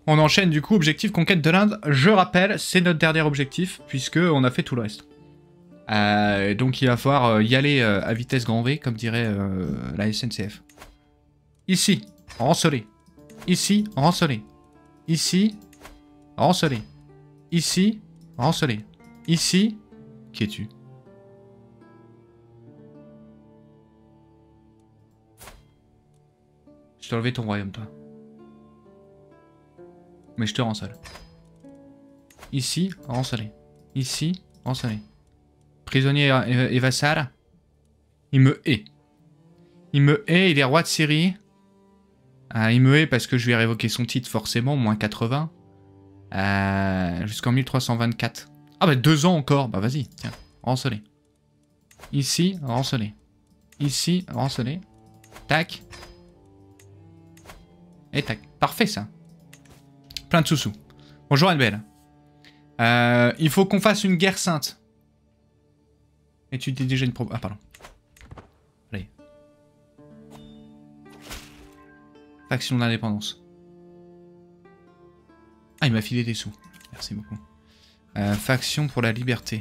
On enchaîne du coup, objectif conquête de l'Inde. Je rappelle, c'est notre dernier objectif, puisque on a fait tout le reste. Donc il va falloir y aller à vitesse grand V, comme dirait la SNCF. Ici, ranceler. Ici, ranceler. Ici, ranceler. Ici, ranceler. Ici, qui es-tu? Je t'ai enlevé ton royaume, toi. Mais je te rancelle. Ici, ranceler. Ici, ranceler. Prisonnier et vassal. Il me hait. Il me hait, il est roi de Syrie. Il me hait parce que je lui ai révoqué son titre, forcément, moins 80. Jusqu'en 1324. Ah bah 2 ans encore. Bah vas-y, tiens, ranceler. Ici, ranceler. Ici, ranceler. Tac. Et tac. Parfait ça. Plein de sous-sous. Bonjour Albel. Il faut qu'on fasse une guerre sainte. Et tu dis déjà une pro... Ah pardon. Allez. Faction d'indépendance. Ah il m'a filé des sous. Merci beaucoup. Faction pour la liberté.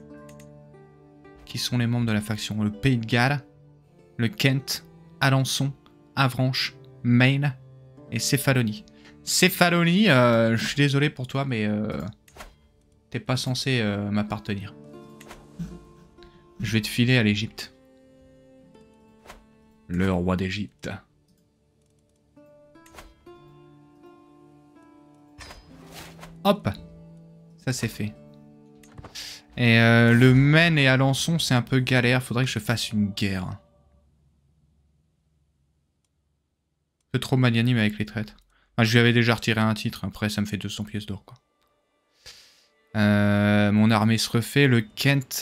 Qui sont les membres de la faction? Le Pays de Galles, le Kent, Alençon, Avranches, Maine et Céphalonie. Céphalonie, je suis désolé pour toi, mais t'es pas censé m'appartenir. Je vais te filer à l'Égypte. Le roi d'Égypte. Hop, ça c'est fait. Et le Maine et Alençon, c'est un peu galère. Faudrait que je fasse une guerre. C'est trop magnanime avec les traites. Enfin, je lui avais déjà retiré un titre. Après, ça me fait 200 pièces d'or, quoi. Mon armée se refait. Le Kent...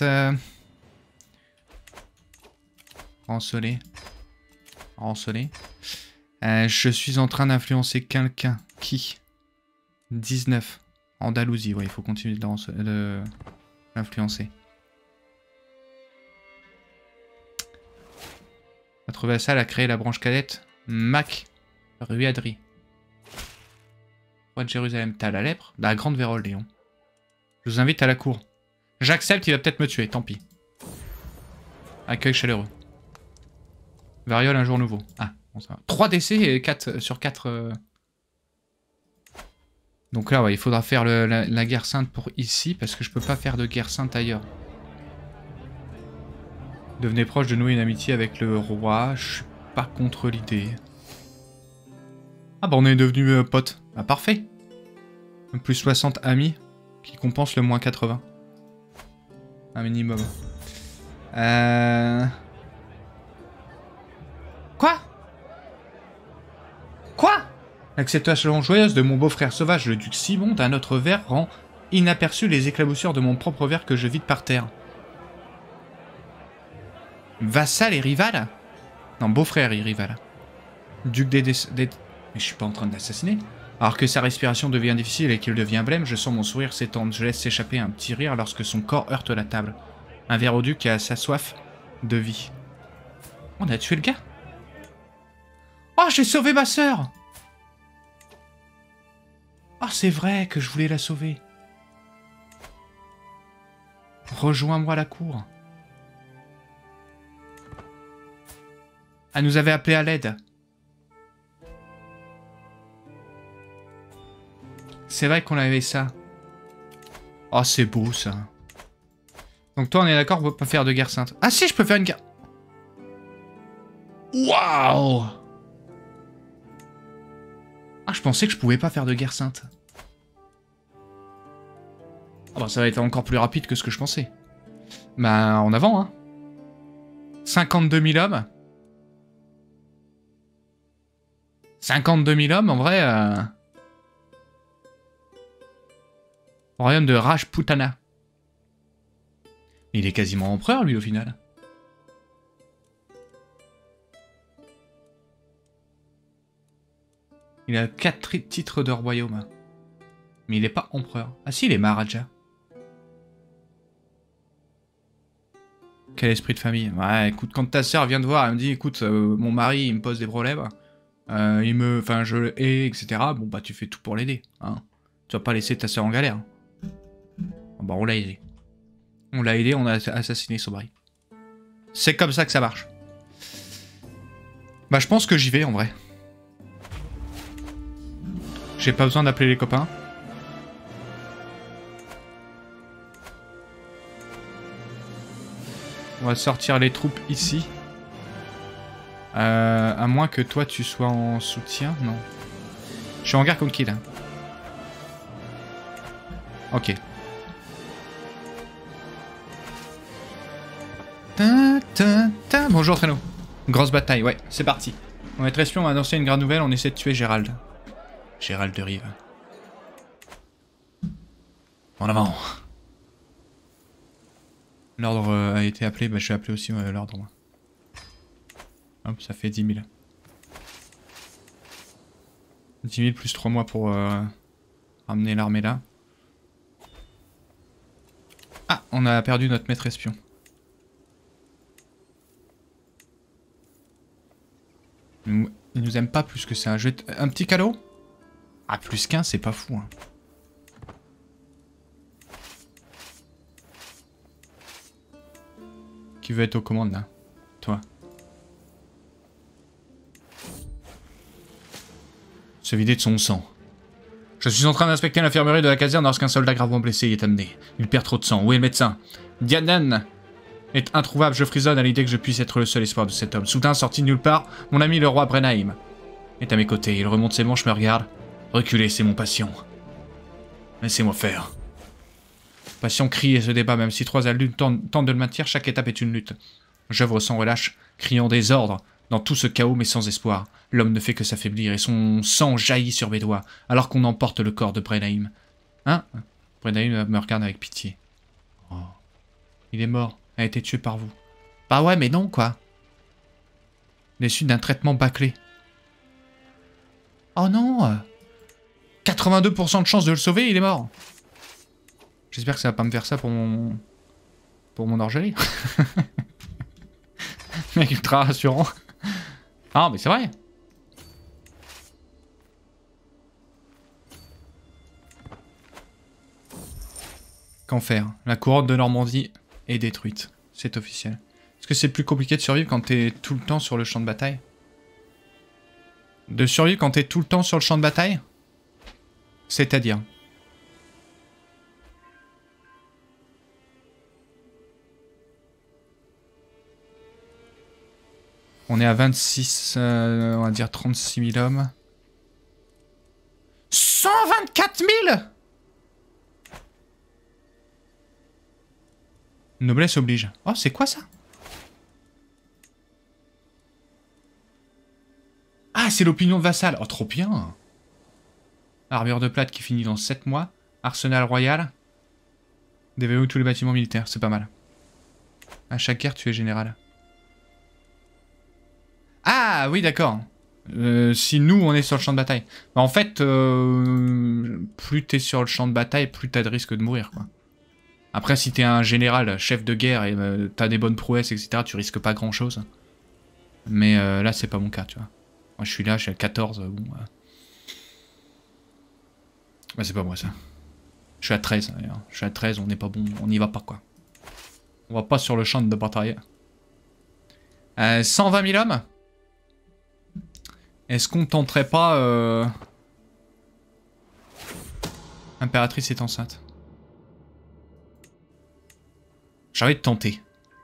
Ranceler. Ranceler. Je suis en train d'influencer quelqu'un. Qui? 19. Andalousie. Ouais, il faut continuer de l'influencer. Notre vassal a créé la branche cadette. Mac. Ruadri. Roi de Jérusalem. T'as la lèpre? La grande vérole, Léon. Je vous invite à la cour. J'accepte, il va peut-être me tuer. Tant pis. Accueil chaleureux. Variole, un jour nouveau. Ah, bon ça va. 3 décès et 4 sur 4... Donc là, ouais, il faudra faire la guerre sainte pour ici, parce que je peux pas faire de guerre sainte ailleurs. Devenez proche de nouer une amitié avec le roi. Je suis pas contre l'idée. Ah bah on est devenus potes. Ah parfait. Plus 60 amis, qui compense le moins 80. Un minimum. Quoi? Quoi? L'acceptation joyeuse de mon beau-frère sauvage, le duc Simon, d'un autre verre rend inaperçu les éclaboussures de mon propre verre que je vide par terre. Vassal et rival? Non, beau-frère et rival. Duc des... Mais je suis pas en train de l'assassiner. Alors que sa respiration devient difficile et qu'il devient blême, je sens mon sourire s'étendre. Je laisse s'échapper un petit rire lorsque son corps heurte la table. Un verre au duc qui a sa soif de vie. On a tué le gars? Oh, j'ai sauvé ma sœur! Oh, c'est vrai que je voulais la sauver. Rejoins-moi à la cour. Elle nous avait appelé à l'aide. C'est vrai qu'on avait ça. Oh, c'est beau, ça. Donc toi, on est d'accord, on peut pas faire de guerre sainte. Ah si, je peux faire une guerre... Waouh! Ah, je pensais que je pouvais pas faire de guerre sainte. Ah bah, ça va être encore plus rapide que ce que je pensais. Bah, en avant, hein. 52 000 hommes. 52 000 hommes, en vrai... Royaume de Rajputana. Il est quasiment empereur, lui, au final. Il a 4 titres de royaume. Mais il n'est pas empereur. Ah si, il est Maharaja. Quel esprit de famille. Ouais, écoute, quand ta sœur vient te voir, elle me dit, écoute, mon mari, il me pose des problèmes. Enfin, je le hais, etc. Bon, bah, tu fais tout pour l'aider. Hein. Tu vas pas laisser ta soeur en galère. Bon, bah, on l'a aidé. On l'a aidé, on a assassiné Sobari. C'est comme ça que ça marche. Bah, je pense que j'y vais, en vrai. J'ai pas besoin d'appeler les copains. On va sortir les troupes ici. À moins que toi tu sois en soutien. Non. Je suis en guerre contre qui là? Ok. Bonjour Traîneau. Grosse bataille, ouais, c'est parti. On va être espion, on va annoncer une grande nouvelle, on essaie de tuer Gérald. Gérald de Rive. En avant. L'ordre a été appelé, bah je vais appeler aussi l'ordre moi. Hop, ça fait 10 000. 10 000 plus 3 mois pour ramener l'armée là. Ah, on a perdu notre maître espion. Il nous aime pas plus que ça. Un petit calot? Ah, plus 15, c'est pas fou. Hein. Qui veut être aux commandes là? Toi. Se vider de son sang. Je suis en train d'inspecter l'infirmerie de la caserne lorsqu'un soldat gravement blessé y est amené. Il perd trop de sang. Où est le médecin? Dianan est introuvable. Je frissonne à l'idée que je puisse être le seul espoir de cet homme. Soudain, sorti de nulle part, mon ami le roi Brenheim est à mes côtés. Il remonte ses manches, me regarde. Reculez, c'est mon patient. Laissez-moi faire. Patient crie et se débat, même si 3 adultes tentent de le maintenir, chaque étape est une lutte. J'œuvre sans relâche, criant des ordres. Dans tout ce chaos, mais sans espoir, l'homme ne fait que s'affaiblir et son sang jaillit sur mes doigts, alors qu'on emporte le corps de Brenheim. Hein? Brenheim me regarde avec pitié. Oh. Il est mort, a été tué par vous. Bah ouais, mais non, quoi. L'issue d'un traitement bâclé. Oh non! 82% de chance de le sauver, il est mort. J'espère que ça va pas me faire ça pour mon... orgelet. Mec ultra rassurant. Ah, mais c'est vrai. Qu'en faire? La couronne de Normandie est détruite. C'est officiel. Est-ce que c'est plus compliqué de survivre quand t'es tout le temps sur le champ de bataille? De survivre quand t'es tout le temps sur le champ de bataille? C'est-à-dire? On est à 26, on va dire 36 000 hommes. 124 000! Noblesse oblige. Oh, c'est quoi ça? Ah, c'est l'opinion de vassal. Oh, trop bien. Armure de plate qui finit dans 7 mois. Arsenal royal. Déverrouille tous les bâtiments militaires. C'est pas mal. À chaque guerre, tu es général. Ah, oui, d'accord. Si nous, on est sur le champ de bataille. Bah, en fait, plus t'es sur le champ de bataille, plus t'as de risque de mourir, quoi. Après, si t'es un général, chef de guerre, et t'as des bonnes prouesses, etc., tu risques pas grand-chose. Mais là, c'est pas mon cas, tu vois. Moi, je suis là, je suis à 14, bon... Bah, c'est pas moi, ça. Je suis à 13, d'ailleurs. Je suis à 13, on n'est pas bon, on n'y va pas, quoi. On va pas sur le champ de bataille. 120 000 hommes. Est-ce qu'on tenterait pas... Impératrice est enceinte. J'ai envie de tenter.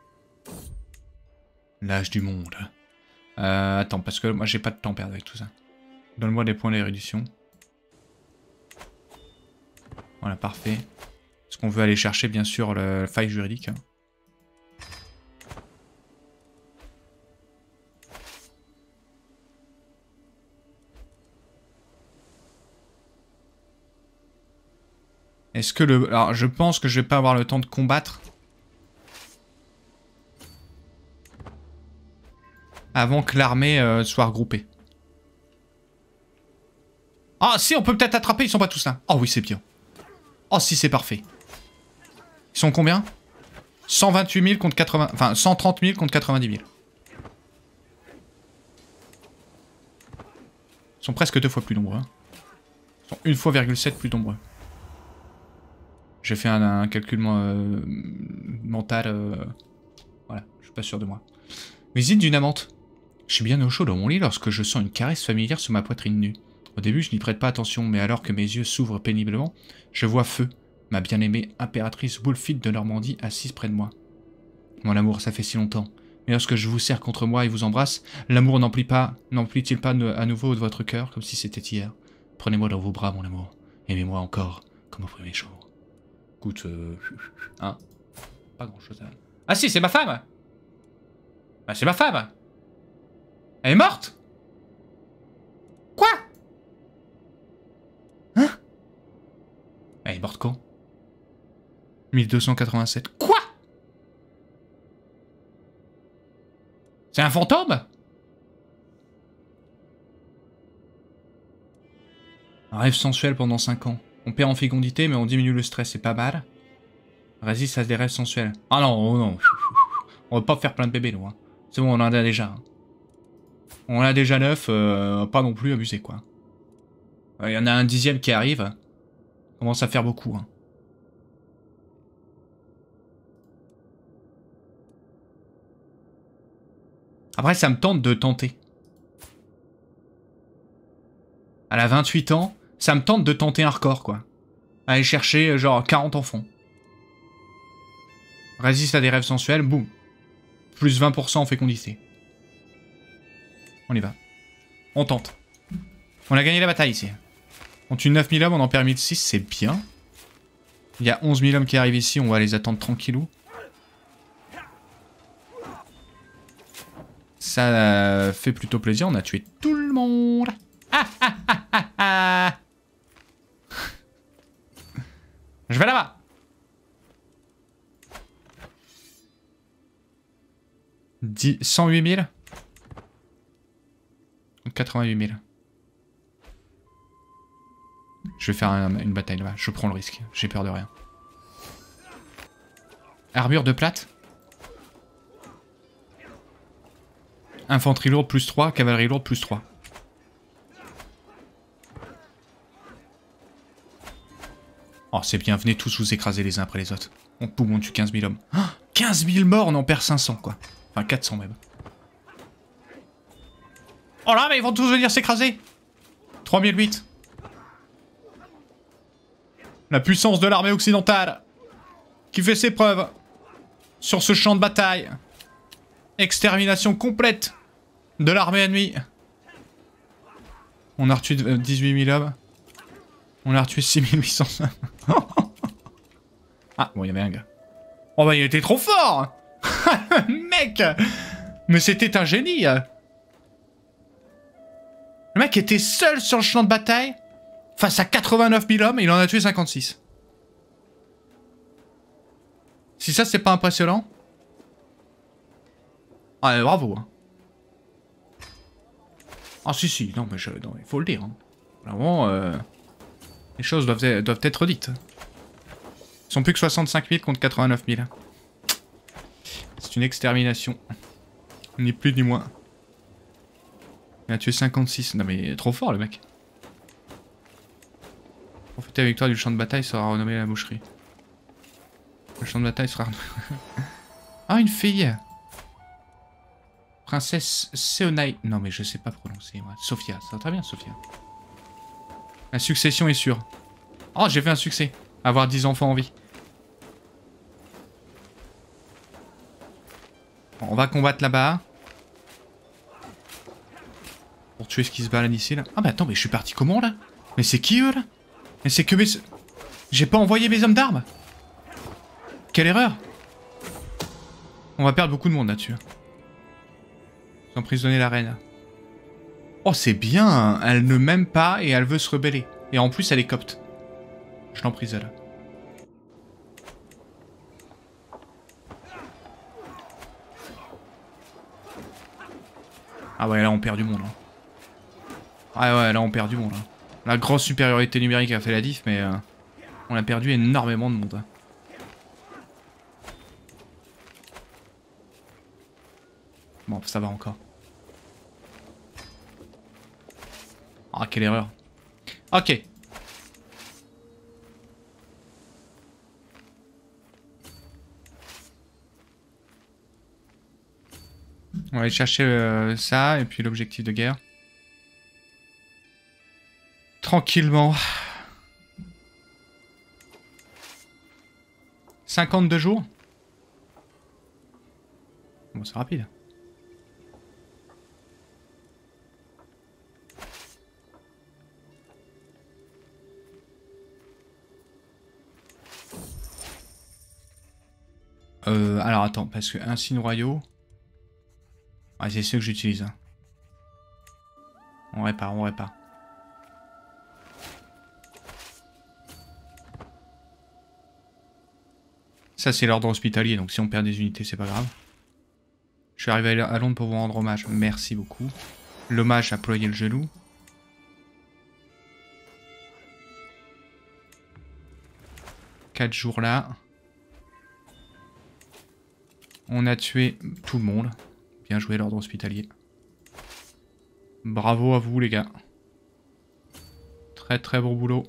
L'âge du monde. Attends, parce que moi j'ai pas de temps à perdre avec tout ça. Donne-moi des points d'érudition. Voilà, parfait. Parce qu'on veut aller chercher bien sûr le faille juridique. Hein. Est-ce que le... Alors, je pense que je vais pas avoir le temps de combattre. Avant que l'armée soit regroupée. Ah si, on peut peut-être attraper, ils sont pas tous là. Oh oui, c'est bien. Oh si, c'est parfait. Ils sont combien? 128 000 contre 80... Enfin, 130 000 contre 90 000. Ils sont presque 2 fois plus nombreux. Hein. Ils sont 1,7 fois plus nombreux. J'ai fait un calcul mental. Voilà, je suis pas sûr de moi. Visite d'une amante. Je suis bien au chaud dans mon lit lorsque je sens une caresse familière sur ma poitrine nue. Au début, je n'y prête pas attention, mais alors que mes yeux s'ouvrent péniblement, je vois Feu, ma bien-aimée impératrice Wolfite de Normandie, assise près de moi. Mon amour, ça fait si longtemps. Mais lorsque je vous serre contre moi et vous embrasse, l'amour n'emplit-il pas à nouveau votre cœur, comme si c'était hier? Prenez-moi dans vos bras, mon amour. Aimez-moi encore, comme au premier jour. Écoute, hein? Pas grand-chose à... Ah si, c'est ma femme! Bah, c'est ma femme! Elle est morte? Quoi? Hein? Elle est morte quand? 1287. Quoi? C'est un fantôme? Un rêve sensuel pendant 5 ans. On perd en fécondité, mais on diminue le stress, c'est pas mal. Résiste à des rêves sensuels. Ah non, oh non. On va pas faire plein de bébés, nous. Hein. C'est bon, on en a déjà. Hein. On en a déjà 9, pas non plus abusé, quoi. Il y en a un 10e qui arrive. Commence à faire beaucoup, hein. Après, ça me tente de tenter. Elle a 28 ans, ça me tente de tenter un record, quoi. Aller chercher, genre, 40 enfants. Résiste à des rêves sensuels, boum. Plus 20% en fécondité. On y va. On tente. On a gagné la bataille, ici. On tue 9000 hommes, on en perd 1006, c'est bien. Il y a 11 000 hommes qui arrivent ici, on va les attendre tranquillou. Ça fait plutôt plaisir, on a tué tout le monde. Ah, ah, ah, ah, ah. Je vais là-bas. « 108 000 » 88 000. Je vais faire une bataille là-bas. Je prends le risque. J'ai peur de rien. Armure de plate. Infanterie lourde plus 3. Cavalerie lourde plus 3. Oh, c'est bien. Venez tous vous écraser les uns après les autres. On tue 15 000 hommes. Oh, 15 000 morts, on en perd 500, quoi. Enfin, 400 même. Oh là, mais ils vont tous venir s'écraser. 3008. La puissance de l'armée occidentale. Qui fait ses preuves. Sur ce champ de bataille. Extermination complète. De l'armée ennemie. On a retué 18 000 hommes. On a retué 6800. Ah, bon, il y avait un gars. Oh bah, il était trop fort. Mec. Mais c'était un génie. Le mec était seul sur le champ de bataille, face à 89 000 hommes, et il en a tué 56. Si ça, c'est pas impressionnant... Ah, bravo. Hein. Ah, si, si, non, mais non, il faut le dire. Hein. Vraiment, les choses doivent être dites. Ils sont plus que 65 000 contre 89 000. C'est une extermination. Ni plus ni moins. Il a tué 56. Non mais trop fort le mec. Pour fêter la victoire du champ de bataille sera renommé la boucherie. Le champ de bataille sera renommé... Ah, une fille. Princesse Seonai. Non mais je sais pas prononcer moi. Sophia, ça va très bien Sophia. La succession est sûre. Oh, j'ai fait un succès. Avoir 10 enfants en vie. Bon, on va combattre là-bas. Pour tuer ce qui se balade ici là. Ah bah attends, mais je suis parti comment là? Mais c'est qui eux là? Mais c'est que mes... J'ai pas envoyé mes hommes d'armes. Quelle erreur. On va perdre beaucoup de monde là-dessus. Emprisonner la reine. Oh c'est bien. Elle ne m'aime pas et elle veut se rebeller. Et en plus elle est copte. Je l'emprisonne. Ah ouais, là on perd du monde. Hein. Ah ouais, là on perd du monde. Hein. La grosse supériorité numérique a fait la diff, mais on a perdu énormément de monde. Hein. Bon, ça va encore. Ah, quelle erreur. Ok. On va aller chercher ça et puis l'objectif de guerre. Tranquillement. 52 jours. Bon, c'est rapide. Alors attends, parce que un signe royaux. Ah, c'est ceux que j'utilise. Hein. On répare, on répare. Ça, c'est l'ordre hospitalier, donc si on perd des unités, c'est pas grave. Je suis arrivé à Londres pour vous rendre hommage. Merci beaucoup. L'hommage a ployé le genou. Quatre jours là. On a tué tout le monde. Bien joué l'ordre hospitalier. Bravo à vous les gars. Très très bon boulot.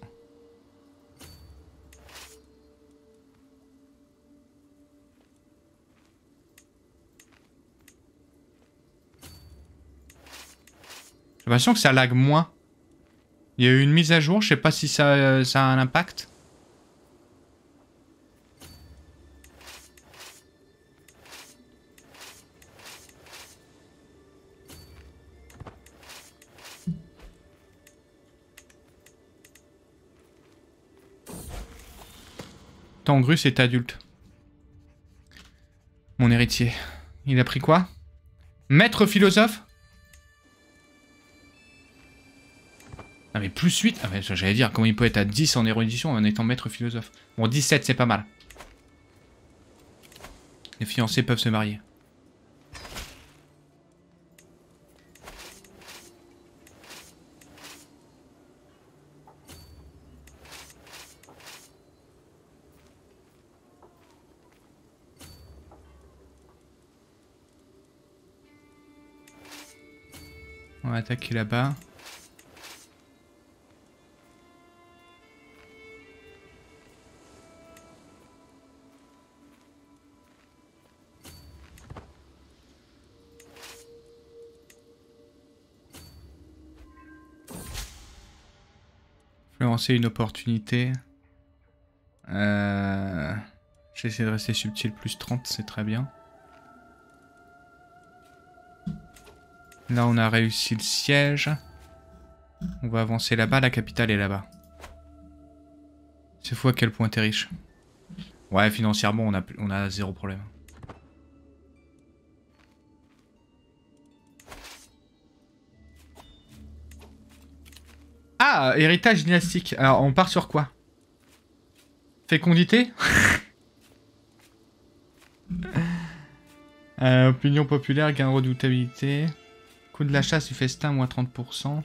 J'ai l'impression que ça lag moins. Il y a eu une mise à jour, je sais pas si ça a un impact. Tangrus est adulte. Mon héritier. Il a pris quoi? Maître philosophe? Ah mais plus 8. Ah mais j'allais dire, comment il peut être à 10 en érudition en étant maître philosophe. Bon, 17 c'est pas mal. Les fiancés peuvent se marier. On va attaquer là-bas. Lancer une opportunité. J'essaie de rester subtil, plus 30, c'est très bien. Là, on a réussi le siège. On va avancer là-bas, la capitale est là-bas. C'est fou à quel point t'es riche. Ouais, financièrement, on a zéro problème. Ah, héritage dynastique. Alors, on part sur quoi? Fécondité. Opinion populaire, gain de redoutabilité. Coût de la chasse du festin, moins 30%.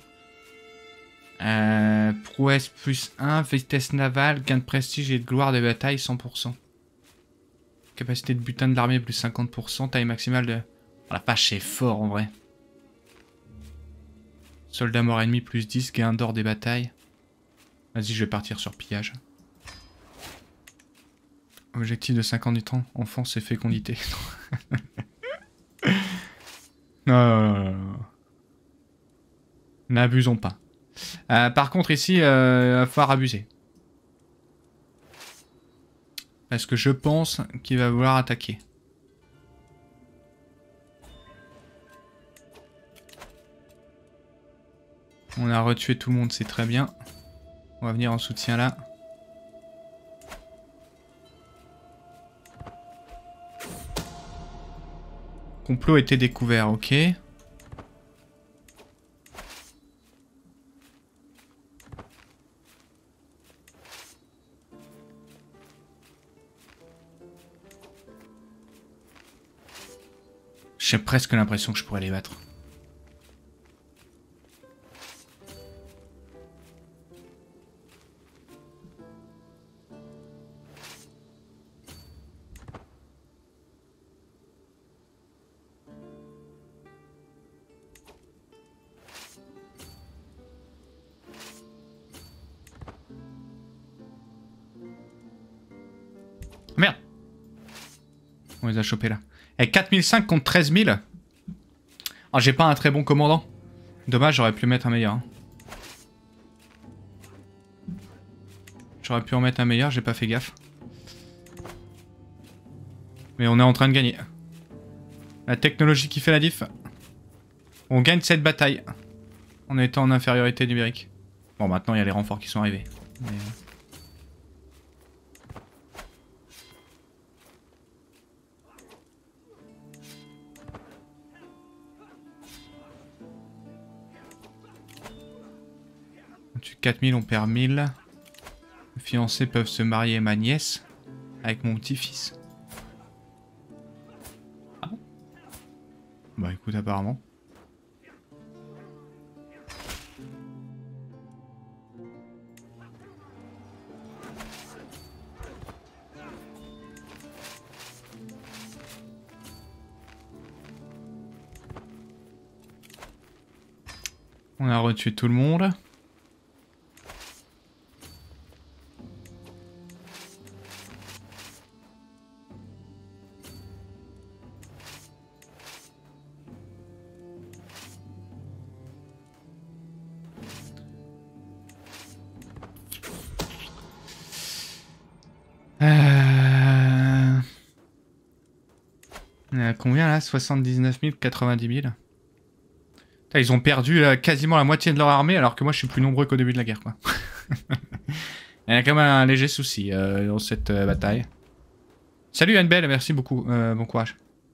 Prouesse plus 1, vitesse navale, gain de prestige et de gloire de bataille, 100%. Capacité de butin de l'armée, plus 50%. Taille maximale de... Oh, la vache, c'est fort en vrai. Soldat mort ennemi, plus 10, gain d'or des batailles. Vas-y, je vais partir sur pillage. Objectif de 50 du temps, enfance et fécondité. Non. N'abusons pas. Par contre, ici, il va falloir abuser. Parce que je pense qu'il va vouloir attaquer. On a retué tout le monde, c'est très bien. On va venir en soutien là. Complot a été découvert, ok. J'ai presque l'impression que je pourrais les battre. Merde. On les a chopés là. Et 4005 contre 13 000. Ah, j'ai pas un très bon commandant. Dommage, j'aurais pu mettre un meilleur. Hein. J'aurais pu en mettre un meilleur, j'ai pas fait gaffe. Mais on est en train de gagner. La technologie qui fait la diff. On gagne cette bataille. En étant en infériorité numérique. Bon, maintenant il y a les renforts qui sont arrivés. Mais... On tue 4000, on perd 1000. Les fiancés peuvent se marier ma nièce avec mon petit-fils. Ah bon? Bah écoute, apparemment. On a retué tout le monde. On est à combien là? 79 000, 90 000. Putain, ils ont perdu quasiment la moitié de leur armée alors que moi je suis plus nombreux qu'au début de la guerre quoi. Il y a quand même un léger souci dans cette bataille. Salut Anne-Belle, merci beaucoup, bon courage.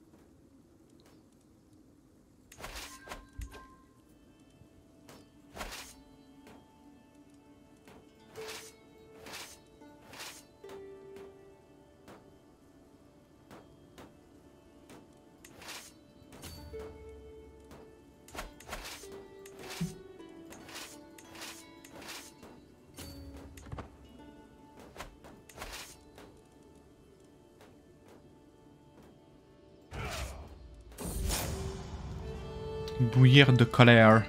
Bouillir de colère.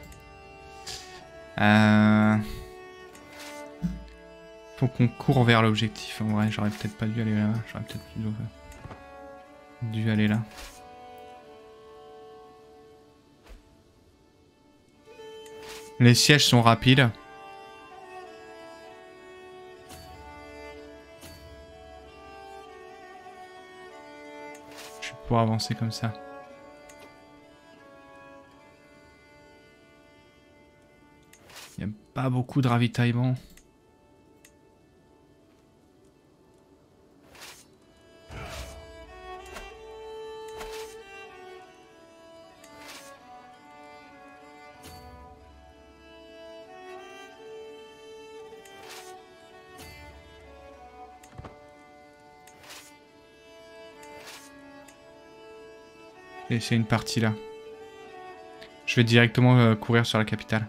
Faut qu'on court vers l'objectif. En vrai, j'aurais peut-être pas dû aller là. J'aurais peut-être plutôt dû aller là. Les sièges sont rapides. Je vais pouvoir avancer comme ça. Il n'y a pas beaucoup de ravitaillement. Et c'est une partie là. Je vais directement courir sur la capitale.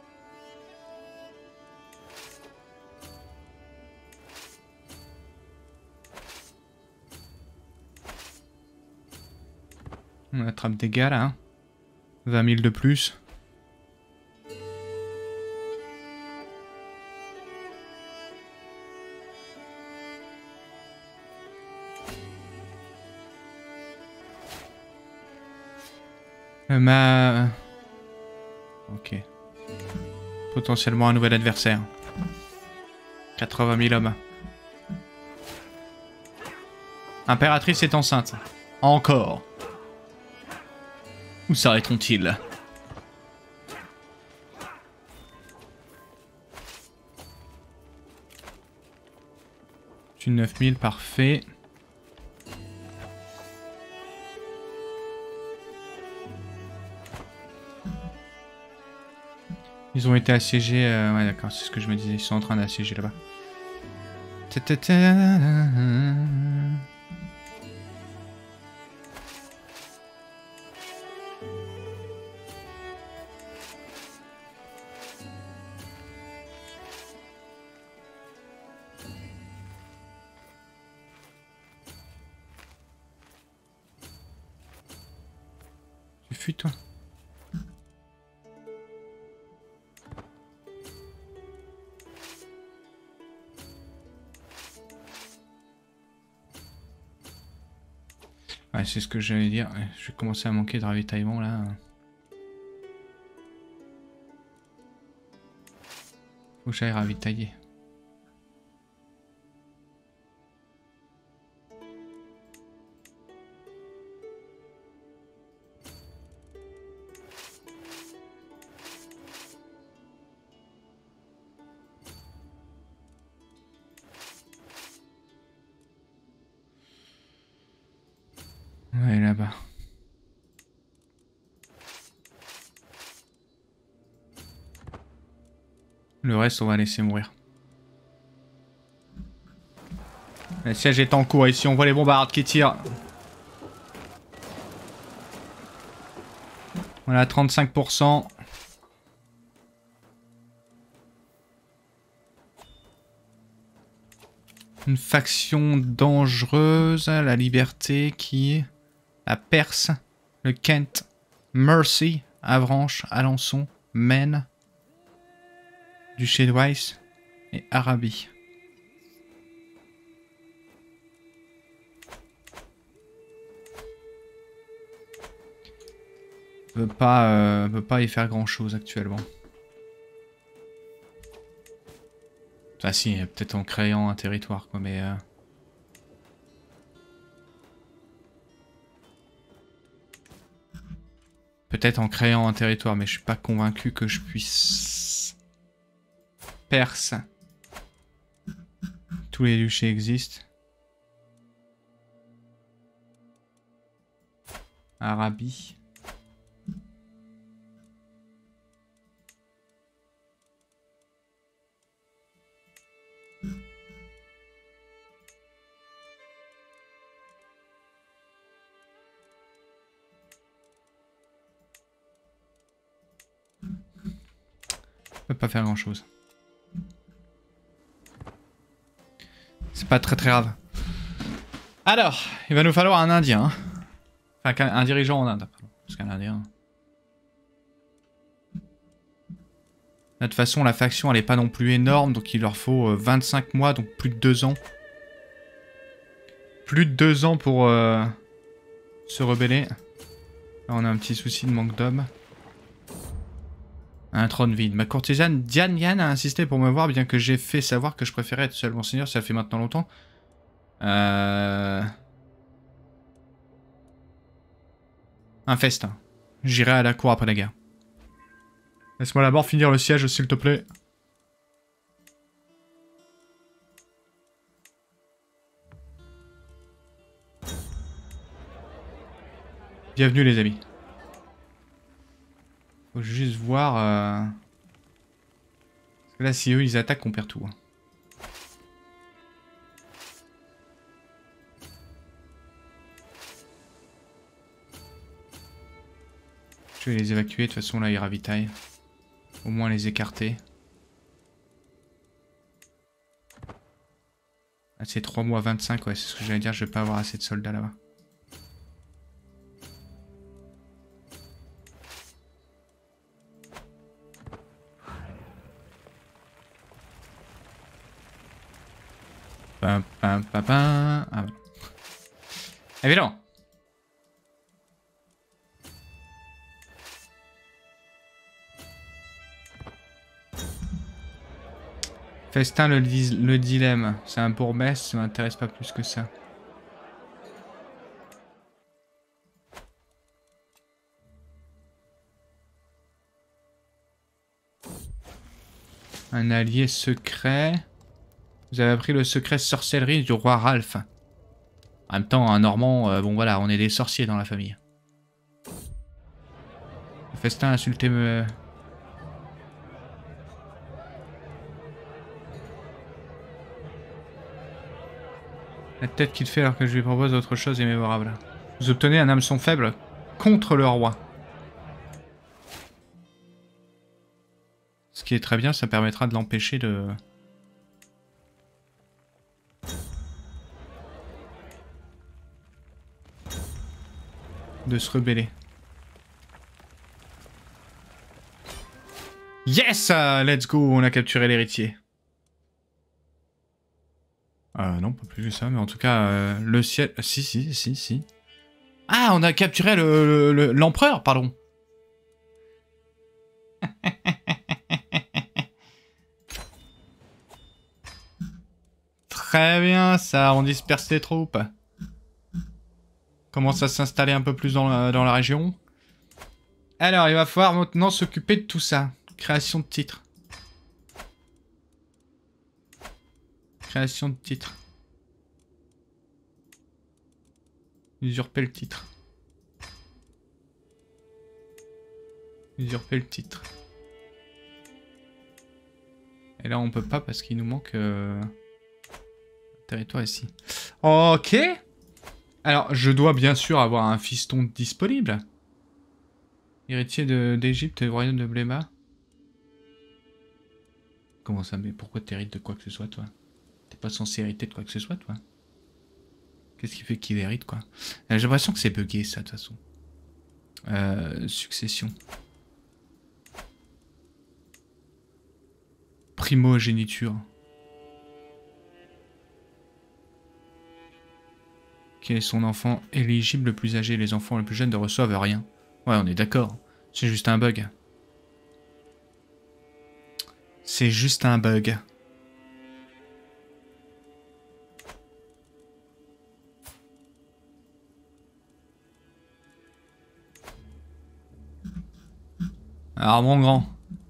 On attrape des gars là. Hein. 20 000 de plus. Ok. Potentiellement un nouvel adversaire. 80 000 hommes. Impératrice est enceinte. Encore. Où s'arrêteront-ils? Tu 9000, parfait. Ils ont été assiégés. Ouais, d'accord, c'est ce que je me disais. Ils sont en train d'assiéger là-bas. Tu fuis, toi? Ouais, c'est ce que j'allais dire. Ouais, je vais commencer à manquer de ravitaillement là. Faut que j'aille ravitailler. Ouais, là-bas. Le reste, on va laisser mourir. Le siège est en cours. Ici, on voit les bombardes qui tirent. Voilà, 35%. Une faction dangereuse. La Liberté qui... La Perse. Le Kent. Mercy. Avranches. Alençon. Maine. Duché de Weiss. Et Arabie. Peut pas y faire grand chose actuellement. Ah si, peut-être en créant un territoire quoi, mais peut-être en créant un territoire, mais je suis pas convaincu que je puisse. Perse. Tous les duchés existent. Arabie. Je peux pas faire grand chose. C'est pas très grave. Alors, il va nous falloir un Indien. Hein. Enfin, un dirigeant en Inde. Pardon, parce qu'un Indien. De toute façon, la faction, elle est pas non plus énorme, donc il leur faut 25 mois, donc plus de 2 ans. Plus de 2 ans pour se rebeller. Là, on a un petit souci de manque d'hommes. Un trône vide. Ma courtisane Diane Yann a insisté pour me voir, bien que j'ai fait savoir que je préférais être seul. Monseigneur, ça fait maintenant longtemps. Un festin. J'irai à la cour après la guerre. Laisse-moi d'abord finir le siège, s'il te plaît. Bienvenue les amis. Faut juste voir... Parce que là, si eux, ils attaquent, on perd tout. Hein. Je vais les évacuer, de toute façon, là, ils ravitaillent. Au moins les écarter. Ah, c'est 3 mois 25, ouais, c'est ce que j'allais dire, je vais pas avoir assez de soldats là-bas. Pam, pam, pam, pam. Ah, bon. Évidemment. Festin le dilemme. C'est un bourgmestre, ça m'intéresse pas plus que ça. Un allié secret. Vous avez appris le secret sorcellerie du roi Ralph. En même temps, un Normand, bon voilà, on est des sorciers dans la famille. Le festin a insulté me... La tête qu'il fait alors que je lui propose autre chose est mémorable. Vous obtenez un hameçon faible contre le roi. Ce qui est très bien, ça permettra de l'empêcher de... se rebeller. Yes! Let's go! On a capturé l'héritier. Non, pas plus que ça, mais en tout cas, le ciel... Si. Ah, on a capturé l'empereur, pardon. Très bien, ça, on disperse les troupes. Commence à s'installer un peu plus dans la région. Alors, il va falloir maintenant s'occuper de tout ça. Création de titre. Création de titre. Usurper le titre. Usurper le titre. Et là, on peut pas parce qu'il nous manque... territoire ici. Ok. Alors, je dois bien sûr avoir un fiston disponible. Héritier d'Égypte et du royaume de Bléma. Comment ça, mais pourquoi t'hérites de quoi que ce soit, toi? T'es pas censé hériter de quoi que ce soit, toi? Qu'est-ce qui fait qu'il hérite, quoi? J'ai l'impression que c'est bugué, ça, de toute façon. Succession. Primogéniture. Quel est son enfant éligible le plus âgé? Les enfants les plus jeunes ne reçoivent rien. Ouais, on est d'accord. C'est juste un bug. C'est juste un bug. Alors, mon grand.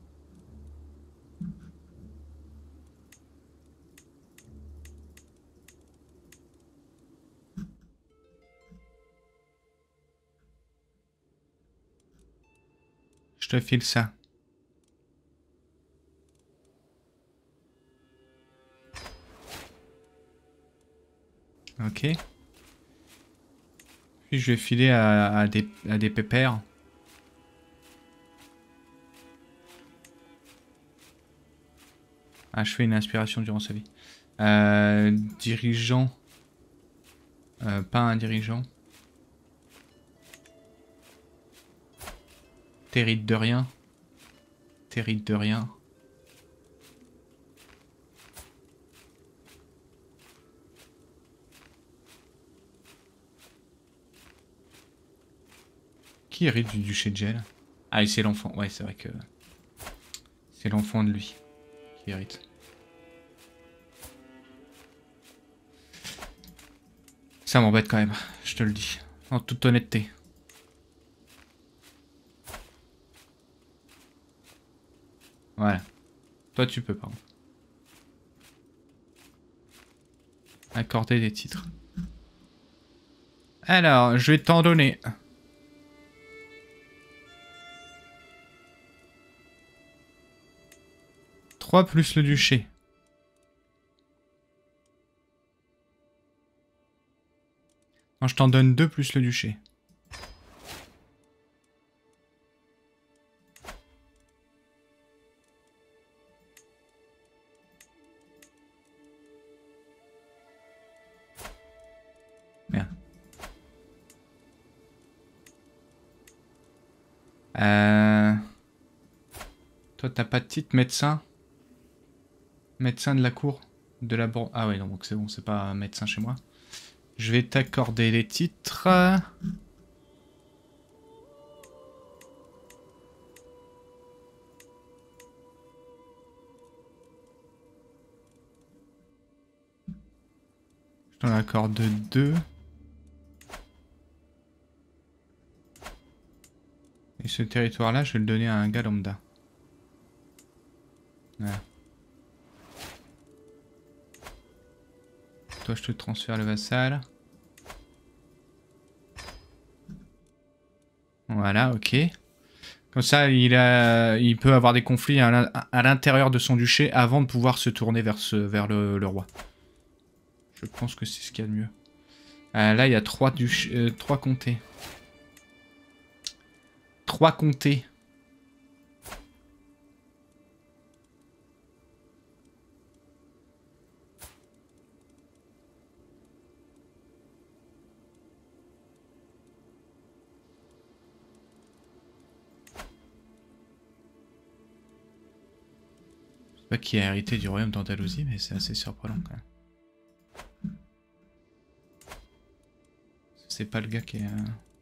Je te file ça. Ok. Puis je vais filer à des pépères. Achever une inspiration durant sa vie. Dirigeant. Pas un dirigeant. T'hérites de rien. T'hérites de rien. Qui hérite du duché de Gel? Ah, et c'est l'enfant. Ouais, c'est vrai que... c'est l'enfant de lui qui hérite. Ça m'embête quand même, je te le dis. En toute honnêteté. Voilà. Toi, tu peux, par contre. Accorder des titres. Alors, je vais t'en donner. Trois plus le duché. Non, je t'en donne 2 plus le duché. Merde. Toi, t'as pas de titre médecin? Médecin de la cour? De la bourg... Ah ouais, non, donc c'est bon, c'est pas un médecin chez moi. Je vais t'accorder les titres. Je t'en accorde 2. Et ce territoire-là, je vais le donner à un gars lambda. Voilà. Toi, je te transfère le vassal. Voilà, ok. Comme ça, il peut avoir des conflits à l'intérieur de son duché avant de pouvoir se tourner vers le roi. Je pense que c'est ce qu'il y a de mieux. Là, il y a 3 comtés. 3 comtés. Je sais pas qui a hérité du royaume d'Andalousie, mais c'est assez surprenant quand même. C'est pas le gars qui est...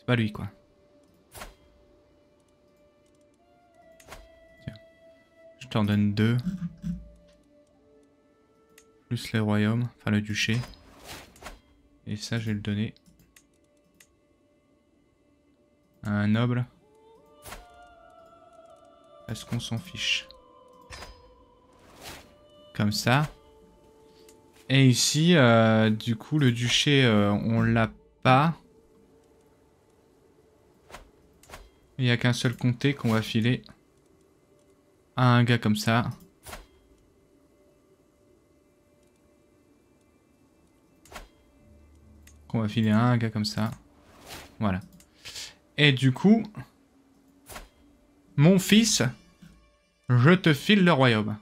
pas lui, quoi. Tiens. Je t'en donne 2. Plus le royaume, enfin le duché. Et ça, je vais le donner à un noble. Est-ce qu'on s'en fiche? Comme ça. Et ici, du coup, le duché, on l'a pas. Il n'y a qu'un seul comté qu'on va filer à un gars comme ça. Qu'on va filer à un gars comme ça. Voilà. Et du coup, mon fils, je te file le royaume.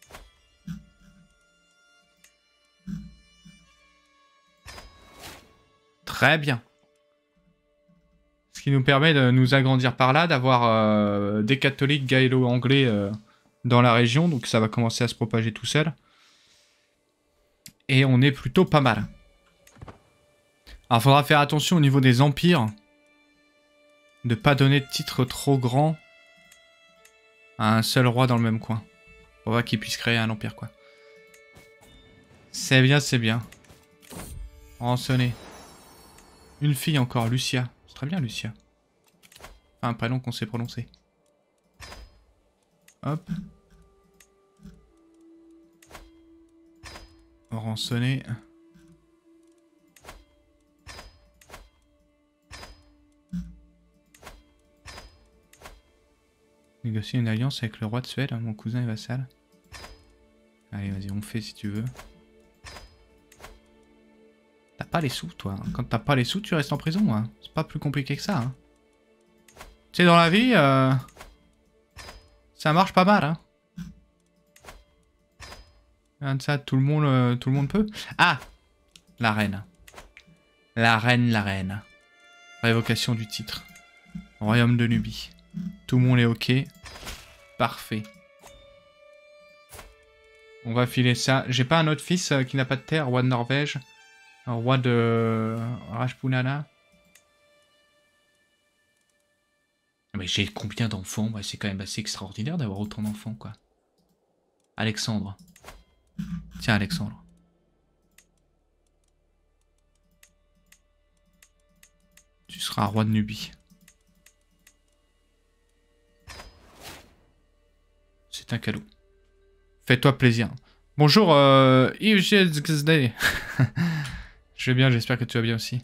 Très bien. Ce qui nous permet de nous agrandir par là, d'avoir des catholiques gaélo-anglais dans la région. Donc ça va commencer à se propager tout seul. Et on est plutôt pas mal. Alors il faudra faire attention au niveau des empires. De pas donner de titre trop grand à un seul roi dans le même coin. Pour voir qu'il puisse créer un empire, quoi. C'est bien, c'est bien. Rançonner. Une fille encore, Lucia. C'est très bien, Lucia. Enfin, un prénom qu'on sait prononcer. Hop. Rançonner. Négocier une alliance avec le roi de Suède, mon cousin et vassal. Allez, vas-y, on fait si tu veux. T'as pas les sous, toi. Quand t'as pas les sous, tu restes en prison. Hein. C'est pas plus compliqué que ça. Hein. Tu sais, dans la vie, ça marche pas mal. Hein. Regarde ça, tout le monde peut. Ah, la reine. La reine. Révocation du titre. Royaume de Nubie. Tout le monde est ok. Parfait. On va filer ça. J'ai pas un autre fils qui n'a pas de terre, roi de Norvège. Un roi de Rajpunana. Mais j'ai combien d'enfants? Bah, c'est quand même assez extraordinaire d'avoir autant d'enfants, quoi. Alexandre. Tiens, Alexandre. Tu seras roi de Nubie. C'est un cadeau. Fais-toi plaisir. Bonjour, Yves. Je vais bien, j'espère que tu vas bien aussi.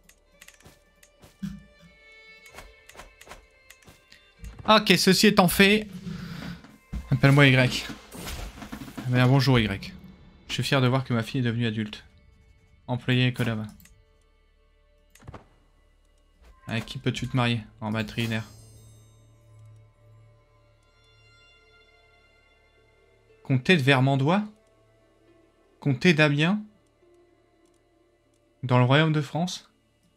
Ok, ceci étant fait... Appelle-moi Y. Bien, bonjour Y. Je suis fier de voir que ma fille est devenue adulte. Employé économe. Avec qui peux-tu te marier en matrilinéaire? Comté de Vermandois? Comté d'Amiens? Dans le royaume de France?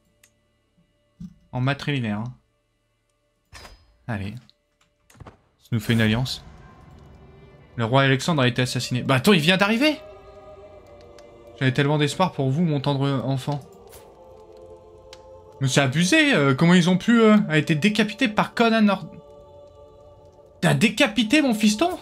En matrilinéaire. Hein. Allez. Ça nous fait une alliance. Le roi Alexandre a été assassiné. Bah attends, il vient d'arriver! J'avais tellement d'espoir pour vous, mon tendre enfant. Mais c'est abusé! Comment ils ont pu... a été décapité par Conan Nord... T'as décapité mon fiston?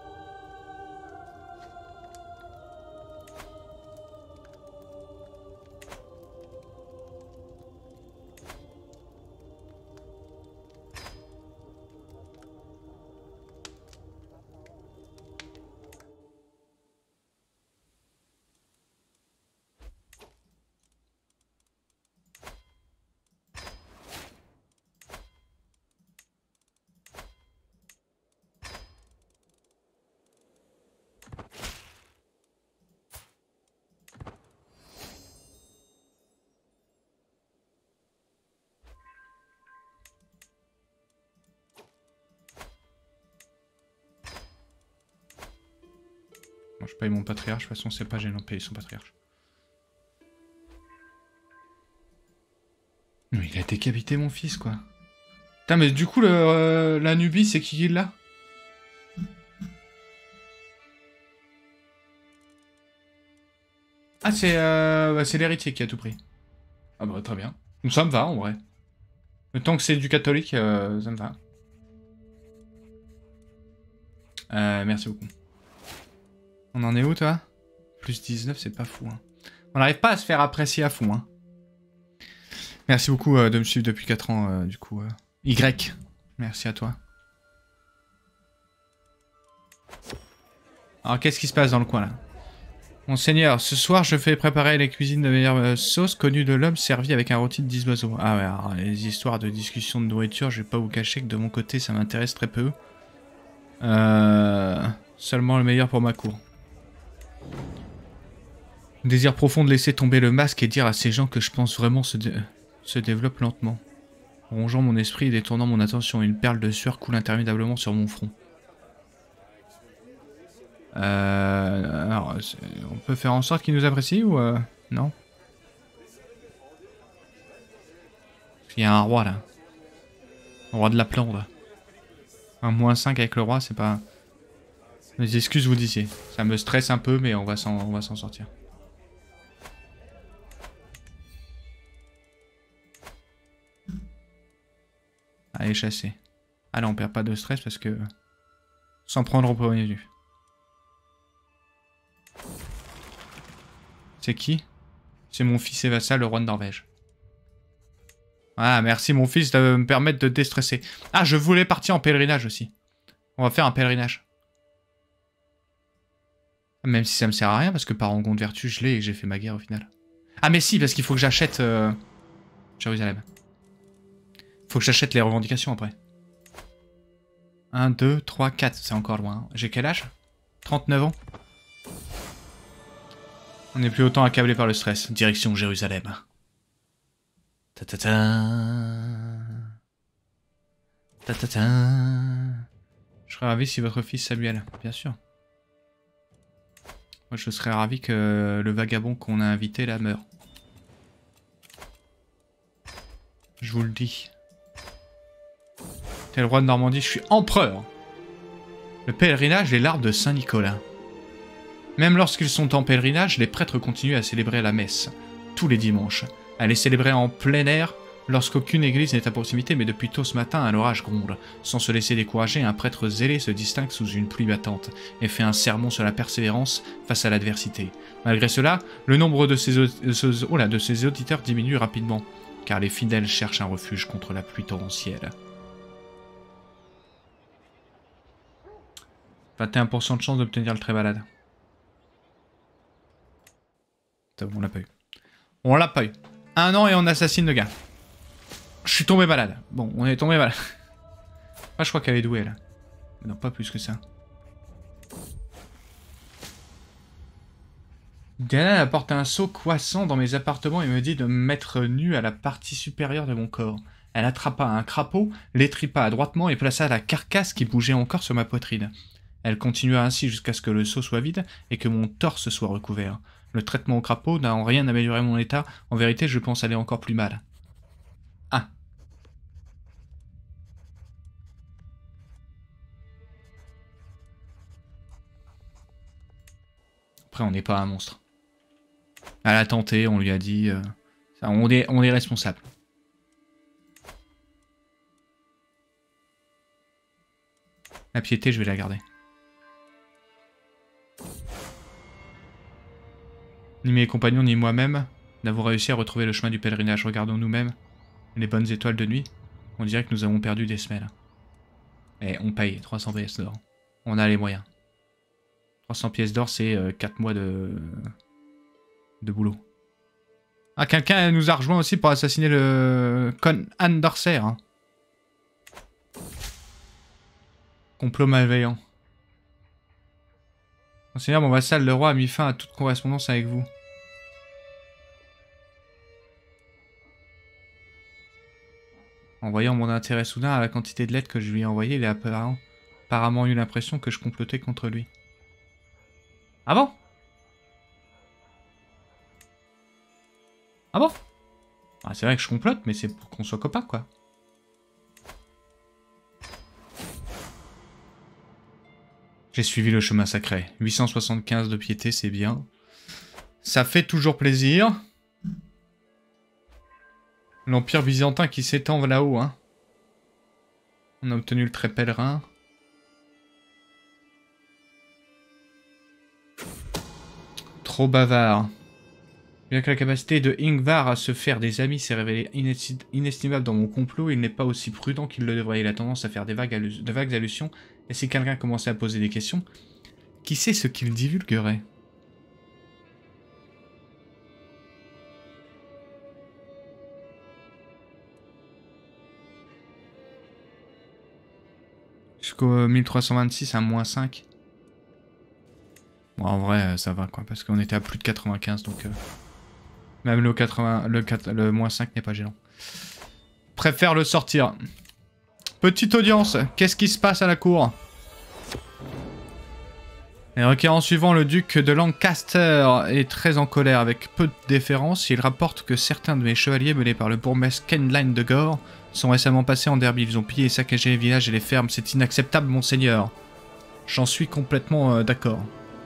Bon, je paye mon patriarche, de toute façon c'est pas gênant de payer son patriarche. Mais il a décapité mon fils, quoi. Putain, mais du coup, la Nubie, c'est qui l'a? Ah, c'est l'héritier qui a tout pris. Ah bah, très bien. Ça me va, en vrai. Le temps que c'est du catholique, ça me va. Merci beaucoup. On en est où, toi? Plus 19, c'est pas fou. Hein. On n'arrive pas à se faire apprécier à fond. Hein. Merci beaucoup de me suivre depuis 4 ans, du coup. Y. Merci à toi. Alors, qu'est-ce qui se passe dans le coin, là? Monseigneur, ce soir, je fais préparer les cuisines de meilleure sauce connue de l'homme servie avec un rôti de 10 oiseaux. Ah ouais, alors, les histoires de discussion de nourriture, je vais pas vous cacher que de mon côté, ça m'intéresse très peu. Seulement le meilleur pour ma cour. Désir profond de laisser tomber le masque et dire à ces gens que je pense vraiment se développe lentement. Rongeant mon esprit et détournant mon attention, une perle de sueur coule interminablement sur mon front. Alors, on peut faire en sorte qu'il nous apprécie ou non? Il y a un roi là. Le roi de la plante. Un -5 avec le roi, c'est pas... Mes excuses, vous disiez. Ça me stresse un peu, mais on va s'en sortir. Allez, chasser. Allez, on perd pas de stress parce que... Sans prendre au premier vue. C'est qui? C'est mon fils et vassal, le roi de Norvège. Ah, merci mon fils de me permettre de déstresser. Ah, je voulais partir en pèlerinage aussi. On va faire un pèlerinage. Même si ça me sert à rien, parce que par rencontre de vertu, je l'ai et j'ai fait ma guerre au final. Ah mais si, parce qu'il faut que j'achète Jérusalem. Faut que j'achète les revendications après. 1, 2, 3, 4, c'est encore loin. J'ai quel âge? 39 ans. On n'est plus autant accablé par le stress. Direction Jérusalem. Ta-ta-ta. Ta-ta-ta. Je serais ravi si votre fils Samuel, bien sûr. Moi, je serais ravi que le vagabond qu'on a invité là meure. Je vous le dis. T'es le roi de Normandie, je suis empereur. Le pèlerinage est l'arbre de Saint-Nicolas. Même lorsqu'ils sont en pèlerinage, les prêtres continuent à célébrer la messe, tous les dimanches. À les célébrer en plein air, lorsqu'aucune église n'est à proximité, mais depuis tôt ce matin, un orage gronde. Sans se laisser décourager, un prêtre zélé se distingue sous une pluie battante, et fait un sermon sur la persévérance face à l'adversité. Malgré cela, le nombre de ses auditeurs diminue rapidement, car les fidèles cherchent un refuge contre la pluie torrentielle. 21% de chance d'obtenir le très balade. On l'a pas eu. On l'a pas eu. 1 an et on assassine le gars. Je suis tombé malade. Bon, on est tombé malade. Ah, je crois qu'elle est douée, là. Non, pas plus que ça. Diana apporte un seau croissant dans mes appartements et me dit de me mettre nu à la partie supérieure de mon corps. Elle attrapa un crapaud, l'étripa adroitement et plaça la carcasse qui bougeait encore sur ma poitrine. Elle continua ainsi jusqu'à ce que le seau soit vide et que mon torse soit recouvert. Le traitement au crapaud n'a en rien amélioré mon état. En vérité, je pense aller encore plus mal. Ah. Après, on n'est pas un monstre. Elle a tenté, on lui a dit... on est responsable. La piété, je vais la garder. Ni mes compagnons, ni moi-même n'avons réussi à retrouver le chemin du pèlerinage. Regardons nous-mêmes les bonnes étoiles de nuit. On dirait que nous avons perdu des semelles. Et on paye 300 pièces d'or. On a les moyens. 300 pièces d'or, c'est 4 mois de boulot. Ah, quelqu'un nous a rejoint aussi pour assassiner le Con Anderser. Hein. Complot malveillant. Monseigneur, mon vassal, le roi a mis fin à toute correspondance avec vous. En voyant mon intérêt soudain à la quantité de lettres que je lui ai envoyées, il a apparemment eu l'impression que je complotais contre lui. Ah bon? Ah bon? Ah, c'est vrai que je complote, mais c'est pour qu'on soit copains, quoi. J'ai suivi le chemin sacré. 875 de piété, c'est bien. Ça fait toujours plaisir. L'Empire byzantin qui s'étend là-haut, hein. On a obtenu le trait pèlerin. Trop bavard. Bien que la capacité de Ingvar à se faire des amis s'est révélée inestimable dans mon complot, il n'est pas aussi prudent qu'il le devrait. Il a tendance à faire de vagues allusions. Et si quelqu'un commençait à poser des questions, qui sait ce qu'il divulguerait? Jusqu'au 1326 à -5. Bon, en vrai, ça va quoi, parce qu'on était à plus de 95, donc... Même le -5 n'est pas gênant. Préfère le sortir. Petite audience, qu'est-ce qui se passe à la cour? Les requérants suivants, le duc de Lancaster est très en colère avec peu de déférence. Il rapporte que certains de mes chevaliers menés par le bourgmestre Kenline de Gore sont récemment passés en Derby. Ils ont pillé et saccagé les villages et les fermes. C'est inacceptable, monseigneur. J'en suis complètement d'accord.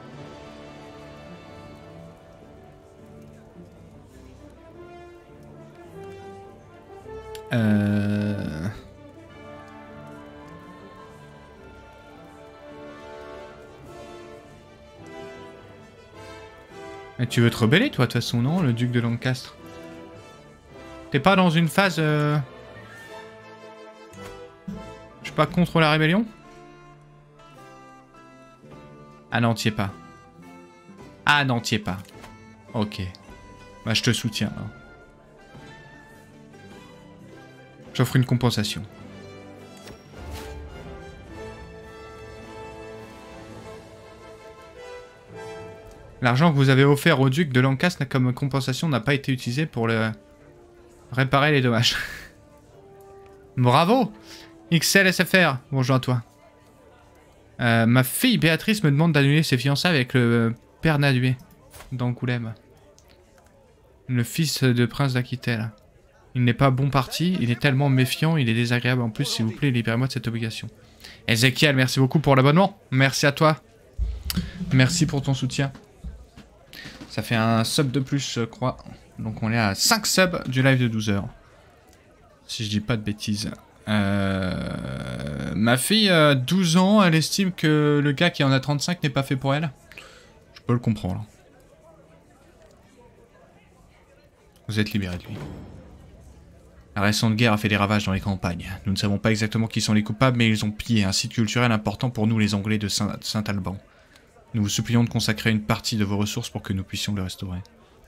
Mais tu veux te rebeller, toi, de toute façon, non, le duc de Lancaster? T'es pas dans une phase... Je suis pas contre la rébellion? Ah non, t'y es pas. Ah non, t'y es pas. Ok. Bah, je te soutiens, hein. J'offre une compensation. L'argent que vous avez offert au duc de Lancaster comme compensation n'a pas été utilisé pour réparer les dommages. Bravo! XLSFR, bonjour à toi. Ma fille Béatrice me demande d'annuler ses fiançailles avec le père Nadué d'Angoulême. Le fils de prince d'Aquitaine. Il n'est pas bon parti, il est tellement méfiant, il est désagréable en plus, s'il vous plaît, libérez-moi de cette obligation. Ezekiel, merci beaucoup pour l'abonnement. Merci à toi. Merci pour ton soutien. Ça fait un sub de plus, je crois. Donc on est à 5 subs du live de 12 heures. Si je dis pas de bêtises. Ma fille, 12 ans, elle estime que le gars qui en a 35 n'est pas fait pour elle. Je peux le comprendre. Vous êtes libéré de lui. La récente guerre a fait des ravages dans les campagnes. Nous ne savons pas exactement qui sont les coupables, mais ils ont pillé un site culturel important pour nous, les Anglais de Saint-Alban. Nous vous supplions de consacrer une partie de vos ressources pour que nous puissions le restaurer.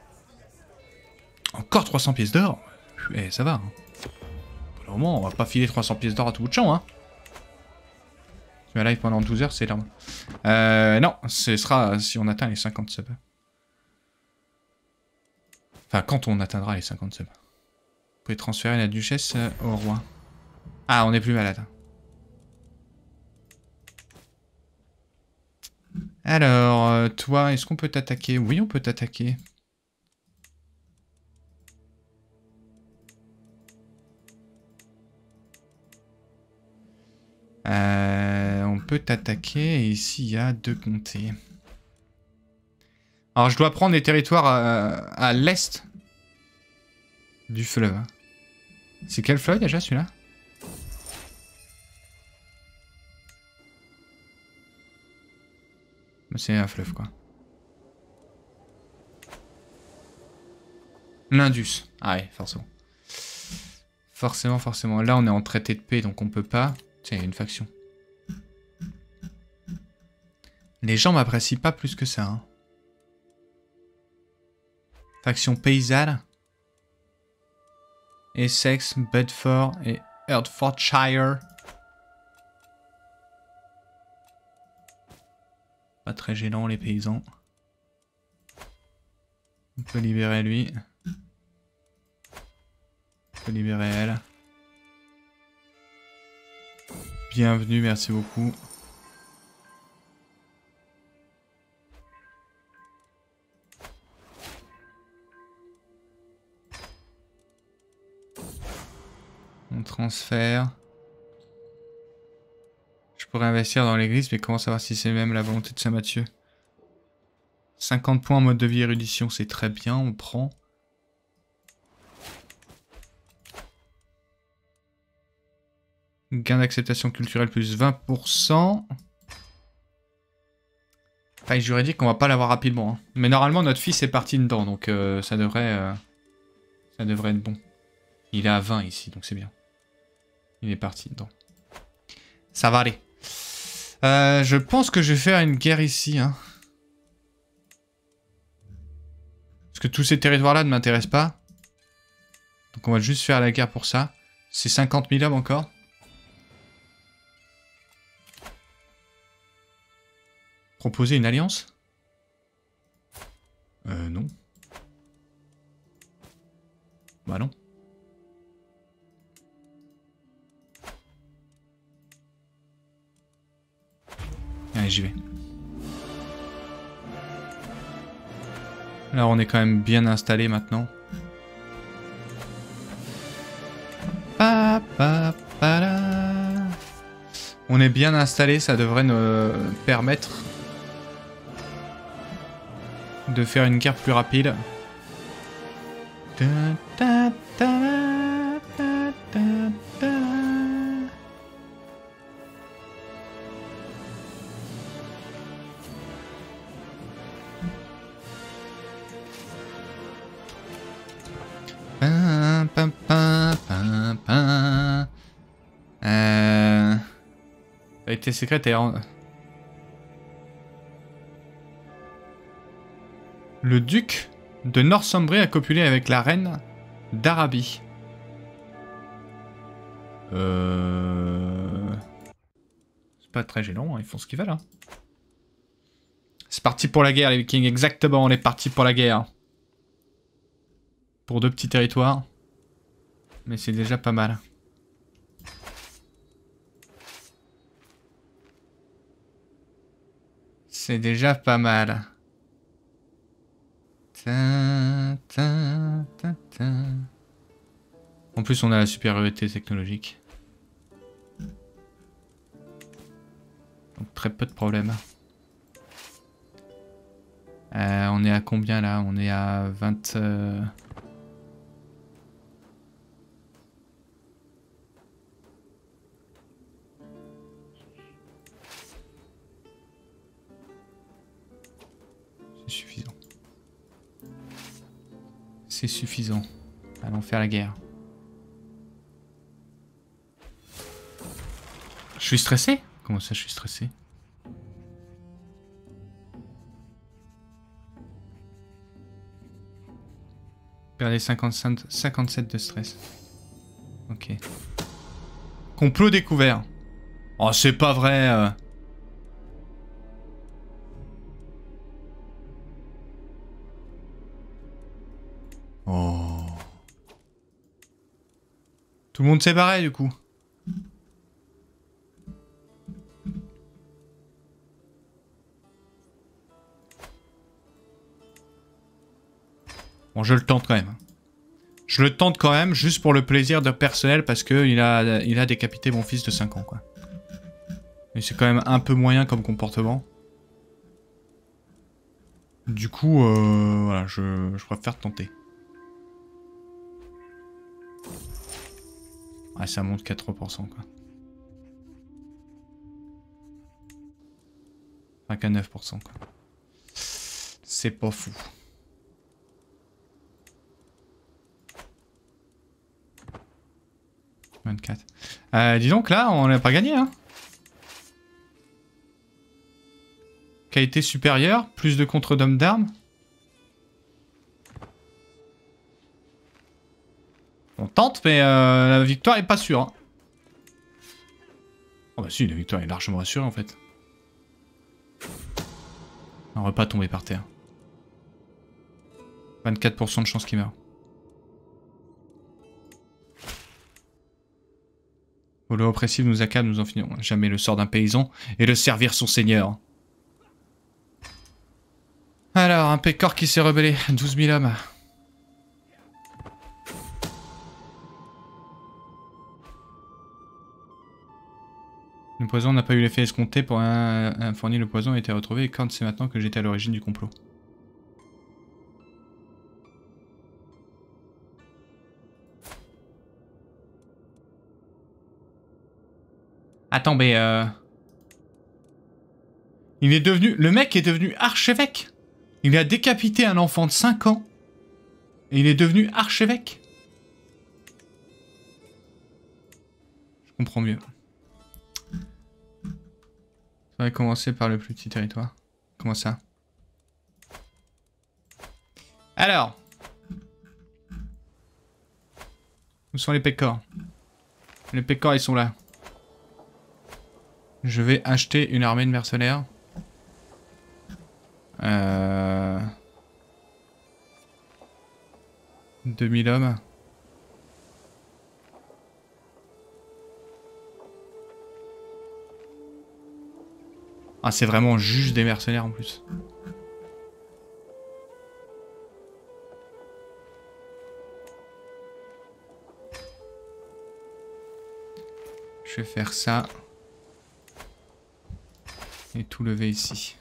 Encore 300 pièces d'or? Eh, ça va. Hein. Pour le moment, on va pas filer 300 pièces d'or à tout bout de champ, hein. Tu vas live pendant 12 heures, c'est énorme. Non, ce sera si on atteint les 50 subs. Enfin, quand on atteindra les 50 subs. Vous pouvez transférer la duchesse au roi. Ah, on est plus malade. Alors, toi, est-ce qu'on peut t'attaquer? Oui, on peut t'attaquer. On peut t'attaquer, et ici, il y a 2 comtés. Alors, je dois prendre des territoires à l'est du fleuve. C'est quel fleuve, déjà, celui-là? C'est un fleuve, quoi. L'Indus. Ah ouais, forcément. Forcément. Là, on est en traité de paix, donc on peut pas... Tiens, il y a une faction. Les gens m'apprécient pas plus que ça. Hein. Faction paysanne. Essex, Bedford et Hertfordshire. Pas très gênant, les paysans. On peut libérer lui. On peut libérer elle. Bienvenue, merci beaucoup. On transfère. Je pourrais investir dans l'église, mais comment savoir si c'est même la volonté de Saint-Mathieu? 50 points en mode de vie érudition, c'est très bien, on prend. Gain d'acceptation culturelle plus 20%. Faille juridique, on va pas l'avoir rapidement. Hein. Mais normalement, notre fils est parti dedans, donc ça devrait être bon. Il est à 20 ici, donc c'est bien. Il est parti dedans. Ça va aller. Je pense que je vais faire une guerre ici. Hein. Parce que tous ces territoires-là ne m'intéressent pas. Donc on va juste faire la guerre pour ça. C'est 50 000 hommes encore. Proposer une alliance? Non. Bah non. Allez, j'y vais. Là, on est quand même bien installé maintenant. On est bien installé, ça devrait nous permettre de faire une guerre plus rapide. Vérité secrète est en... Le duc de Northumbrie a copulé avec la reine d'Arabie. C'est pas très gênant, hein. Ils font ce qu'ils veulent. Hein. C'est parti pour la guerre, les Vikings. Exactement, on est parti pour la guerre. Pour 2 petits territoires. Mais c'est déjà pas mal. C'est déjà pas mal. En plus, on a la supériorité technologique. Donc très peu de problèmes. On est à combien là? On est à 20... C'est suffisant. C'est suffisant. Allons faire la guerre. Je suis stressé? Comment ça je suis stressé? Perdez 57 de stress. Ok. Complot découvert. Oh, c'est pas vrai. Oh. Tout le monde s'est barré du coup. Bon, je le tente quand même. Je le tente quand même, juste pour le plaisir de personnel, parce que il a décapité mon fils de 5 ans, quoi. Et c'est quand même un peu moyen comme comportement. Du coup, voilà, je préfère tenter. Ah, ça monte 4%, quoi. Enfin, qu'à 9%, quoi. C'est pas fou. Dis donc, là, on n'a pas gagné, hein. Qualité supérieure, plus de contre-d'hommes d'armes. On tente, mais la victoire est pas sûre. Hein. Oh bah si, la victoire est largement assurée, en fait. On va pas tomber par terre. 24% de chance qu'il meurt. Vos lois oppressives nous accablent, nous en finirons jamais. Le sort d'un paysan et de servir son seigneur. Alors, un pécor qui s'est rebellé. 12 000 hommes. Le poison n'a pas eu l'effet escompté. Pour un fourni, le poison a été retrouvé. Et quand c'est maintenant que j'étais à l'origine du complot. Attends, mais il est devenu... Le mec est devenu archevêque. Il a décapité un enfant de 5 ans. Et il est devenu archevêque. Je comprends mieux. Ça va commencer par le plus petit territoire. Comment ça? Alors. Où sont les pécores? Les pécores, ils sont là. Je vais acheter une armée de mercenaires. 2000 hommes. Ah, c'est vraiment juste des mercenaires en plus. Je vais faire ça. Et tout lever ici.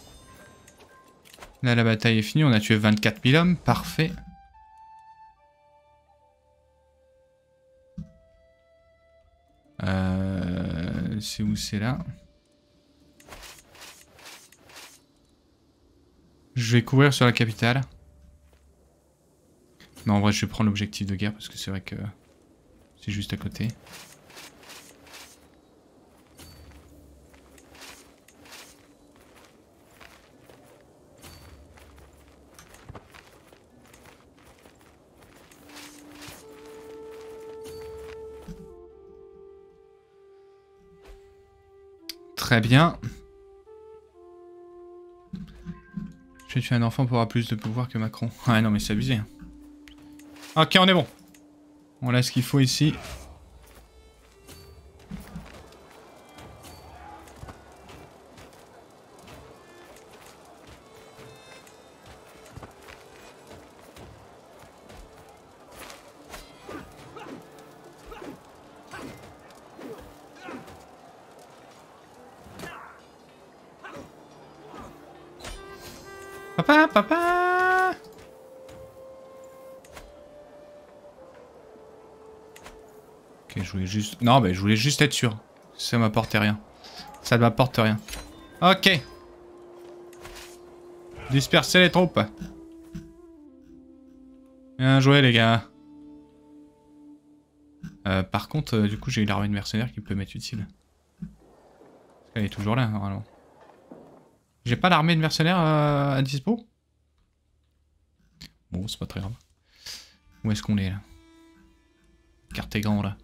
Là, la bataille est finie. On a tué 24 000 hommes. Parfait. C'est où? C'est là. Je vais courir sur la capitale. Non, en vrai, je vais prendre l'objectif de guerre parce que c'est vrai que c'est juste à côté. Très bien. Je vais tuer un enfant pour avoir plus de pouvoir que Macron. Ouais, non, mais c'est abusé. Ok, on est bon. On a ce qu'il faut ici. Papa, papa! Ok, je voulais juste... Non, mais je voulais juste être sûr. Ça m'apportait rien. Ça ne m'apporte rien. Ok. Disperser les troupes. Bien joué, les gars. Par contre, du coup, j'ai eu l'armée de mercenaires qui peut m'être utile. Elle est toujours là, normalement. J'ai pas l'armée de mercenaires à dispo? Bon, c'est pas très grave. Où est-ce qu'on est, là? Cartégan, là.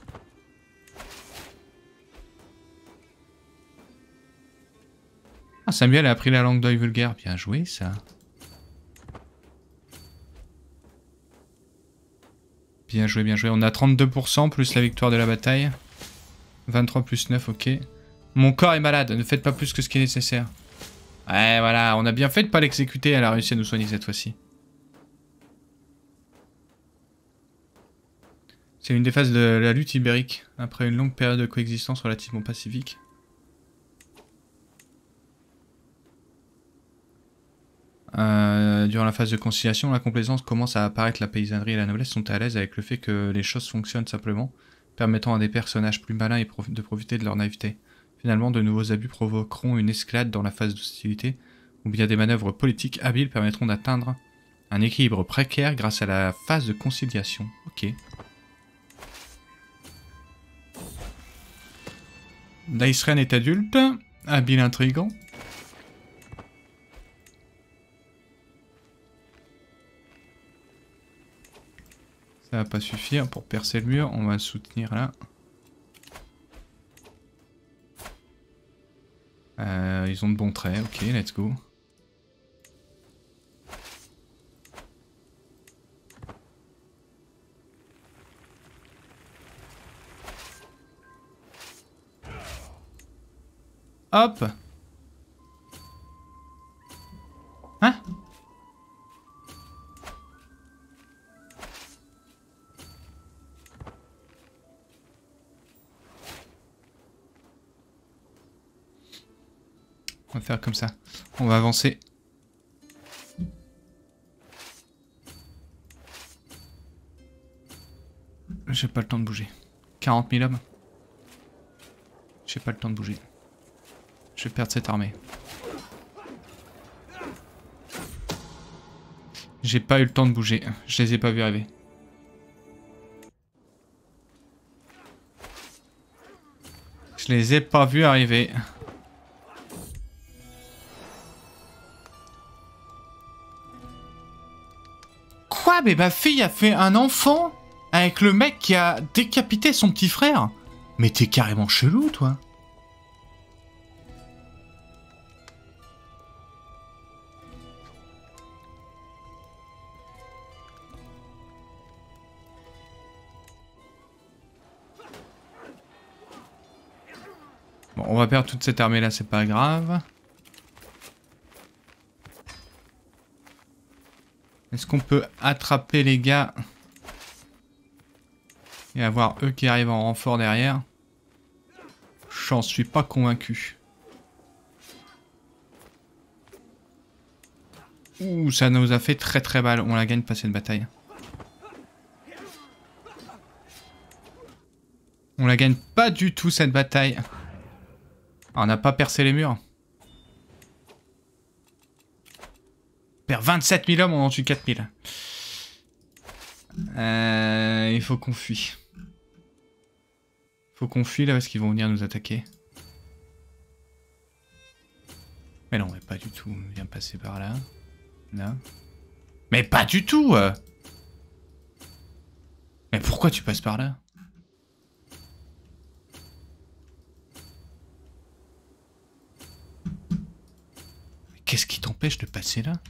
Ah, Samuel a appris la langue d'oeil vulgaire. Bien joué, ça. Bien joué, bien joué. On a 32% plus la victoire de la bataille. 23 plus 9, ok. Mon corps est malade. Ne faites pas plus que ce qui est nécessaire. Ouais, voilà. On a bien fait de pas l'exécuter. Elle a réussi à nous soigner cette fois-ci. C'est une des phases de la lutte ibérique. Après une longue période de coexistence relativement pacifique. Durant la phase de conciliation, la complaisance commence à apparaître. La paysannerie et la noblesse sont à l'aise avec le fait que les choses fonctionnent simplement, permettant à des personnages plus malins de profiter de leur naïveté. Finalement, de nouveaux abus provoqueront une escalade dans la phase d'hostilité, ou bien des manœuvres politiques habiles permettront d'atteindre un équilibre précaire grâce à la phase de conciliation. Ok. Daisren est adulte, habile intrigant. Ça va pas suffire pour percer le mur, on va le soutenir là. Ils ont de bons traits, ok, let's go. Hop! Hein? On va faire comme ça. On va avancer. J'ai pas le temps de bouger. 40 000 hommes. J'ai pas le temps de bouger. Je vais perdre cette armée. J'ai pas eu le temps de bouger. Je les ai pas vus arriver. Je les ai pas vus arriver. Quoi? Mais ma fille a fait un enfant avec le mec qui a décapité son petit frère? Mais t'es carrément chelou, toi. Bon, on va perdre toute cette armée là, c'est pas grave. Est-ce qu'on peut attraper les gars et avoir eux qui arrivent en renfort derrière? J'en suis pas convaincu. Ouh, ça nous a fait très très mal. On la gagne pas cette bataille. On la gagne pas du tout cette bataille. Ah, on n'a pas percé les murs. On perd 27 000 hommes, on en tue 4 000. Il faut qu'on fuit. Faut qu'on fuit là parce qu'ils vont venir nous attaquer. Mais non, mais pas du tout. On vient passer par là. Là. Mais pas du tout. Mais pourquoi tu passes par là? Qu'est-ce qui t'empêche de passer là?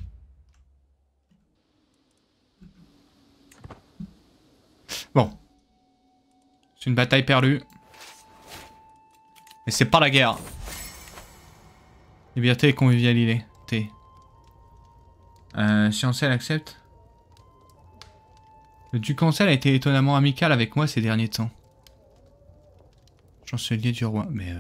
Bon. C'est une bataille perdue. Mais c'est pas la guerre. Liberté et convivialité. Si Ansel accepte. Le duc Ansel a été étonnamment amical avec moi ces derniers temps. Chancelier du roi. Mais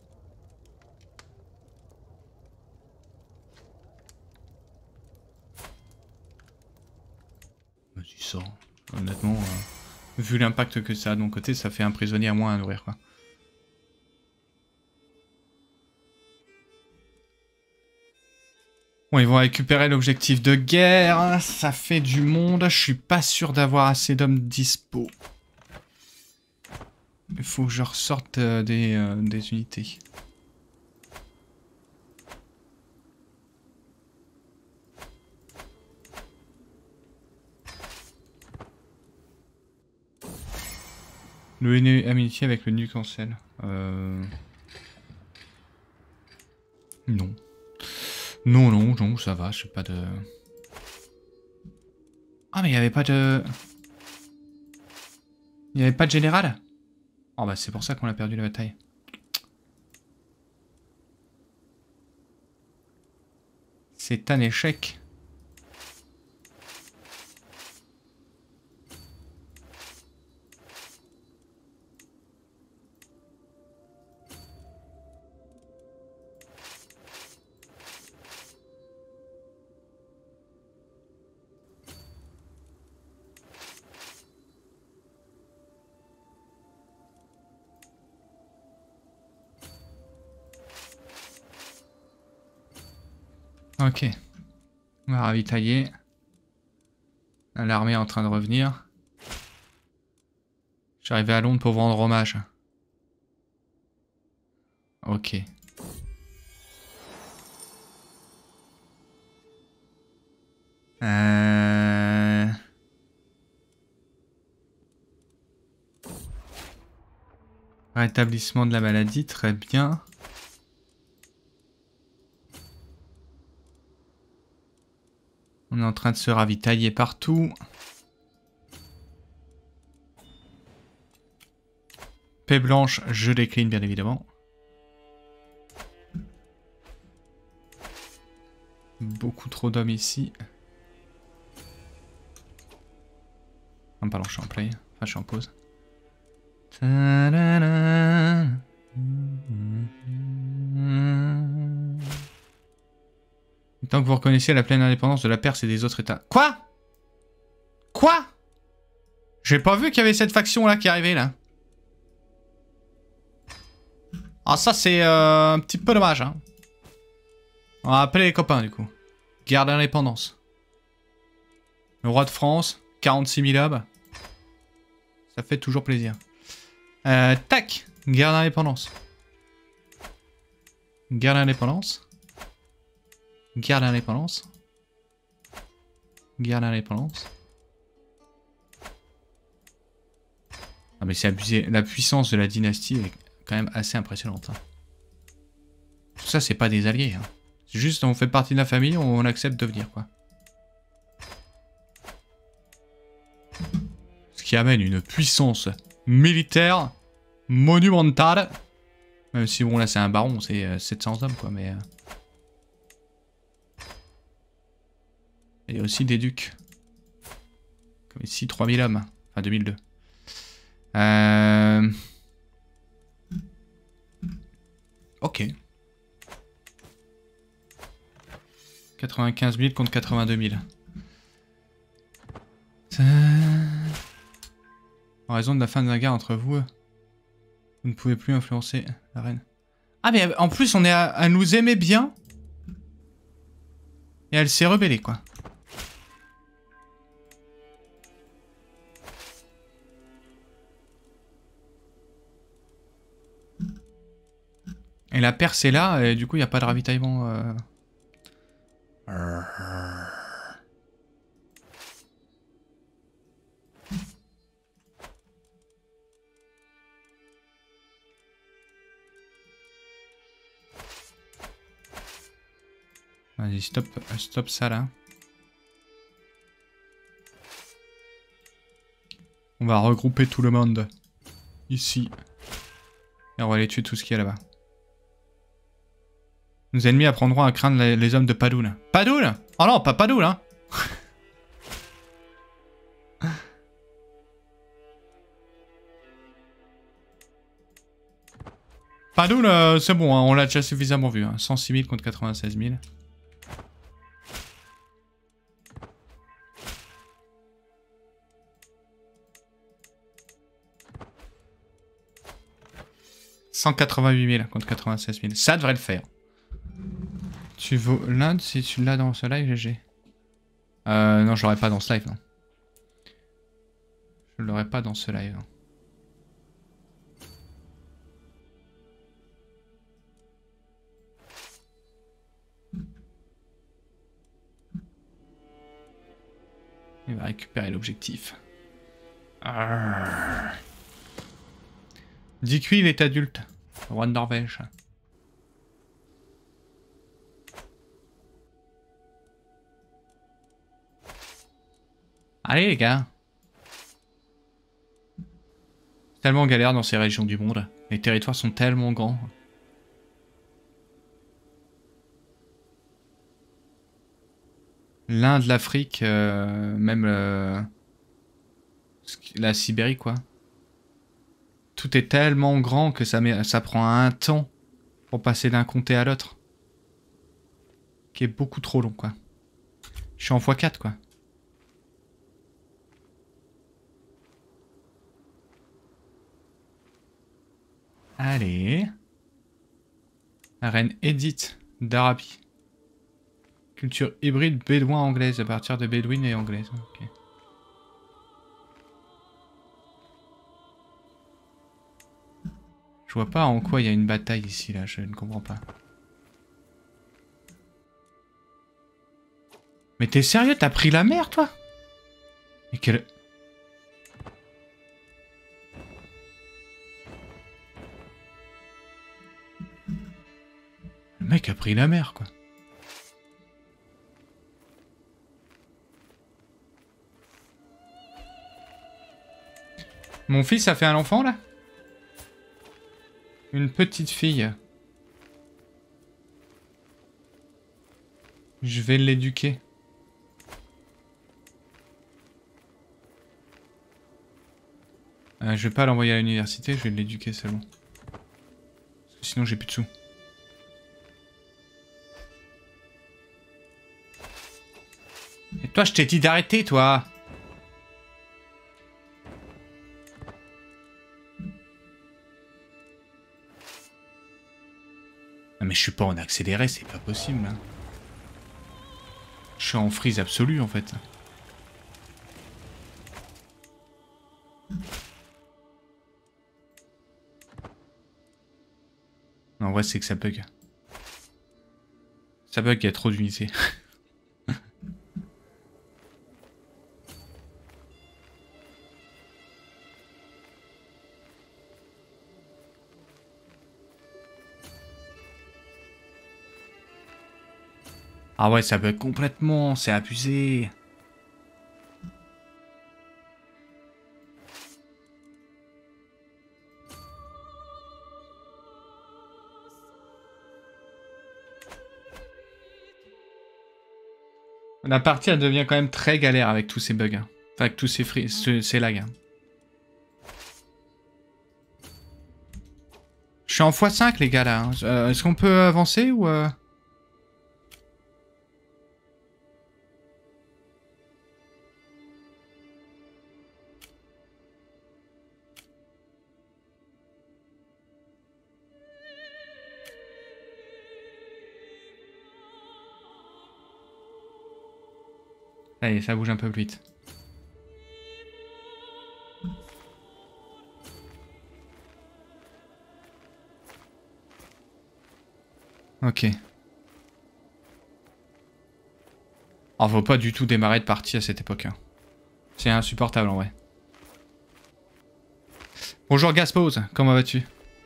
vas-y, sors. Honnêtement, vu l'impact que ça a de mon côté, ça fait un prisonnier à moins à nourrir, quoi. Bon, ils vont récupérer l'objectif de guerre. Ça fait du monde. Je suis pas sûr d'avoir assez d'hommes dispo. Il faut que je ressorte des unités. Le amitié avec le duc Ansel. Non. Non, ça va, je sais pas de... Ah, mais il n'y avait pas de... Il n'y avait pas de général? Oh bah c'est pour ça qu'on a perdu la bataille. C'est un échec. Ok. On va ravitailler. L'armée est en train de revenir. Je suis arrivé à Londres pour vous rendre hommage. Ok. Rétablissement de la maladie, très bien. On est en train de se ravitailler partout. Paix blanche, je décline bien évidemment. Beaucoup trop d'hommes ici. Non, pardon, je suis en play. Enfin, je suis en pause. Tant que vous reconnaissiez la pleine indépendance de la Perse et des autres États. Quoi? Quoi? J'ai pas vu qu'il y avait cette faction là qui arrivait là. Ah, ça, c'est un petit peu dommage, hein. On va appeler les copains, du coup. Guerre d'indépendance. Le roi de France, 46 000 hommes. Ça fait toujours plaisir. Tac. Guerre d'indépendance. Guerre d'indépendance. Guerre d'indépendance. Guerre d'indépendance. Ah mais c'est abusé. La puissance de la dynastie est quand même assez impressionnante. Hein. Tout ça, c'est pas des alliés. Hein. C'est juste, on fait partie de la famille, on accepte de venir, quoi. Ce qui amène une puissance militaire monumentale. Même si, bon, là, c'est un baron, c'est 700 hommes, quoi, mais... Il y a aussi des ducs. Comme ici, 3000 hommes. Enfin, 2002. 95 000 contre 82 000. En raison de la fin de la guerre entre vous, vous ne pouvez plus influencer la reine. Ah mais en plus, elle nous aimait bien. Et elle s'est rebellée, quoi. Et la Perse est là, et du coup, il n'y a pas de ravitaillement. Vas-y, stop ça, là. On va regrouper tout le monde. Ici. Et on va aller tuer tout ce qu'il y a là-bas. Nos ennemis apprendront à craindre les hommes de Padoul. Padoul? Oh non, pas Padoul, hein. Padoul, c'est bon, hein, on l'a déjà suffisamment vu. Hein. 106 000 contre 96 000. « 188 000 contre 96 000. Ça devrait le faire. Tu vaux l'Inde si tu l'as dans ce live, GG. Non, je l'aurais pas dans ce live, non. Je l'aurais pas dans ce live. Il va récupérer l'objectif. Dis-lui, il est adulte. Le roi de Norvège. Allez les gars. C'est tellement galère dans ces régions du monde. Les territoires sont tellement grands. L'Inde, l'Afrique, même la Sibérie, quoi. Tout est tellement grand que ça prend un temps pour passer d'un comté à l'autre. Qui est beaucoup trop long, quoi. Je suis en x4, quoi. Allez. La reine Edith d'Arabie. Culture hybride bédouin-anglaise à partir de bédouine et anglaise. Okay. Je vois pas en quoi il y a une bataille ici, là. Je ne comprends pas. Mais t'es sérieux? T'as pris la mer, toi? Mais quel... Le mec a pris la mer, quoi. Mon fils a fait un enfant, là? Une petite fille. Je vais l'éduquer. Je vais pas l'envoyer à l'université, je vais l'éduquer seulement. Parce que sinon j'ai plus de sous. Et toi, je t'ai dit d'arrêter, toi. mais je suis pas en accéléré, c'est pas possible. Hein. Je suis en freeze absolu en fait. En vrai, c'est que ça bug. Ça bug, il y a trop d'unités. Ah ouais, ça bug complètement, c'est abusé. La partie, elle devient quand même très galère avec tous ces bugs. Hein. Enfin, avec tous ces lags. Hein. Je suis en x5, les gars, là. Hein. Est-ce qu'on peut avancer ou... Allez, ça bouge un peu plus vite. Ok. On faut pas du tout démarrer de partie à cette époque. Hein. C'est insupportable en vrai. Bonjour Gaspose, comment vas-tu?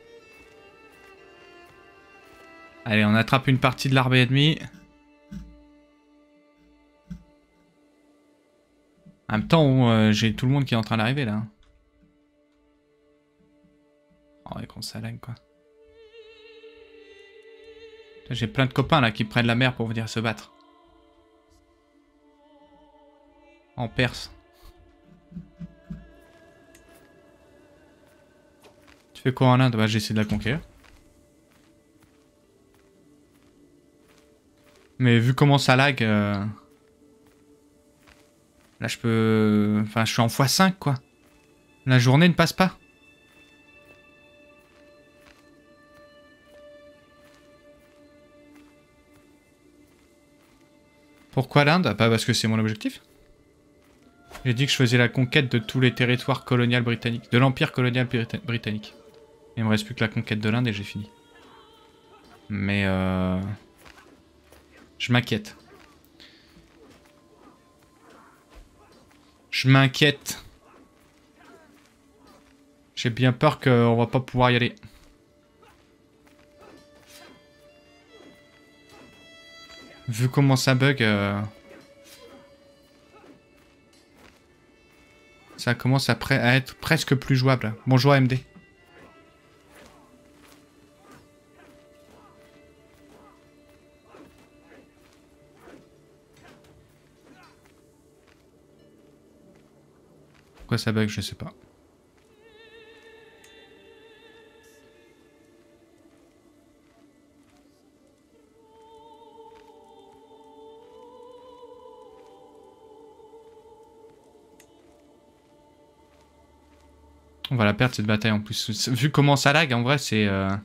Allez, on attrape une partie de l'arbre ennemi. En même temps, j'ai tout le monde qui est en train d'arriver là. Oh, et qu'on ça lag quoi. J'ai plein de copains là qui prennent la mer pour venir se battre. En Perse. Tu fais quoi en Inde? Bah j'essaie de la conquérir. Mais vu comment ça lag... Là je peux... Enfin je suis en x5 quoi. La journée ne passe pas. Pourquoi l'Inde? Pas parce que c'est mon objectif. J'ai dit que je faisais la conquête de tous les territoires coloniaux britanniques. De l'empire colonial britannique. Il me reste plus que la conquête de l'Inde et j'ai fini. Mais je m'inquiète. Je m'inquiète. J'ai bien peur qu'on va pas pouvoir y aller. Vu comment ça bug... Ça commence à être presque plus jouable. Bonjour AMD. Pourquoi ça bug, je sais pas. On va la perdre cette bataille en plus. Vu comment ça lag, en vrai, c'est...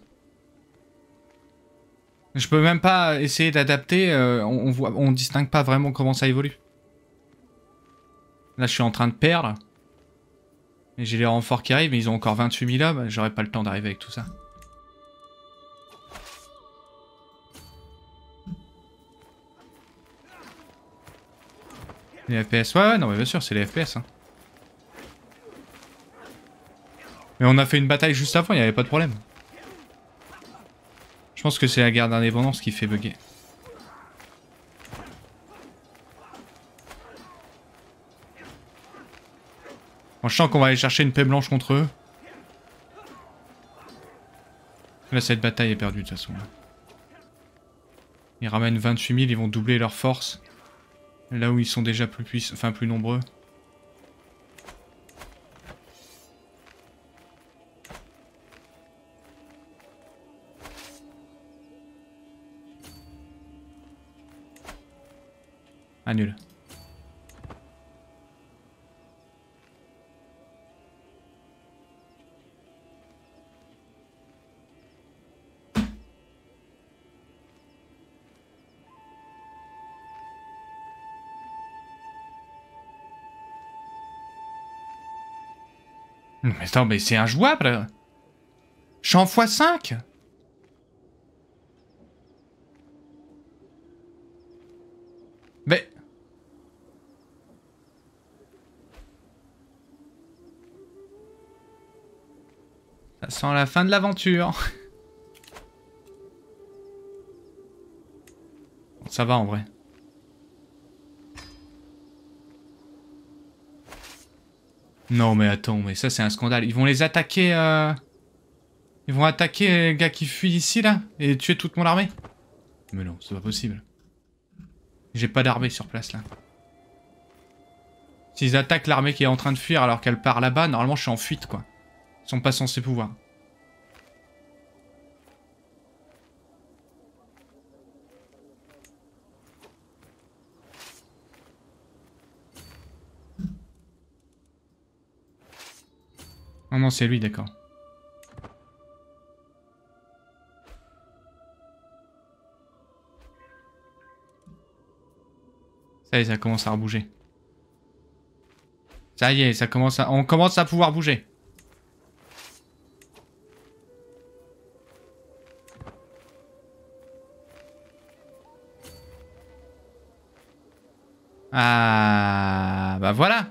Je peux même pas essayer d'adapter. On distingue pas vraiment comment ça évolue. Là, je suis en train de perdre. Et j'ai les renforts qui arrivent, mais ils ont encore 28 000 hommes. J'aurai pas le temps d'arriver avec tout ça. Les FPS, ouais, non, mais bien sûr, c'est les FPS. Hein. Mais on a fait une bataille juste avant, il n'y avait pas de problème. Je pense que c'est la guerre d'indépendance qui fait bugger. Bon, je sens qu'on va aller chercher une paix blanche contre eux. Là, cette bataille est perdue de toute façon. Ils ramènent 28 000, ils vont doubler leur force. Là où ils sont déjà plus puissants, enfin plus nombreux. Ah, nul. Mais attends, mais c'est injouable. Je suis en x5. Mais... Ça sent la fin de l'aventure. Ça va en vrai. Non mais attends, mais ça c'est un scandale. Ils vont les attaquer... Ils vont attaquer les gars qui fuient ici là et tuer toute mon armée. Mais non, c'est pas possible. J'ai pas d'armée sur place là. S'ils attaquent l'armée qui est en train de fuir alors qu'elle part là-bas, normalement je suis en fuite quoi. Ils sont pas censés pouvoir. Oh non, c'est lui, d'accord. Ça y est, ça commence à rebouger. Ça y est, ça commence à... on commence à pouvoir bouger. Ah... Bah voilà.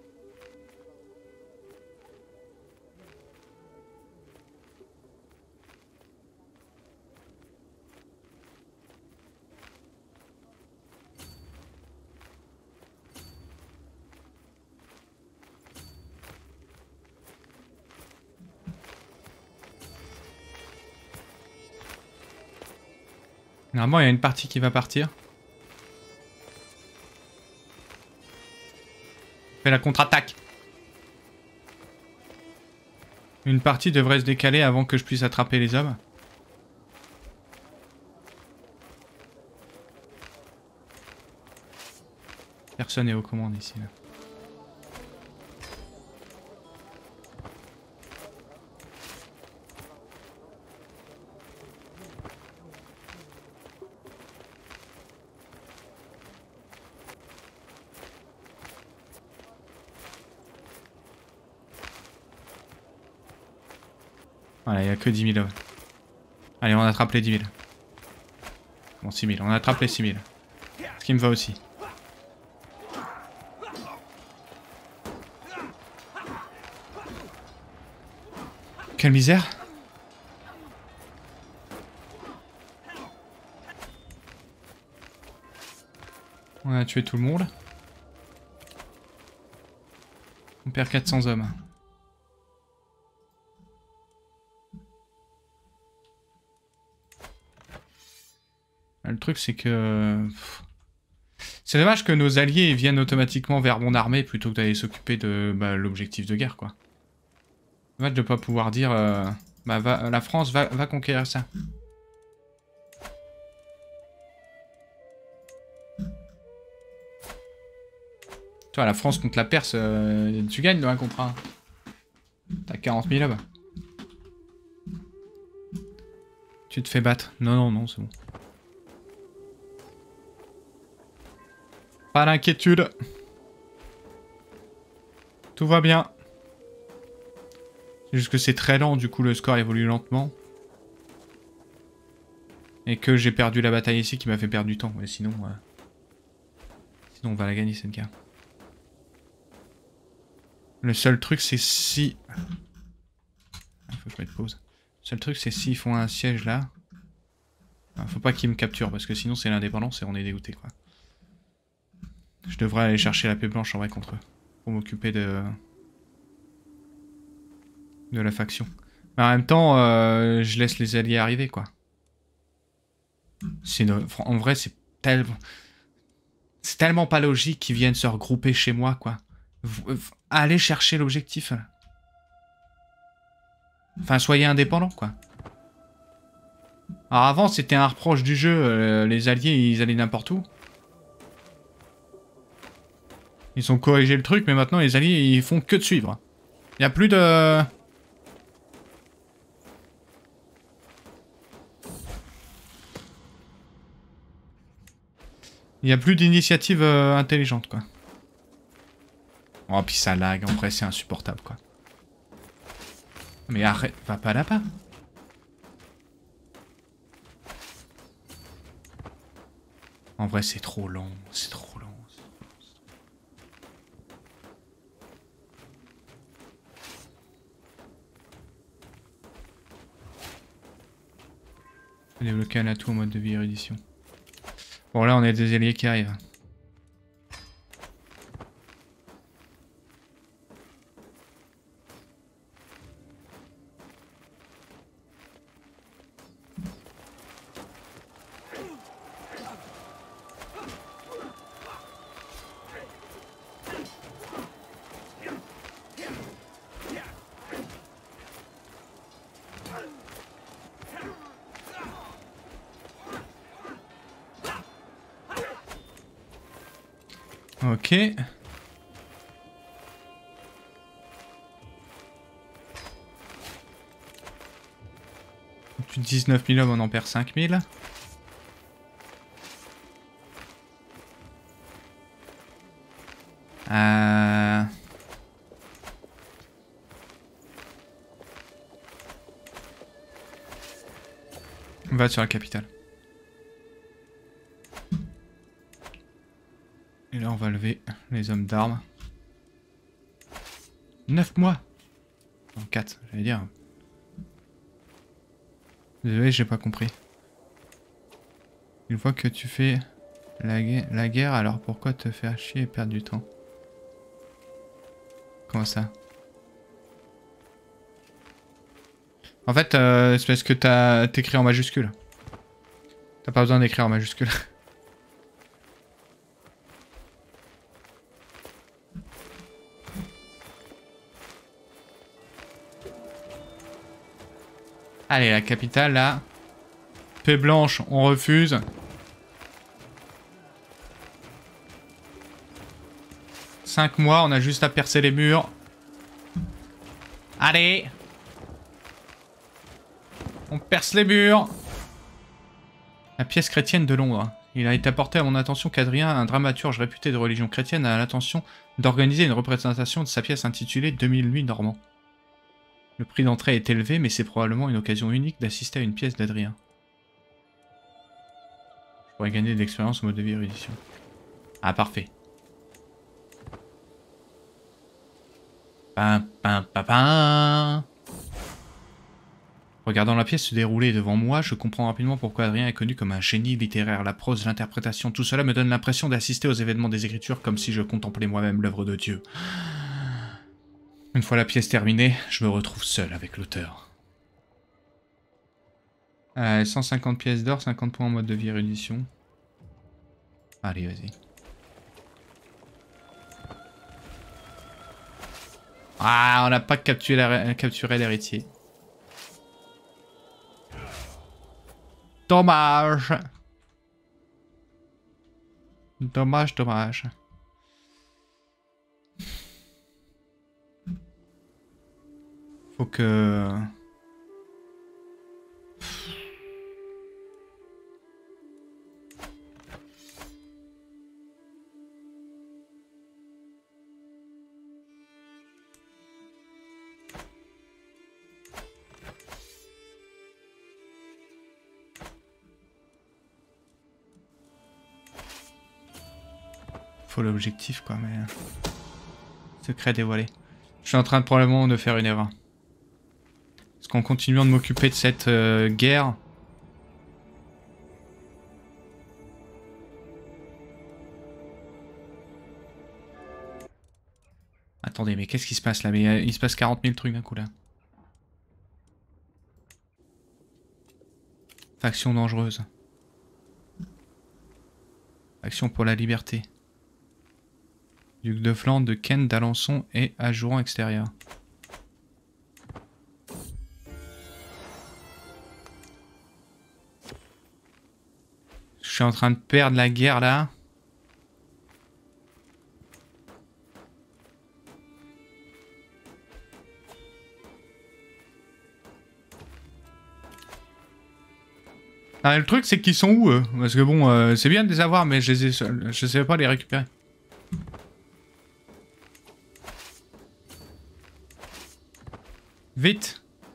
Normalement, il y a une partie qui va partir. Fait la contre-attaque. Une partie devrait se décaler avant que je puisse attraper les hommes. Personne n'est aux commandes ici. Là. Voilà, il n'y a que 10 000 hommes. Allez, on attrape les 10 000. Bon, 6 000. On attrape les 6 000. Ce qui me va aussi. Quelle misère. On a tué tout le monde. On perd 400 hommes. Le truc, c'est que... C'est dommage que nos alliés viennent automatiquement vers mon armée plutôt que d'aller s'occuper de l'objectif de guerre, quoi. Dommage de pas pouvoir dire... la France va conquérir ça. Toi, la France contre la Perse, tu gagnes un contre 1. T'as 40 000 là-bas. Tu te fais battre. Non, non, non, c'est bon. Pas d'inquiétude. Tout va bien. C'est juste que c'est très lent, du coup le score évolue lentement. Et que j'ai perdu la bataille ici qui m'a fait perdre du temps. Ouais, sinon, sinon on va la gagner cette guerre. Le seul truc c'est si... Il faut que je mette pause. Le seul truc c'est s'ils font un siège là. Faut pas qu'ils me capturent parce que sinon c'est l'indépendance et on est dégoûté quoi. Je devrais aller chercher la paix blanche en vrai contre eux. Pour m'occuper de la faction. Mais en même temps, je laisse les alliés arriver quoi. En vrai c'est tellement pas logique qu'ils viennent se regrouper chez moi quoi. Allez chercher l'objectif. Enfin soyez indépendants quoi. Alors avant c'était un reproche du jeu, les alliés ils allaient n'importe où. Ils ont corrigé le truc mais maintenant les alliés ils font que de suivre. Il n'y a plus de... Il n'y a plus d'initiative intelligente quoi. Oh puis ça lag, en vrai c'est insupportable quoi. Mais arrête, va pas là-bas. En vrai, c'est trop long, c'est trop long. Débloquer un atout en mode de vie érudition. Bon, là, on a des alliés qui arrivent. Ok. Plus de 19 000 hommes, on en perd 5 000. On va sur la capitale. Et là, on va lever les hommes d'armes. 9 mois. Non, 4, j'allais dire. Désolé, j'ai pas compris. Une fois que tu fais la guerre, alors pourquoi te faire chier et perdre du temps? Comment ça? En fait, c'est parce que t'écris en majuscule. T'as pas besoin d'écrire en majuscule. Allez, la capitale, là. Paix blanche, on refuse. « 5 mois, on a juste à percer les murs. Allez! On perce les murs! La pièce chrétienne de Londres. Il a été apporté à mon attention qu'Adrien, un dramaturge réputé de religion chrétienne, a l'intention d'organiser une représentation de sa pièce intitulée 2000 nuits Normands. Le prix d'entrée est élevé, mais c'est probablement une occasion unique d'assister à une pièce d'Adrien. Je pourrais gagner de l'expérience au mode de vie érudition. Ah, parfait. Pam, pam, pam, pam. Regardant la pièce se dérouler devant moi, je comprends rapidement pourquoi Adrien est connu comme un génie littéraire. La prose, l'interprétation, tout cela me donne l'impression d'assister aux événements des Écritures comme si je contemplais moi-même l'œuvre de Dieu. Une fois la pièce terminée, je me retrouve seul avec l'auteur. 150 pièces d'or, 50 points en mode de vie érudition. Allez, vas-y. Ah, on n'a pas capturé l'héritier. Dommage. Dommage, dommage. Faut que... Faut l'objectif quoi, mais... Secret dévoilé. Je suis en train de probablement de faire une erreur. Parce qu'en continuant de m'occuper de cette guerre... Attendez, mais qu'est-ce qui se passe là? Mais il se passe 40 000 trucs d'un coup là. Faction dangereuse. Faction pour la liberté. Duc de Flandre, de Kent, d'Alençon et Ajuran extérieur. Je suis en train de perdre la guerre là. Ah, le truc c'est qu'ils sont où eux? Parce que bon, c'est bien de les avoir mais je sais pas les récupérer. Vite!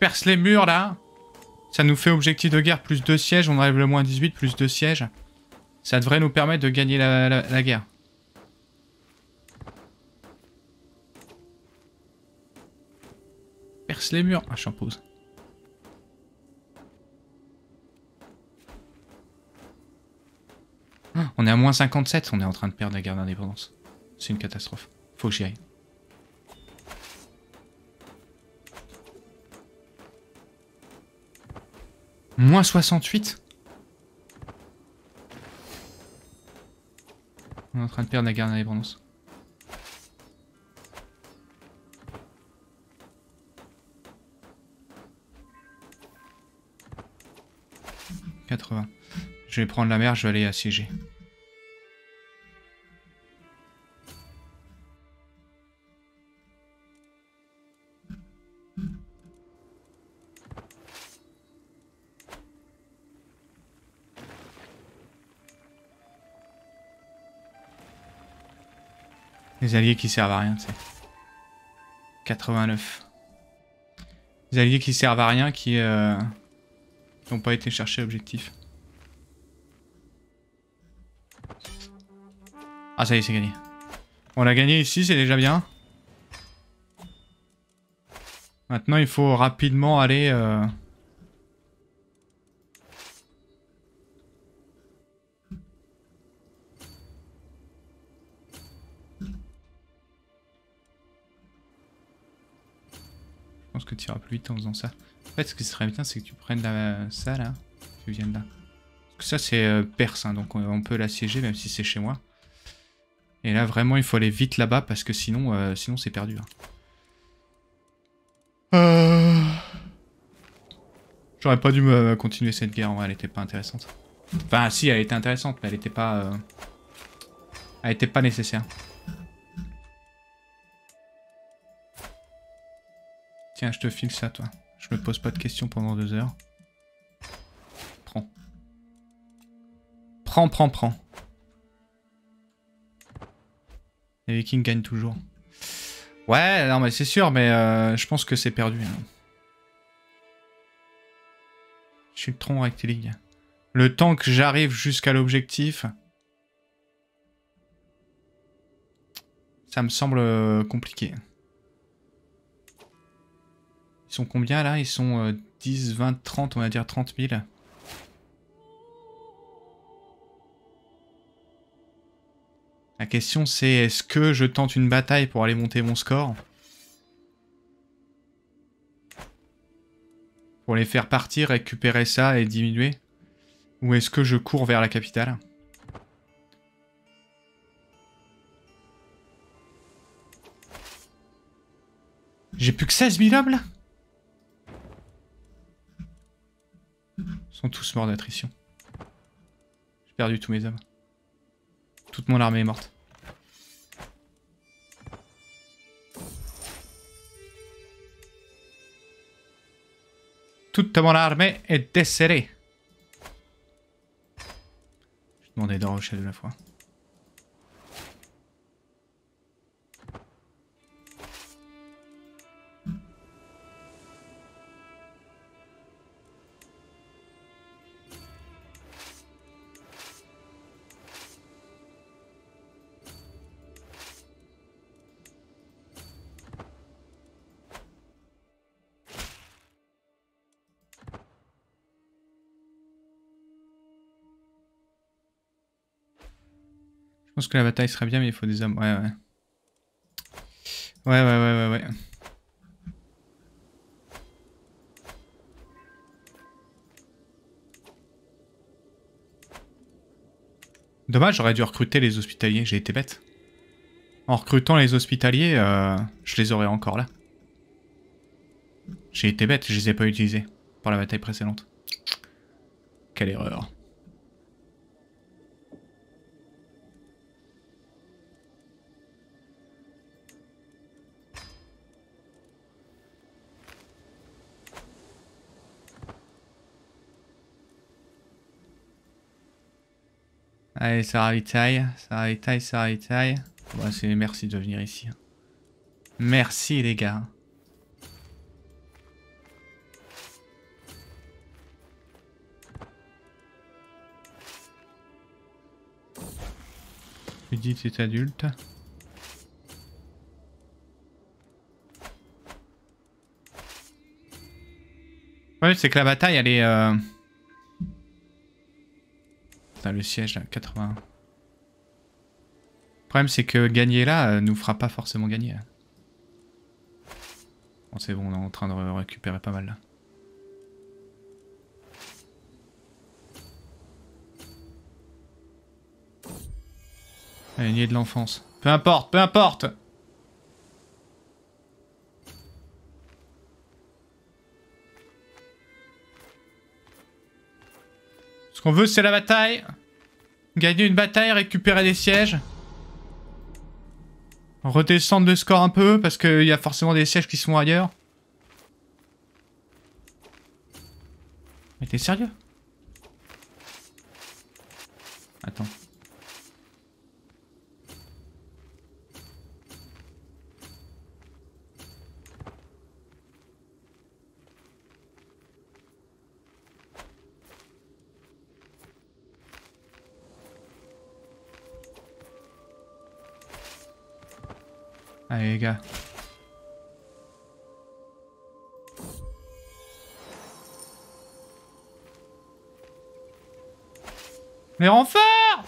perce les murs là. Ça nous fait objectif de guerre plus 2 sièges. On arrive le moins 18 plus 2 sièges. Ça devrait nous permettre de gagner la guerre. Perce les murs. Ah, je suis en pause. On est à moins 57. On est en train de perdre la guerre d'indépendance. C'est une catastrophe. Faut que j'y aille. Moins 68. On est en train de perdre la guerre d'indépendance. « 80. Je vais prendre la mer, je vais aller assiéger. Les alliés qui servent à rien, tu sais. 89. Les alliés qui servent à rien, qui n'ont pas été chercher l'objectif. Ah, ça y est, c'est gagné. On l'a gagné ici, c'est déjà bien. Maintenant, il faut rapidement aller... Je pense que tu iras plus vite en faisant ça. En fait, ce qui serait bien, c'est que tu prennes ça, là. Tu viennes là. Parce que ça, c'est perse, hein, donc on peut l'assiéger, même si c'est chez moi. Et là, vraiment, il faut aller vite là-bas, parce que sinon, sinon c'est perdu. Hein. J'aurais pas dû continuer cette guerre, en vrai, elle était pas intéressante. Enfin, si, elle était intéressante, mais elle était pas... Elle était pas nécessaire. Tiens, je te file ça, toi. Je me pose pas de questions pendant 2 heures. Prends. Prends. Les Vikings gagnent toujours. Ouais, non, mais c'est sûr, mais je pense que c'est perdu. Hein. Je suis le tronc rectiligne. Le temps que j'arrive jusqu'à l'objectif... Ça me semble compliqué. Ils sont combien là? Ils sont 10, 20, 30, on va dire 30 000. La question c'est, est-ce que je tente une bataille pour aller monter mon score? Pour les faire partir, récupérer ça et diminuer? Ou est-ce que je cours vers la capitale? J'ai plus que 16 000 hommes là? Ils sont tous morts d'attrition. J'ai perdu tous mes hommes. Toute mon armée est morte. Toute mon armée est desserrée. Je demandais de Rochelle de la fois. Je pense que la bataille serait bien, mais il faut des hommes. Ouais. Ouais. Dommage, j'aurais dû recruter les hospitaliers, j'ai été bête. En recrutant les hospitaliers, je les aurais encore là. J'ai été bête, je les ai pas utilisés pour la bataille précédente. Quelle erreur. Allez, ça ravitaille. Ouais, merci de venir ici. Merci les gars. Fluidité est adulte. Ouais, c'est que la bataille, elle est... Putain, le siège, là, 80. Le problème, c'est que gagner là nous fera pas forcément gagner. Là. Bon, c'est bon, on est en train de récupérer pas mal, là. Allez, nier de l'enfance. Peu importe, peu importe! Ce qu'on veut, c'est la bataille. Gagner une bataille, récupérer des sièges. Redescendre le score un peu, parce qu'il y a forcément des sièges qui sont ailleurs. Mais t'es sérieux? Attends. Allez les gars. Les renforts!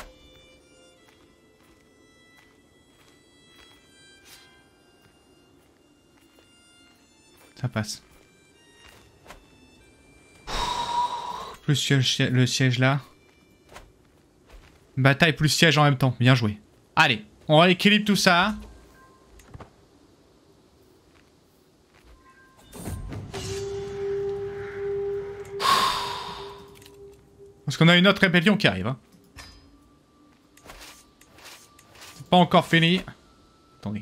Ça passe. Plus le siège là. Bataille plus siège en même temps. Bien joué. Allez, on rééquilibre tout ça. Parce qu'on a une autre rébellion qui arrive. Hein. C'est pas encore fini. Attendez.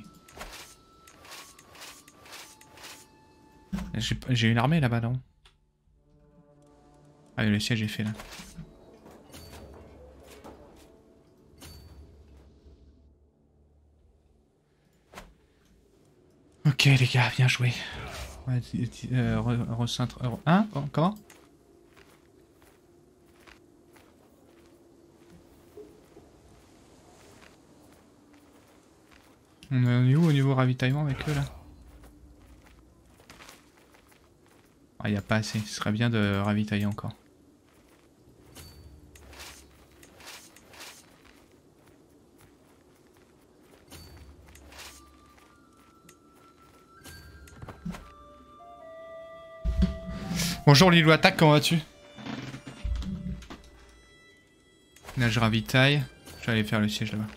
J'ai une armée là-bas, non? Ah, le siège est fait là. Ok les gars, bien joué. Ouais, recentre... Hein? Comment? On est où au niveau ravitaillement avec eux là? Ah, y a pas assez. Ce serait bien de ravitailler encore. Bonjour Lilou Attaque, comment vas-tu? Là je ravitaille. Je vais aller faire le siège là-bas.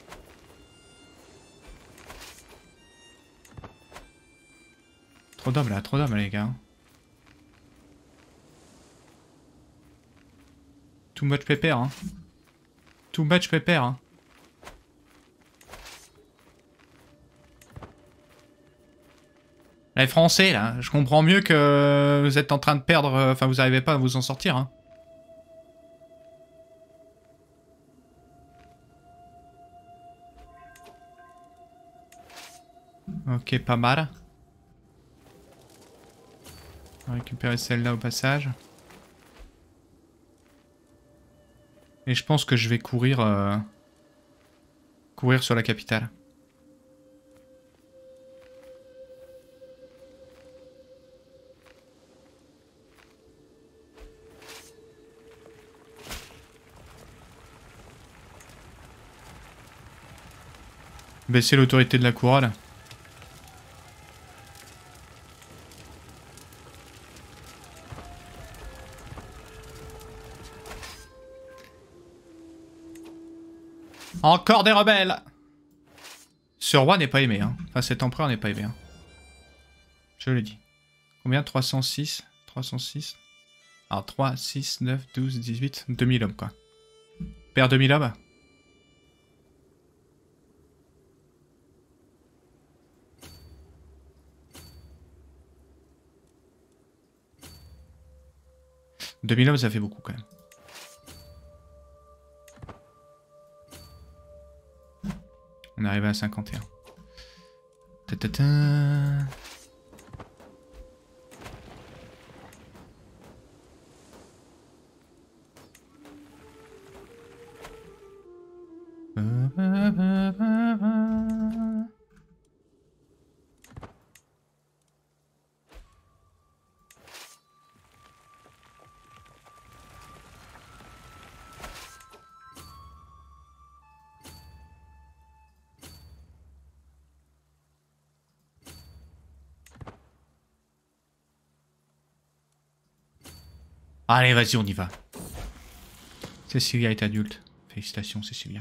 Trop d'hommes là, trop d'hommes les gars. Too much pepper hein. Too much pepper hein. Les Français là, je comprends mieux que vous êtes en train de perdre, enfin vous n'arrivez pas à vous en sortir hein. Ok, pas mal. On va récupérer celle-là au passage. Et je pense que je vais courir... courir sur la capitale. Baisser l'autorité de la couronne. Encore des rebelles! Ce roi n'est pas aimé, hein. Enfin, cet empereur n'est pas aimé, hein. Je le dis. Combien? 306? 306? Alors, 3, 6, 9, 12, 18... 2000 hommes, quoi. Père 2000 hommes? « 2000 hommes, ça fait beaucoup, quand même. On est arrivé à 51. Ta-ta-ta. Hop. Allez, vas-y, on y va. Cecilia est adulte. Félicitations, Cecilia.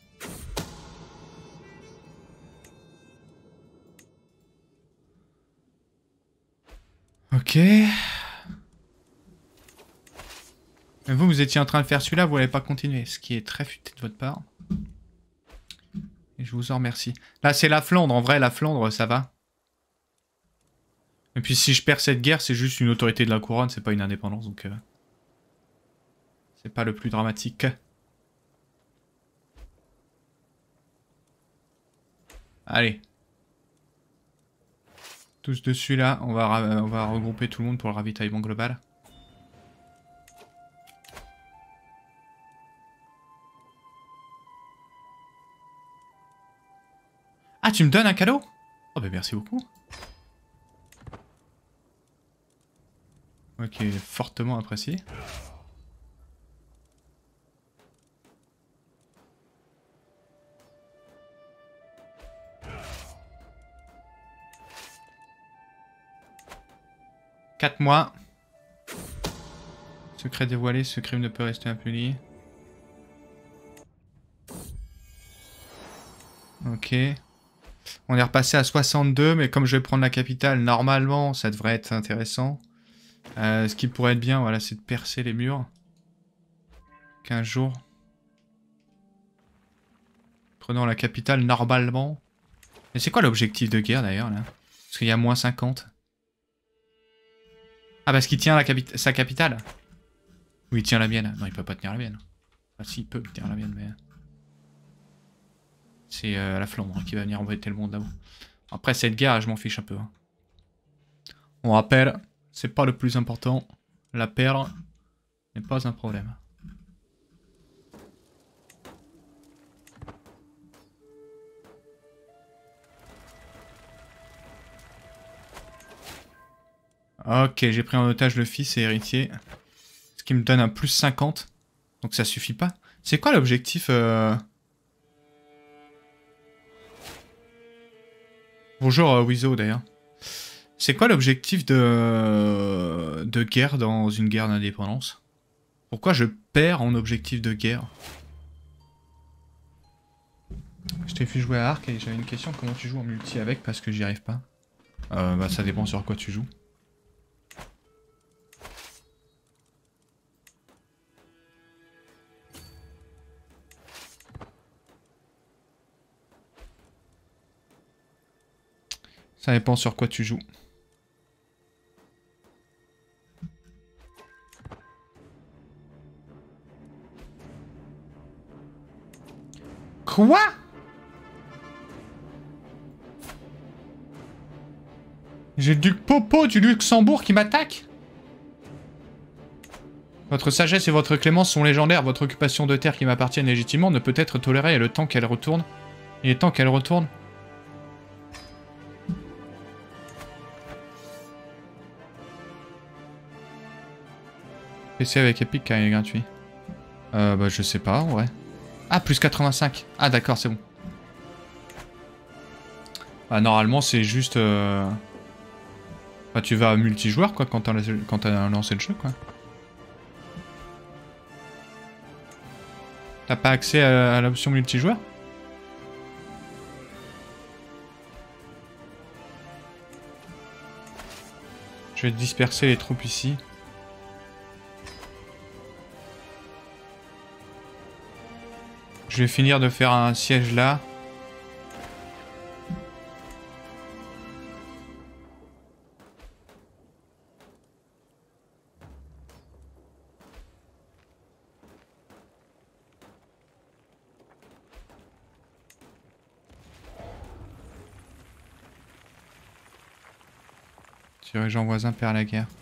Ok. Mais vous étiez en train de faire celui-là, vous n'avez pas continué. Ce qui est très futé de votre part. Et je vous en remercie. Là, c'est la Flandre. En vrai, la Flandre, ça va. Et puis, si je perds cette guerre, c'est juste une autorité de la couronne. C'est pas une indépendance, donc... c'est pas le plus dramatique. Allez. Tous dessus, là. On va regrouper tout le monde pour le ravitaillement global. Ah, tu me donnes un cadeau? Oh, bah merci beaucoup. Ok, fortement apprécié. « 4 mois. Secret dévoilé, ce crime ne peut rester impuni. » Ok. On est repassé à 62, mais comme je vais prendre la capitale, normalement, ça devrait être intéressant. Ce qui pourrait être bien, voilà, c'est de percer les murs. 15 jours. Prenons la capitale normalement. Mais c'est quoi l'objectif de guerre d'ailleurs là? Parce qu'il y a moins 50. Ah parce qu'il tient sa capitale. Ou il tient la mienne. Non, il peut pas tenir la mienne. Enfin si, il peut tenir la mienne, mais... c'est la Flandre qui va venir embêter le monde là-haut. Après cette guerre, je m'en fiche un peu. Hein. On rappelle, c'est pas le plus important. La perdre n'est pas un problème. Ok, j'ai pris en otage le fils et héritier. Ce qui me donne un plus 50. Donc ça suffit pas. C'est quoi l'objectif Bonjour Wizo d'ailleurs. C'est quoi l'objectif de guerre dans une guerre d'indépendance? Pourquoi je perds en objectif de guerre? Je t'ai fait jouer à Arc et j'avais une question, comment tu joues en multi avec parce que j'y arrive pas? Bah ça dépend sur quoi tu joues. Ça dépend sur quoi tu joues. Quoi? J'ai le duc Popo du Luxembourg qui m'attaque? Votre sagesse et votre clémence sont légendaires. Votre occupation de terre qui m'appartiennent légitimement ne peut être tolérée et le temps qu'elle retourne. Il est temps qu'elle retourne. PC avec Epic car il est gratuit. Bah je sais pas en vrai. Ah, plus 85. Ah d'accord, c'est bon. Bah normalement c'est juste... Bah tu vas à multijoueur quoi quand t'as lancé le jeu quoi. T'as pas accès à l'option multijoueur? Je vais disperser les troupes ici. Je vais finir de faire un siège là. Dirigeant voisin perd la guerre.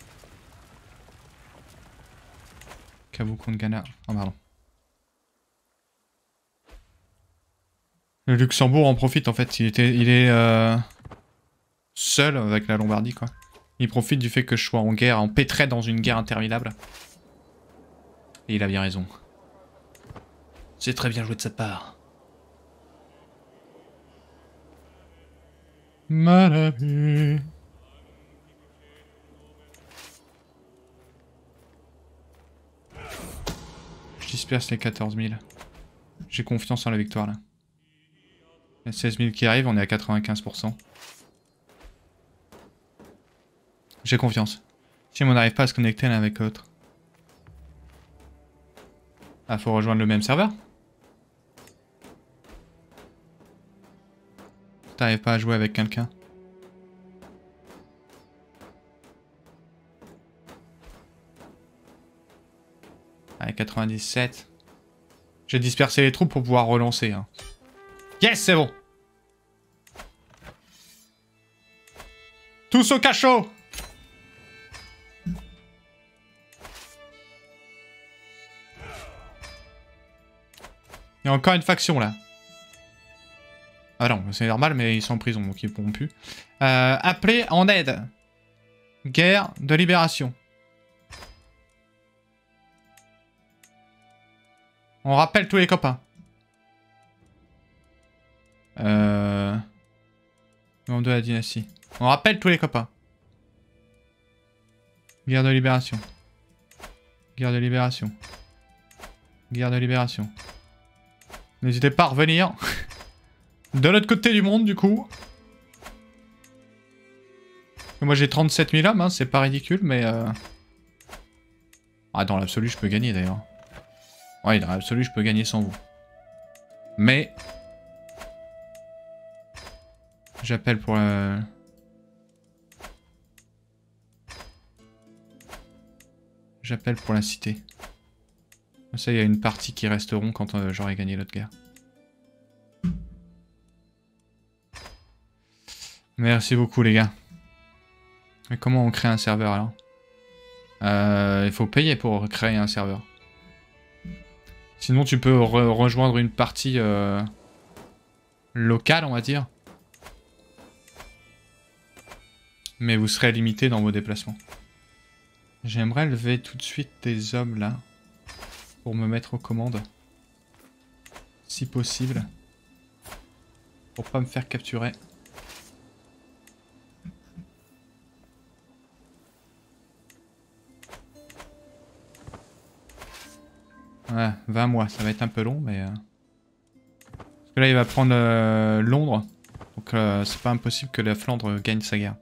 Kabou contre Ghana. Oh pardon. Le Luxembourg en profite en fait. Il est seul avec la Lombardie quoi. Il profite du fait que je sois en guerre, empêtré dans une guerre interminable. Et il a bien raison. C'est très bien joué de sa part. Malabu. Je disperse les 14 000. J'ai confiance en la victoire là. Il y a 16 000 qui arrivent, on est à 95%. J'ai confiance. Si on n'arrive pas à se connecter l'un avec l'autre. Ah, faut rejoindre le même serveur. T'arrives pas à jouer avec quelqu'un. Allez, 97. J'ai dispersé les troupes pour pouvoir relancer. Hein. Yes, c'est bon. Tous au cachot. Il y a encore une faction là. Ah non, c'est normal, mais ils sont en prison, donc ils pourront plus. Appelez en aide. Guerre de libération. On rappelle tous les copains. Membre de la dynastie. On rappelle tous les copains. Guerre de libération. Guerre de libération. Guerre de libération. N'hésitez pas à revenir. De l'autre côté du monde, du coup. Moi, j'ai 37 000 hommes, hein, c'est pas ridicule, mais... Ah, dans l'absolu, je peux gagner, d'ailleurs. Ouais, dans l'absolu, je peux gagner sans vous. Mais... J'appelle pour la... J'appelle pour la cité. Comme ça, il y a une partie qui resteront quand j'aurai gagné l'autre guerre. Merci beaucoup, les gars. Mais comment on crée un serveur, alors? Il faut payer pour créer un serveur. Sinon, tu peux rejoindre une partie locale, on va dire. Mais vous serez limité dans vos déplacements. J'aimerais lever tout de suite des hommes, là. Pour me mettre aux commandes. Si possible. Pour pas me faire capturer. Ouais, 20 mois, ça va être un peu long, mais... Parce que là, il va prendre Londres. Donc c'est pas impossible que la Flandre gagne sa guerre.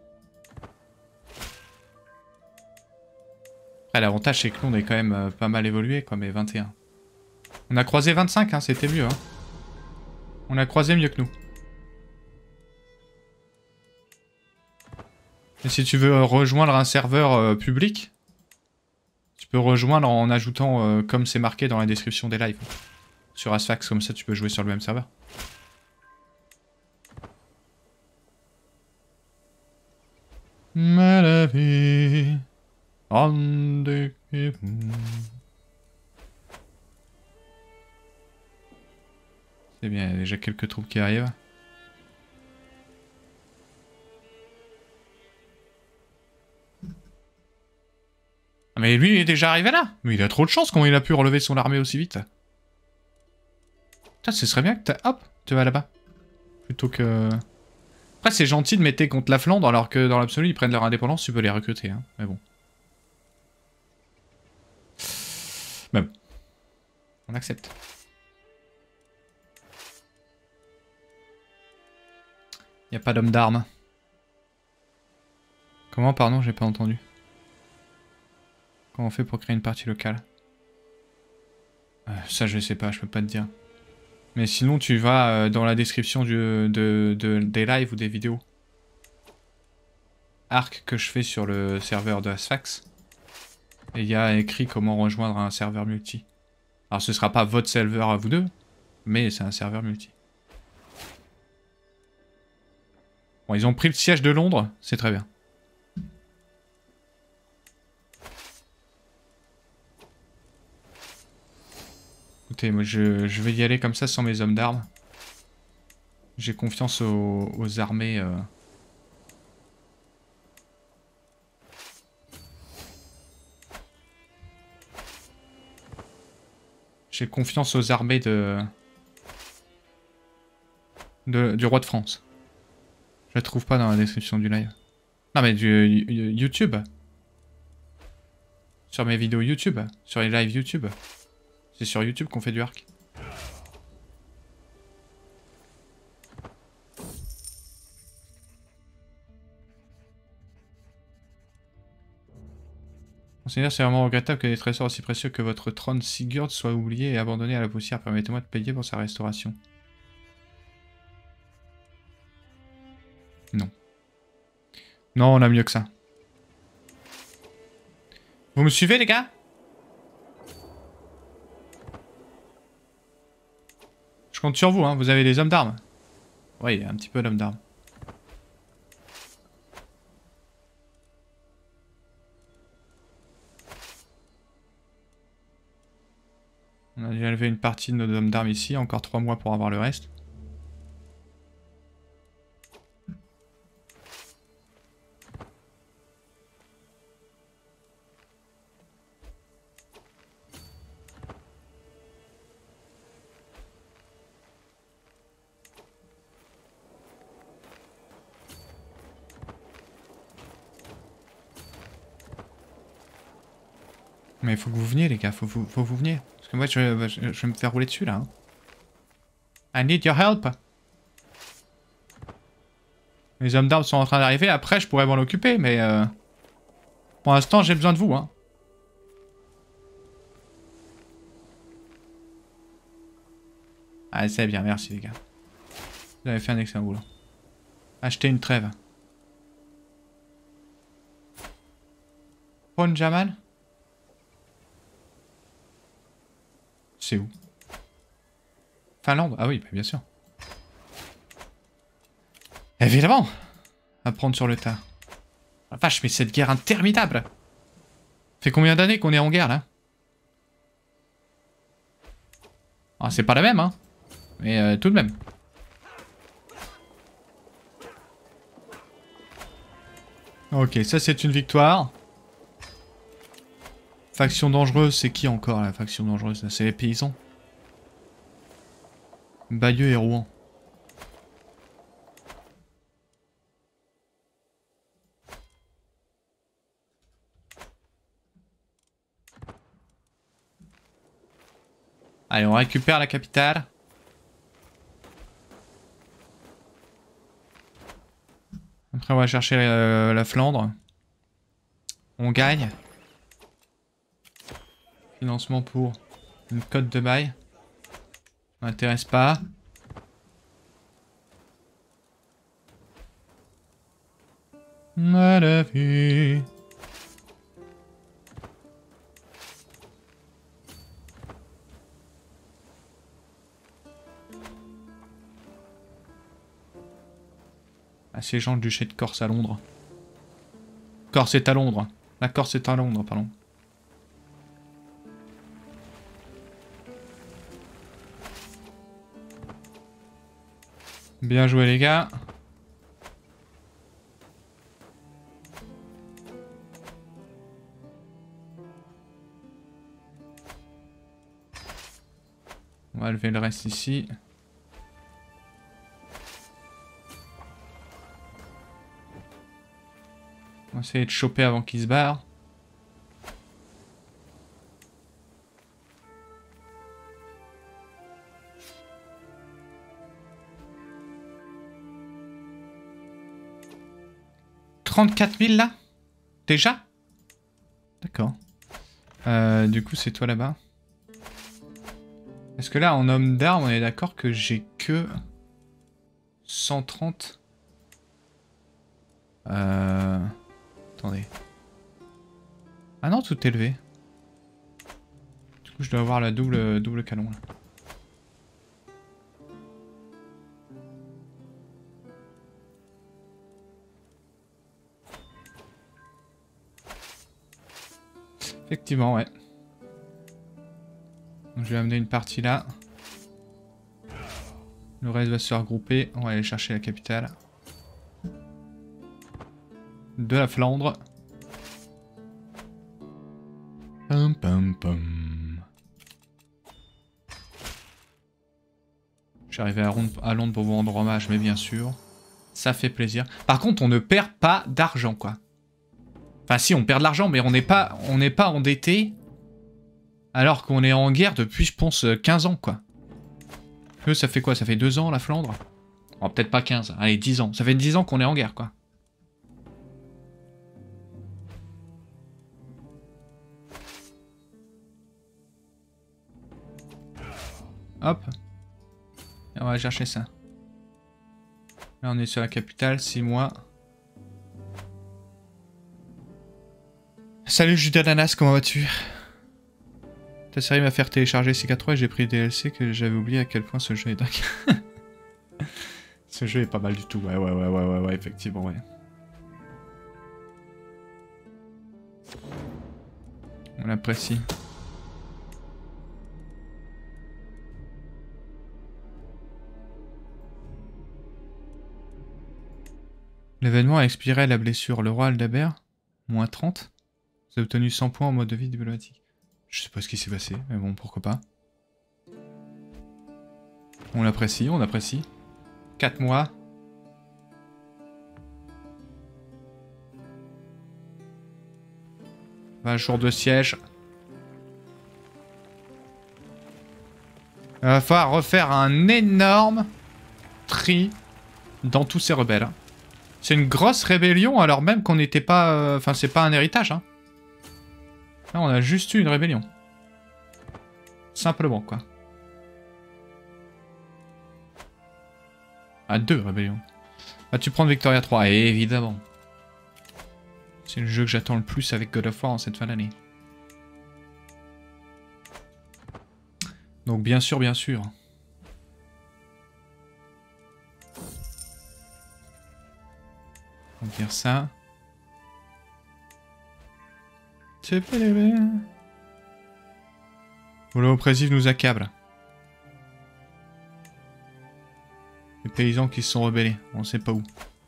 Après, l'avantage, c'est que Londres est quand même pas mal évolué, quoi, mais 21. On a croisé 25, hein, c'était mieux, hein. On a croisé mieux que nous. Et si tu veux rejoindre un serveur public... Tu peux rejoindre en ajoutant, comme c'est marqué dans la description des lives. Sur Asphax, comme ça tu peux jouer sur le même serveur. Malavi. C'est bien, il y a déjà quelques troupes qui arrivent. Mais lui, il est déjà arrivé là. Mais il a trop de chance comment il a pu relever son armée aussi vite. Putain, ce serait bien que hop, tu vas là-bas. Plutôt que... Après, c'est gentil de mettre contre la Flandre, alors que dans l'absolu, ils prennent leur indépendance, tu peux les recruter. Hein. Mais bon. Mais bon. On accepte. Y a pas d'homme d'armes. Comment, pardon, j'ai pas entendu. Comment on fait pour créer une partie locale? Ça, je sais pas, je peux pas te dire. Mais sinon, tu vas dans la description des lives ou des vidéos. Arc que je fais sur le serveur de Asphax. Et il y a écrit comment rejoindre un serveur multi. Alors, ce sera pas votre serveur à vous deux, mais c'est un serveur multi. Bon, ils ont pris le siège de Londres, c'est très bien. Écoutez, moi je vais y aller comme ça sans mes hommes d'armes. J'ai confiance aux armées. J'ai confiance aux armées du roi de France. Je la trouve pas dans la description du live. Non mais du YouTube. Sur mes vidéos YouTube. Sur les lives YouTube. C'est sur YouTube qu'on fait du arc. Monseigneur, c'est vraiment regrettable que des trésors aussi précieux que votre trône Sigurd soient oubliés et abandonnés à la poussière. Permettez-moi de payer pour sa restauration. Non. Non, on a mieux que ça. Vous me suivez, les gars? Je compte sur vous, hein. Vous avez des hommes d'armes. Oui, un petit peu d'hommes d'armes. On a déjà levé une partie de nos hommes d'armes ici. Encore 3 mois pour avoir le reste. Mais il faut que vous veniez, les gars. Faut vous veniez. Parce que moi, je vais me faire rouler dessus, là. Hein. I need your help. Les hommes d'armes sont en train d'arriver. Après, je pourrais m'en occuper, mais... pour l'instant, j'ai besoin de vous, hein. Ah, c'est bien. Merci, les gars. Vous avez fait un excellent boulot. Achetez une trêve. Pon Jamal? C'est où? Finlande? Ah oui, bien sûr. Évidemment! Apprendre sur le tas. La vache, mais cette guerre interminable! Ça fait combien d'années qu'on est en guerre, là? Ah, c'est pas la même, hein. Mais tout de même. Ok, ça c'est une victoire. Faction dangereuse, c'est qui encore la faction dangereuse? C'est les paysans. Bayeux et Rouen. Allez, on récupère la capitale. Après, on va chercher la Flandre. On gagne. Financement pour une cote de bail. M'intéresse pas. À la vie. Ah, ces gens du duché de Corse à Londres. Corse est à Londres. La Corse est à Londres, pardon. Bien joué, les gars. On va lever le reste ici. On va essayer de choper avant qu'il se barre. « 34 000 là? Déjà? D'accord. Du coup, c'est toi là-bas. Est-ce que là, en homme d'armes, on est d'accord que j'ai que 130? Attendez. Ah non, tout est élevé. Du coup, je dois avoir la double canon là. Effectivement, ouais. Donc, je vais amener une partie là. Le reste va se regrouper. On va aller chercher la capitale. De la Flandre. Pam pam pam. Je suis arrivé à Londres pour vous rendre hommage, mais bien sûr. Ça fait plaisir. Par contre, on ne perd pas d'argent, quoi. Enfin, si, on perd de l'argent, mais on n'est pas endetté. Alors qu'on est en guerre depuis, je pense, 15 ans, quoi. Eux, ça fait quoi? Ça fait 2 ans, la Flandre? Oh, peut-être pas 15. Allez, 10 ans. Ça fait 10 ans qu'on est en guerre, quoi. Hop. Et on va chercher ça. Là, on est sur la capitale, 6 mois. Salut Judas Danas, comment vas-tu? Ta série m'a fait télécharger CK3 et j'ai pris le DLC que j'avais oublié à quel point ce jeu est dingue. Ce jeu est pas mal du tout, ouais, effectivement, ouais. On l'apprécie. L'événement a expiré à la blessure. Le roi Aldabert, moins 30. Vous avez obtenu 100 points en mode de vie diplomatique. Je sais pas ce qui s'est passé, mais bon, pourquoi pas. On l'apprécie, on apprécie. 4 mois. Un jour de siège. Il va falloir refaire un énorme tri dans tous ces rebelles. Hein. C'est une grosse rébellion alors même qu'on n'était pas... Enfin, c'est pas un héritage. Hein. Là, on a juste eu une rébellion. Simplement, quoi. Ah, 2 rébellions. Vas-tu prendre Victoria 3? Évidemment. C'est le jeu que j'attends le plus avec God of War en cette fin d'année. Donc bien sûr, bien sûr. On va dire ça. L'oppressif nous accable. Les paysans qui se sont rebellés, on sait pas où.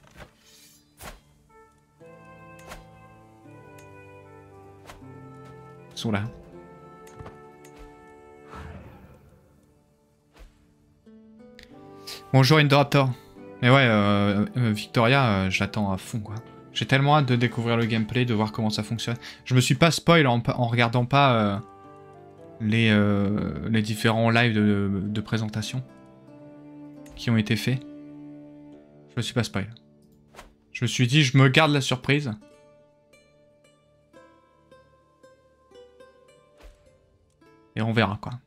Ils sont là. Bonjour Indoraptor. Mais ouais, Victoria, je l'attends à fond, quoi. J'ai tellement hâte de découvrir le gameplay, de voir comment ça fonctionne. Je me suis pas spoil en regardant pas les différents lives de présentation qui ont été faits. Je me suis pas spoil. Je me suis dit, je me garde la surprise. Et on verra, quoi.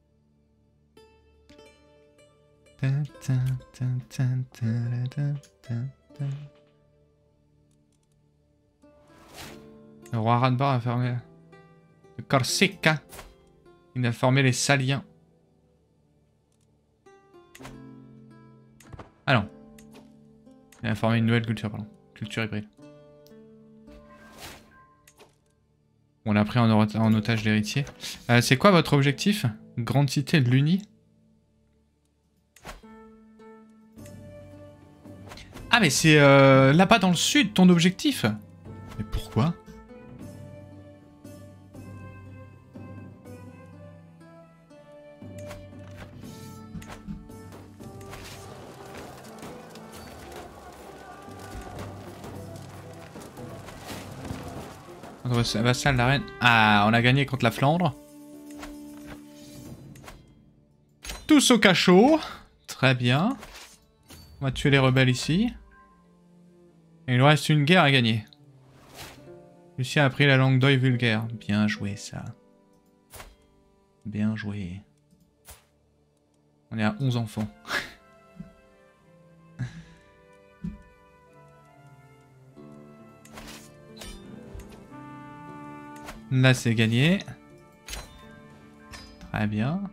Le roi Radbar a fermé le Corsica. Il a formé les Saliens. Ah non. Il a formé une nouvelle culture, pardon. Culture hybride. On a pris en otage l'héritier. C'est quoi votre objectif? Grande cité de l'Uni? Ah mais c'est là-bas dans le sud, ton objectif? Mais pourquoi? Vassal, la reine. Ah, on a gagné contre la Flandre. Tous au cachot. Très bien. On va tuer les rebelles ici. Et il nous reste une guerre à gagner. Lucien a pris la langue d'oeil vulgaire. Bien joué, ça. Bien joué. On est à 11 enfants. Là, c'est gagné. Très bien.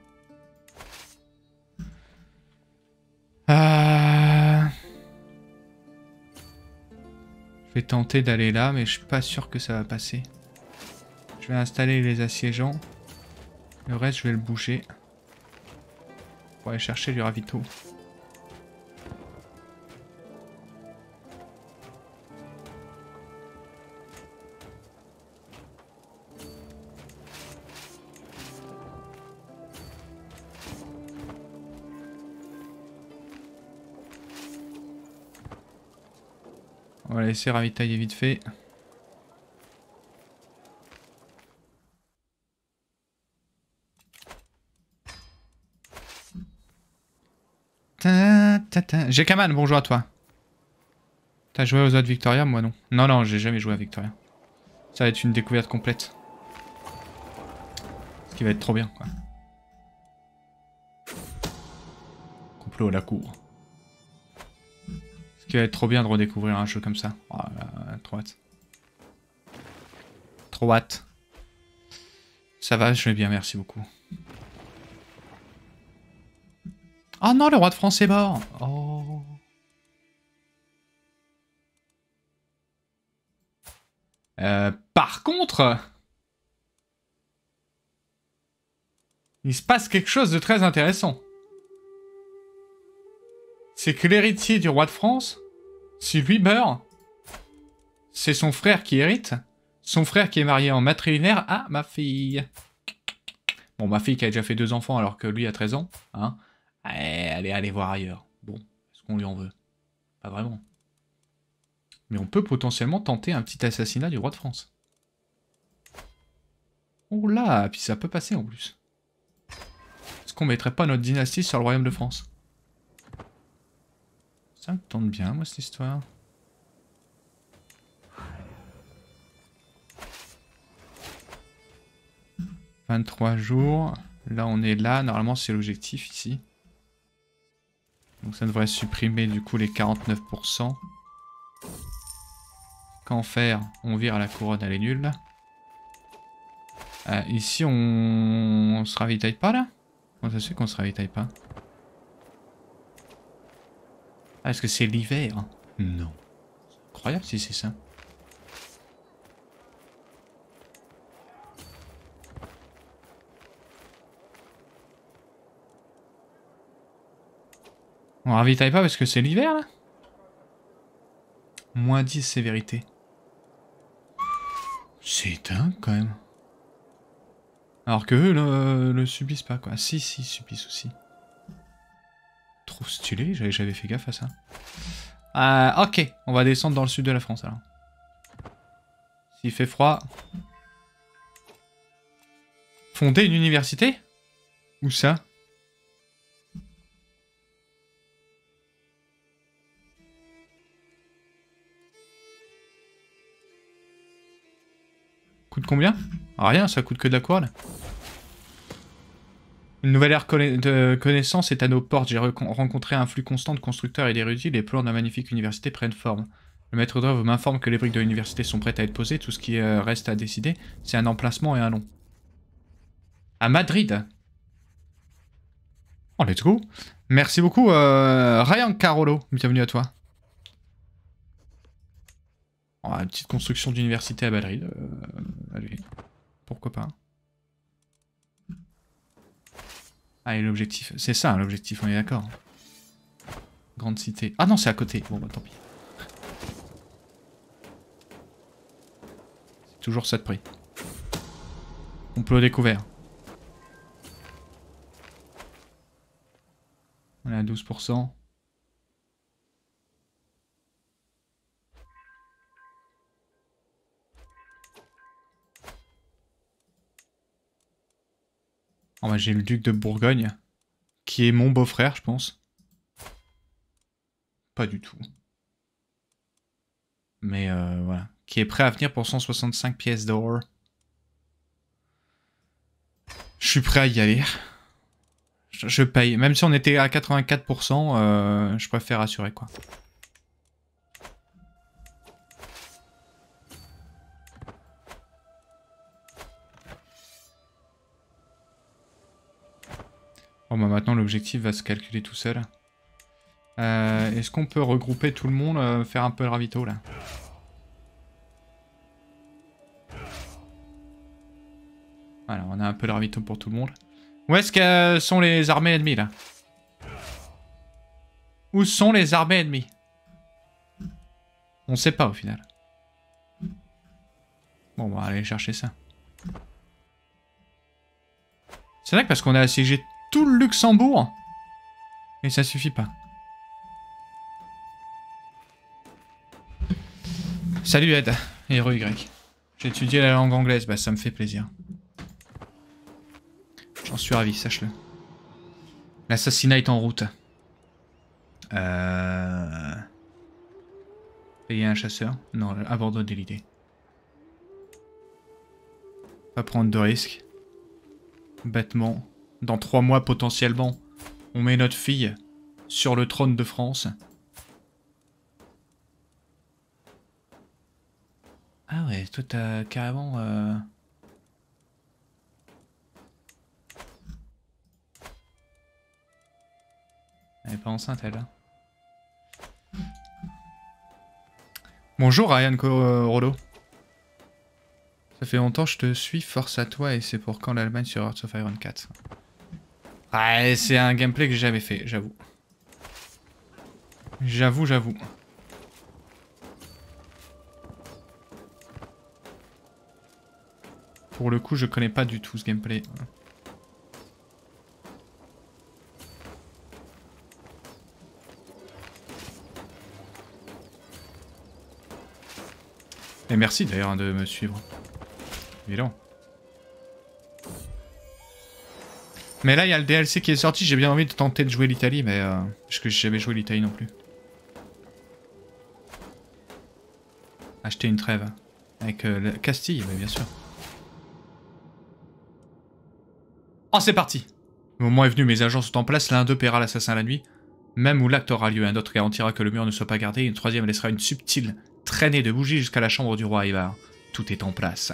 Je vais tenter d'aller là, mais je suis pas sûr que ça va passer. Je vais installer les assiégeants. Le reste, je vais le bouger. Pour aller chercher du ravito. On va laisser ravitailler vite fait. J'ai Kaman, bonjour à toi. T'as joué aux autres Victoria? Moi non. Non, j'ai jamais joué à Victoria. Ça va être une découverte complète. Ce qui va être trop bien, quoi. Complot à la cour. Ce qui va être trop bien de redécouvrir un jeu comme ça. Oh là, trop hâte. Trop hâte. Ça va, je vais bien, merci beaucoup. Oh non, le roi de France est mort. Oh. Par contre, il se passe quelque chose de très intéressant. C'est que l'héritier du roi de France, si lui meurt, c'est son frère qui hérite. Son frère qui est marié en matrilinéaire à ma fille. Bon, ma fille qui a déjà fait 2 enfants alors que lui a 13 ans. Hein. Allez voir ailleurs. Bon, est-ce qu'on lui en veut? Pas vraiment. Mais on peut potentiellement tenter un petit assassinat du roi de France. Oh là, puis ça peut passer en plus. Est-ce qu'on mettrait pas notre dynastie sur le royaume de France? Ça me tente bien, moi, cette histoire. « 23 jours. Là, on est là. Normalement, c'est l'objectif ici. Donc ça devrait supprimer du coup les 49%. Qu'en faire? On vire à la couronne, elle est nulle. Ici, on se ravitaille pas là? Comment ça se fait qu'on se ravitaille pas? Ah, est-ce que c'est l'hiver? Non. C'est incroyable si c'est ça. On ravitaille pas parce que c'est l'hiver là? Moins 10 sévérité. C'est dingue quand même. Alors que eux le subissent pas quoi. Si, ils subissent aussi. Trop stylé, j'avais fait gaffe à ça. Ok, on va descendre dans le sud de la France alors. S'il fait froid. Fonder une université? Où ça? Coûte combien? Rien, ça coûte que de la couronne. Une nouvelle ère de connaissance est à nos portes. J'ai rencontré un flux constant de constructeurs et d'érudits. Les plans de la magnifique université prennent forme. Le maître d'œuvre m'informe que les briques de l'université sont prêtes à être posées. Tout ce qui reste à décider, c'est un emplacement et un nom. À Madrid. Oh, let's go. Merci beaucoup, Ryan Carolo. Bienvenue à toi. Oh, une petite construction d'université à Madrid. Allez, pourquoi pas. Allez, l'objectif. C'est ça, l'objectif, on est d'accord. Grande cité. Ah non, c'est à côté. Bon, bah tant pis. C'est toujours ça de prix. Complot découvert. On est à 12%. Oh, bah, j'ai le duc de Bourgogne, qui est mon beau-frère, je pense. Pas du tout. Mais voilà. Qui est prêt à venir pour 165 pièces d'or. Je suis prêt à y aller. Je paye. Même si on était à 84%, je préfère assurer, quoi. Bon, bah maintenant, l'objectif va se calculer tout seul. Est-ce qu'on peut regrouper tout le monde, faire un peu le ravito, là? Voilà, on a un peu le ravito pour tout le monde. Où est-ce que sont les armées ennemies, là? Où sont les armées ennemies? On sait pas, au final. Bon, on va aller chercher ça. C'est vrai que parce qu'on a assiégé tout le Luxembourg, et ça suffit pas. Salut Ed, héros Y. J'ai étudié la langue anglaise, bah ça me fait plaisir. J'en suis ravi, sache-le. L'assassinat est en route. Payer un chasseur? Non, abandonner l'idée. Pas prendre de risques. Bêtement. Dans 3 mois potentiellement, on met notre fille sur le trône de France. Ah ouais, toi t'as carrément... Elle est pas enceinte elle. Bonjour Ryan Rolo. Ça fait longtemps que je te suis, force à toi, et c'est pour quand l'Allemagne sur Hearts of Iron 4. Ouais, c'est un gameplay que j'ai jamais fait, j'avoue. J'avoue. Pour le coup, je connais pas du tout ce gameplay. Et merci d'ailleurs de me suivre. Évidemment. Mais là, il y a le DLC qui est sorti. J'ai bien envie de tenter de jouer l'Italie, mais parce que j'ai jamais joué l'Italie non plus. Acheter une trêve. Avec Castille, mais bien sûr. Oh, c'est parti! Le moment est venu, mes agents sont en place. L'un d'eux paiera l'assassin la nuit. Même où l'acte aura lieu, un autre garantira que le mur ne soit pas gardé. Une troisième laissera une subtile traînée de bougies jusqu'à la chambre du roi Ivar. Tout est en place.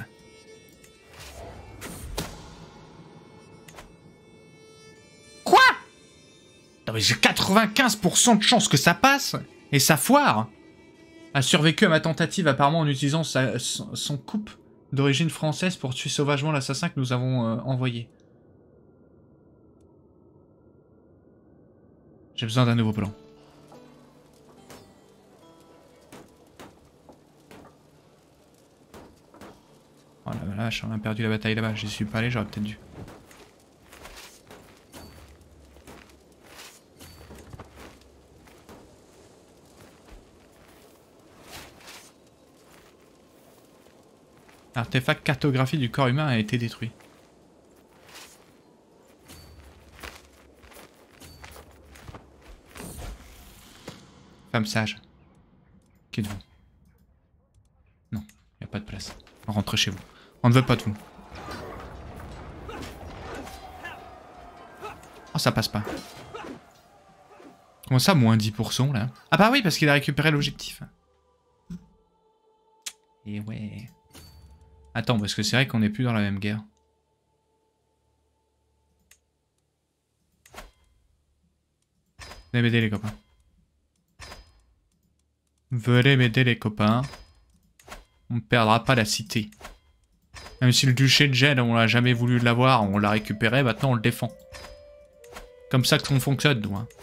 Quoi? Non mais j'ai 95% de chance que ça passe et ça foire. A survécu à ma tentative apparemment en utilisant son coupe d'origine française pour tuer sauvagement l'assassin que nous avons envoyé. J'ai besoin d'un nouveau plan. Oh la vache, on a perdu la bataille là-bas. J'y suis pas allé, j'aurais peut-être dû. L'artefact cartographie du corps humain a été détruit. Femme sage. Qui êtes-vous? Non, il n'y a pas de place. Rentrez chez vous. On ne veut pas de vous. Oh, ça passe pas. Comment ça, moins 10% là? Ah bah oui, parce qu'il a récupéré l'objectif. Et ouais... Attends, parce que c'est vrai qu'on n'est plus dans la même guerre. Venez m'aider les copains. Venez m'aider les copains. On ne perdra pas la cité. Même si le duché de Gênes, on l'a jamais voulu l'avoir, on l'a récupéré, maintenant on le défend. Comme ça qu'on fonctionne, nous. Hein.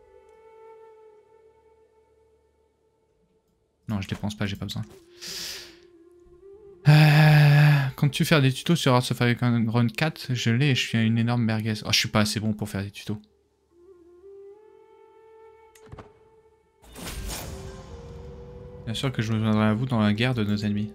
Non, je dépense pas, j'ai pas besoin. Comptes-tu faire des tutos sur Hearts of Iron Run 4? Je l'ai et je suis une énorme merguez. Oh, je suis pas assez bon pour faire des tutos. Bien sûr que je me joindrai à vous dans la guerre de nos ennemis.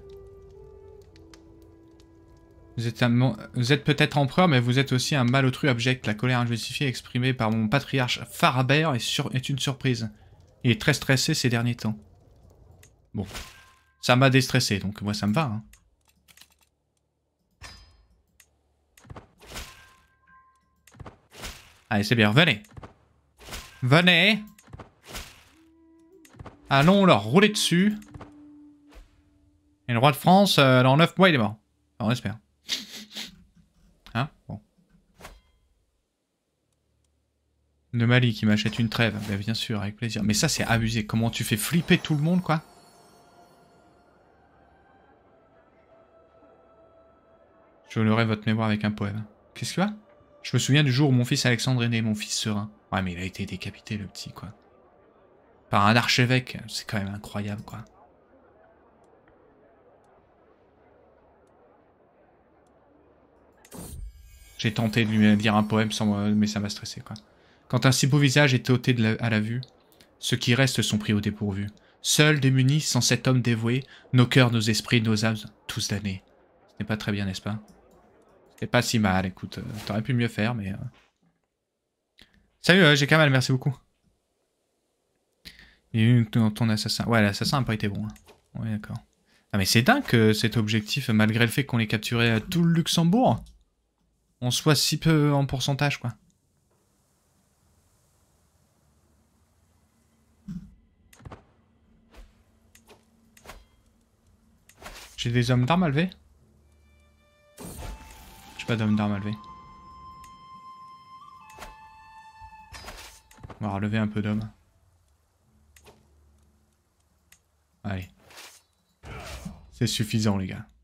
Vous êtes peut-être empereur, mais vous êtes aussi un malotru abject. La colère injustifiée exprimée par mon patriarche Farabert est une surprise. Il est très stressé ces derniers temps. Bon. Ça m'a déstressé, donc moi ça me va. Hein. Allez, c'est bien, venez. Venez. Allons leur rouler dessus. Et le roi de France, dans 9 mois, il est mort. Enfin, on espère. Hein? Bon. De Mali qui m'achète une trêve. Bah, bien sûr, avec plaisir. Mais ça, c'est abusé. Comment tu fais flipper tout le monde, quoi? Je honorerai votre mémoire avec un poème. Qu'est-ce qu'il y a? Je me souviens du jour où mon fils Alexandre est né, mon fils serein. Ouais, mais il a été décapité, le petit, quoi. Par un archevêque. C'est quand même incroyable, quoi. J'ai tenté de lui dire un poème, mais ça m'a stressé, quoi. Quand un si beau visage est ôté à la vue, ceux qui restent sont pris au dépourvu. Seuls, démunis, sans cet homme dévoué, nos cœurs, nos esprits, nos âmes, tous damnés. Ce n'est pas très bien, n'est-ce pas? C'est pas si mal, écoute. T'aurais pu mieux faire, mais... Salut, j'ai Kamal, merci beaucoup. Il y a eu ton assassin. Ouais, l'assassin n'a pas été bon. Hein. Ouais, d'accord. Ah, mais c'est dingue que cet objectif, malgré le fait qu'on l'ait capturé à tout le Luxembourg, on soit si peu en pourcentage, quoi. J'ai des hommes d'armes à lever? J'ai pas d'hommes d'armes à lever. On va relever un peu d'hommes. Allez. C'est suffisant, les gars.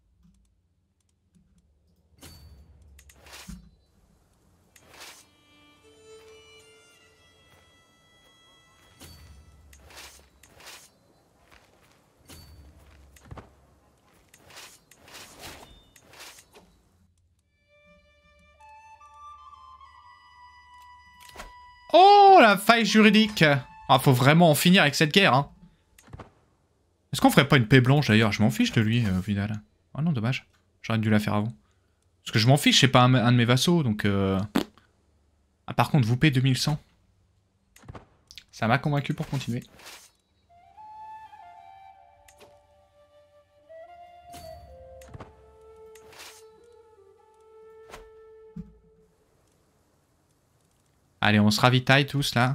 Oh, la faille juridique! Ah, faut vraiment en finir avec cette guerre, hein. Est-ce qu'on ferait pas une paix blanche, d'ailleurs? Je m'en fiche de lui, au final. Oh non, dommage. J'aurais dû la faire avant. Parce que je m'en fiche, c'est pas un de mes vassaux, donc... Ah, par contre, vous paie 2100. Ça m'a convaincu pour continuer. Allez, on se ravitaille tous, là.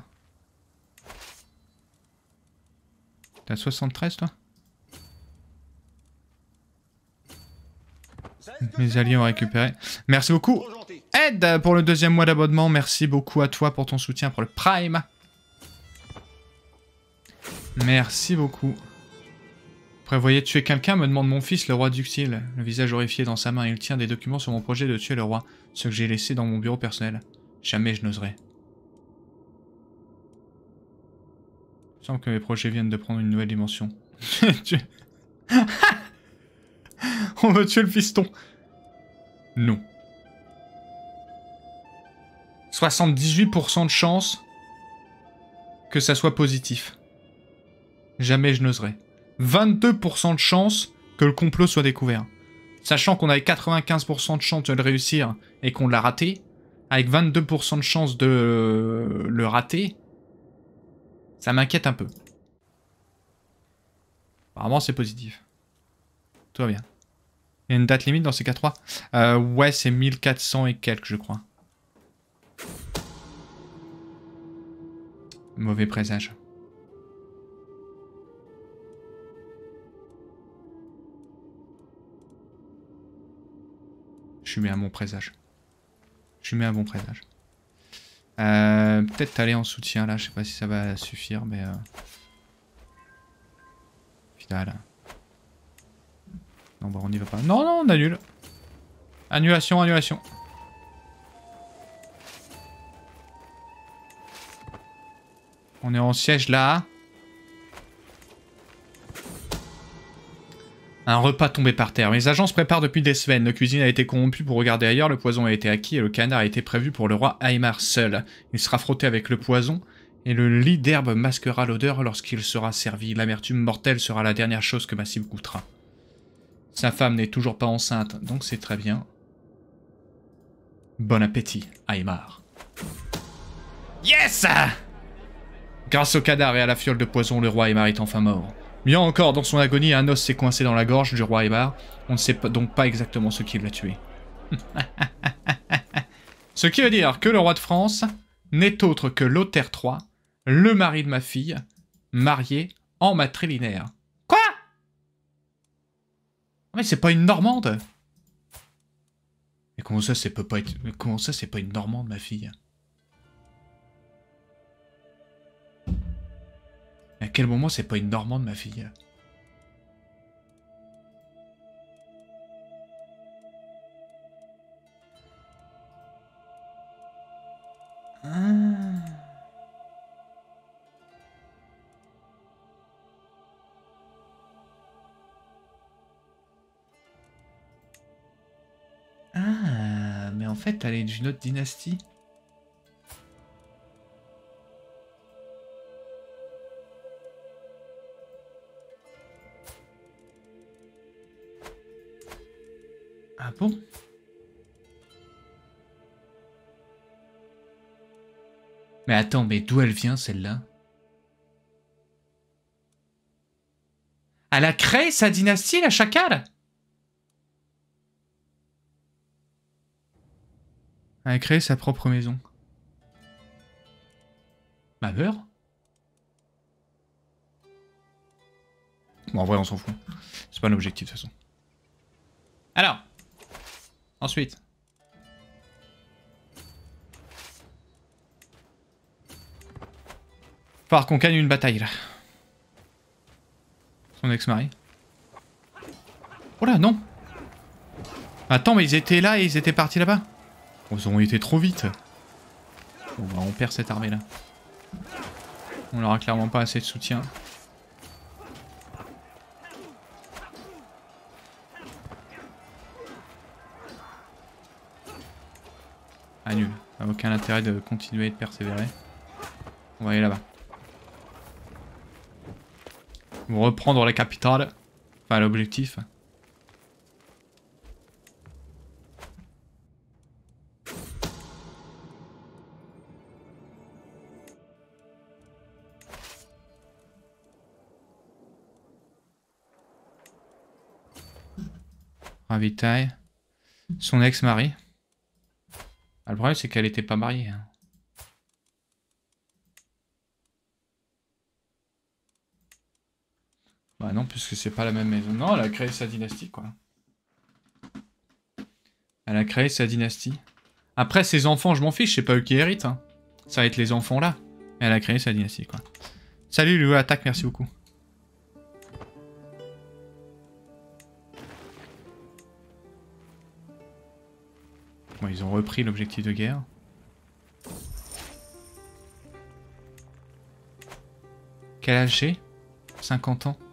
T'as 73, toi? Mes alliés ont récupéré. Merci beaucoup. Ed pour le 2e mois d'abonnement. Merci beaucoup à toi pour ton soutien pour le Prime. Merci beaucoup. Prévoyez de tuer quelqu'un, me demande mon fils, le roi Duxil. Le visage horrifié dans sa main, il tient des documents sur mon projet de tuer le roi. Ceux que j'ai laissés dans mon bureau personnel. Jamais je n'oserais. Il semble que mes projets viennent de prendre une nouvelle dimension. On veut tuer le fiston. Non. 78% de chance que ça soit positif. Jamais je n'oserais. 22% de chance que le complot soit découvert. Sachant qu'on avait 95% de chance de le réussir et qu'on l'a raté, avec 22% de chance de le rater, ça m'inquiète un peu. Apparemment, c'est positif. Tout va bien. Il y a une date limite dans ces K3 ouais, c'est 1400 et quelques, je crois. Mauvais présage. Je suis mis à mon présage. Je suis mis à bon présage. Peut-être aller en soutien, là. Je sais pas si ça va suffire, mais... Final. Non, bah on y va pas. Non, non, on annule. Annulation, annulation. On est en siège là. Un repas tombé par terre. Les agents se préparent depuis des semaines. Notre cuisine a été corrompue pour regarder ailleurs. Le poison a été acquis et le canard a été prévu pour le roi Aymar seul. Il sera frotté avec le poison et le lit d'herbe masquera l'odeur lorsqu'il sera servi. L'amertume mortelle sera la dernière chose que ma cible goûtera. Sa femme n'est toujours pas enceinte, donc c'est très bien. Bon appétit, Aymar. Yes! Grâce au cadavre et à la fiole de poison, le roi Aymar est enfin mort. Mieux encore, dans son agonie, un os s'est coincé dans la gorge du roi Aymar. On ne sait donc pas exactement ce qui l'a tué. Ce qui veut dire que le roi de France n'est autre que Lothaire III, le mari de ma fille, marié en matrilinéaire. Quoi? Mais c'est pas une Normande. Mais comment ça, c'est pas être... Comment ça, c'est pas une Normande, ma fille? À quel moment c'est pas une Normande, ma fille? Ah, mais en fait, elle est d'une autre dynastie. Ah bon? Mais attends, mais d'où elle vient celle-là? Elle a créé sa dynastie, la chacale? Elle a créé sa propre maison. Bah meurt. Bon, en vrai, on s'en fout. C'est pas l'objectif, de toute façon. Alors. Ensuite. Falloir qu'on gagne une bataille, là. Son ex-mari. Oh là, non. Attends, mais ils étaient là et ils étaient partis là-bas. Oh, ils ont été trop vite. Bon, bah, on perd cette armée-là. On leur a clairement pas assez de soutien. Ah, nul. Aucun intérêt de continuer de persévérer. On va aller là-bas. Ils vont reprendre la capitale. Enfin, l'objectif. Ravitaille. Son ex-mari. Ah, le problème, c'est qu'elle était pas mariée. Hein. Bah non, puisque c'est pas la même maison. Non, elle a créé sa dynastie, quoi. Elle a créé sa dynastie. Après, ses enfants, je m'en fiche, c'est pas eux qui héritent. Hein. Ça va être les enfants là. Mais elle a créé sa dynastie, quoi. Salut, Louis Attaque, merci beaucoup. Bon, ils ont repris l'objectif de guerre. Quel âge j'ai? 50 ans.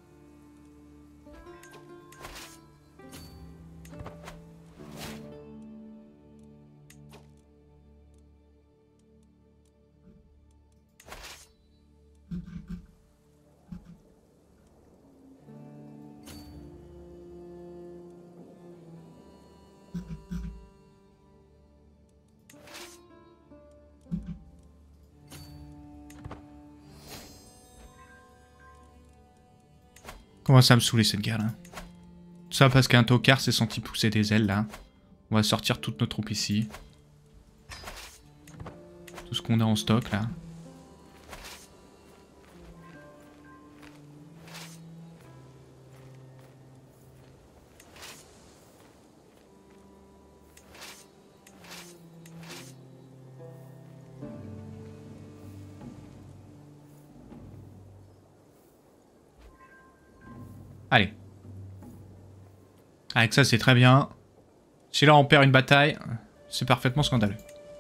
Comment ça me saouler cette guerre là? Tout ça parce qu'un tocard s'est senti pousser des ailes là. On va sortir toutes nos troupes ici. Tout ce qu'on a en stock là. Allez. Avec ça, c'est très bien. Si là, on perd une bataille, c'est parfaitement scandaleux.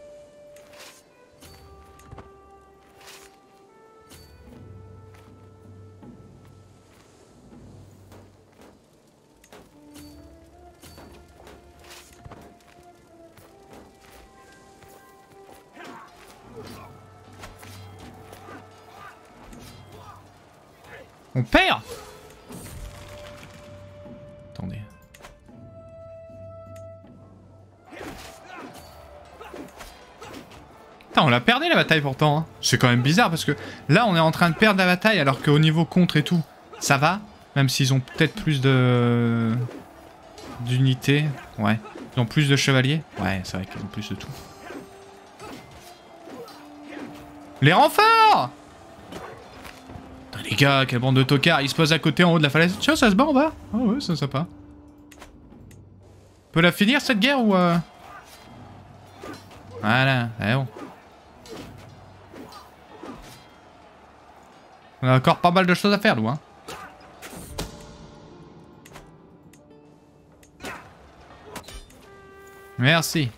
On perd! Attendez. Putain, on l'a perdu la bataille pourtant. Hein. C'est quand même bizarre parce que là, on est en train de perdre la bataille alors qu'au niveau contre et tout, ça va. Même s'ils ont peut-être plus de... d'unités. Ouais. Ils ont plus de chevaliers. Ouais, c'est vrai qu'ils ont plus de tout. Les renforts! Putain, les gars, quelle bande de tocards. Ils se posent à côté en haut de la falaise. Tiens, ça se bat en bas. Ah ouais, c'est sympa. On peut la finir cette guerre ou... Voilà, c'est bon. On a encore pas mal de choses à faire, nous, hein. Merci.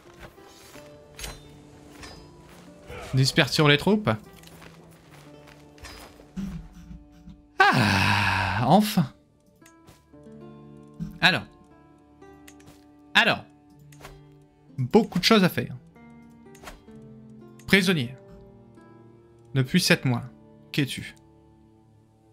Dispersion les troupes. Ah, enfin. Alors. Beaucoup de choses à faire. Prisonnier. Depuis 7 mois. Qui es-tu?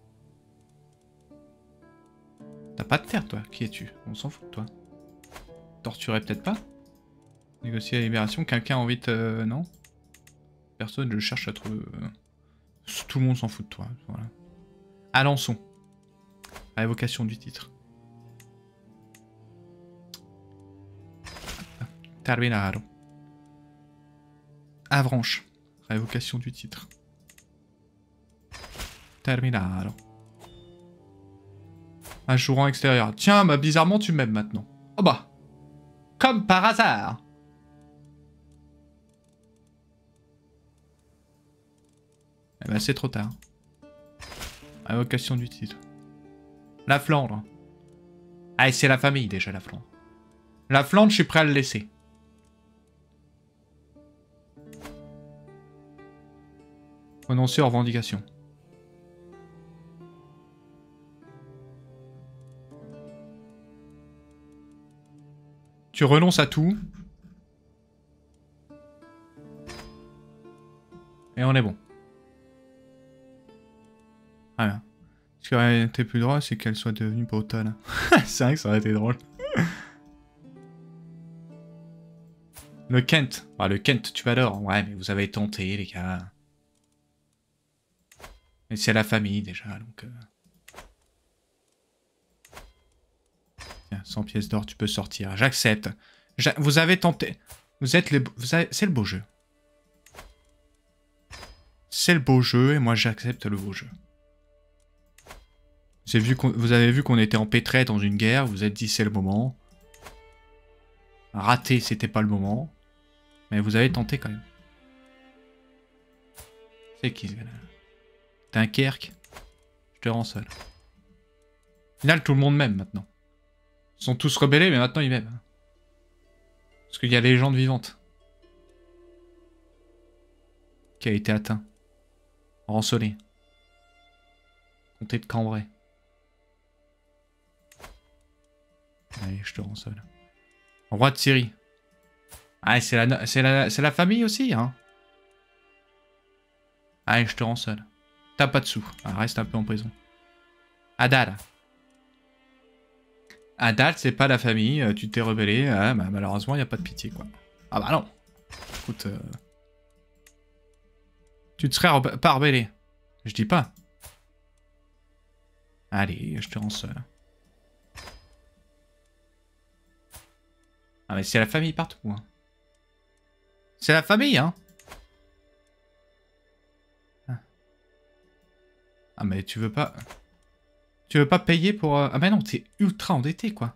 T'as pas de terre, toi. Qui es-tu? On s'en fout de toi. Torturer peut-être pas. Négocier la libération. Quelqu'un a envie de... non. Personne, je cherche à trouver... Tout le monde s'en fout de toi. Voilà. Alençon. Révocation du titre. Terminado. Avranches. Révocation du titre. Terminado. Ajourant extérieur. Tiens, bah bizarrement tu m'aimes maintenant. Oh bah. Comme par hasard. Eh ben c'est trop tard. Révocation du titre. La Flandre. Ah, et c'est la famille déjà, la Flandre. La Flandre, je suis prêt à le laisser. Renoncer aux revendications. Tu renonces à tout. Et on est bon. Voilà. Ce qui aurait été plus drôle, c'est qu'elle soit devenue bretonne. C'est vrai que ça aurait été drôle. Le Kent. Bah, le Kent, tu m'adores. Ouais, mais vous avez tenté, les gars. Et c'est la famille, déjà, donc... Tiens, 100 pièces d'or, tu peux sortir. J'accepte. Vous avez tenté. Vous êtes les... C'est le beau jeu. C'est le beau jeu, et moi, j'accepte le beau jeu. Vous avez vu qu'on était empêtrés dans une guerre, vous vous êtes dit c'est le moment. Raté, c'était pas le moment. Mais vous avez tenté quand même. C'est qui ce gars-là? Dunkerque. Je te rends seul. Au final, tout le monde m'aime maintenant. Ils sont tous rebellés, mais maintenant ils m'aiment. Parce qu'il y a les légendes vivantes. Qui a été atteint. Rançonné. Comté de Cambrai. Allez, je te rends seul. Roi de Syrie. Ah, c'est la famille aussi, hein. Allez, je te rends seul. T'as pas de sous. Ah, reste un peu en prison. Adal. Adal, c'est pas la famille. Tu t'es rebellé. Ah, bah, malheureusement, il n'y a pas de pitié, quoi. Ah bah non. Écoute... Tu te serais pas rebellé. Je dis pas. Allez, je te rends seul. Ah mais c'est la famille partout, hein. C'est la famille, hein. Ah mais tu veux pas... Tu veux pas payer pour... Ah mais non, t'es ultra endetté, quoi.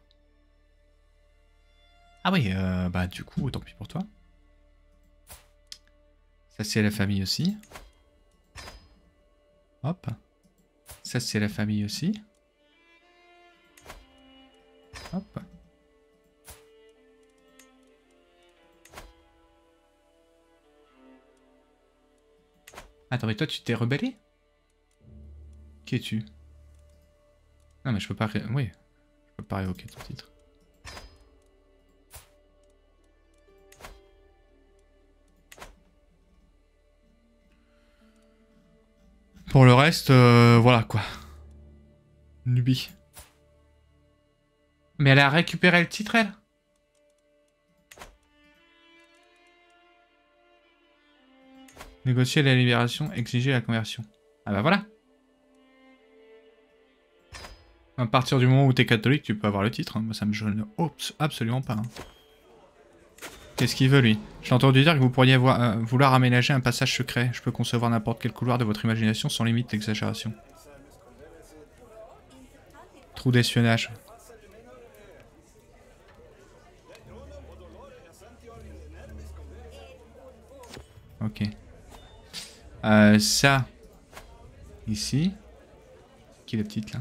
Ah oui, bah du coup, tant pis pour toi. Ça c'est la famille aussi. Hop. Ça c'est la famille aussi. Hop. Attends, mais toi, tu t'es rebellé? Qui es-tu? Non, mais je peux pas... Oui, je peux pas révoquer ton titre. Pour le reste, voilà, quoi. Nubie. Mais elle a récupéré le titre, elle? Négocier la libération, exiger la conversion. Ah bah voilà. À partir du moment où t'es catholique, tu peux avoir le titre. Hein. Moi, ça me gêne absolument pas. Hein. Qu'est-ce qu'il veut, lui? J'ai entendu dire que vous pourriez vouloir aménager un passage secret. Je peux concevoir n'importe quel couloir de votre imagination sans limite d'exagération. Trou d'espionnage. Ok. Ça. Ici. Qui est la petite, là?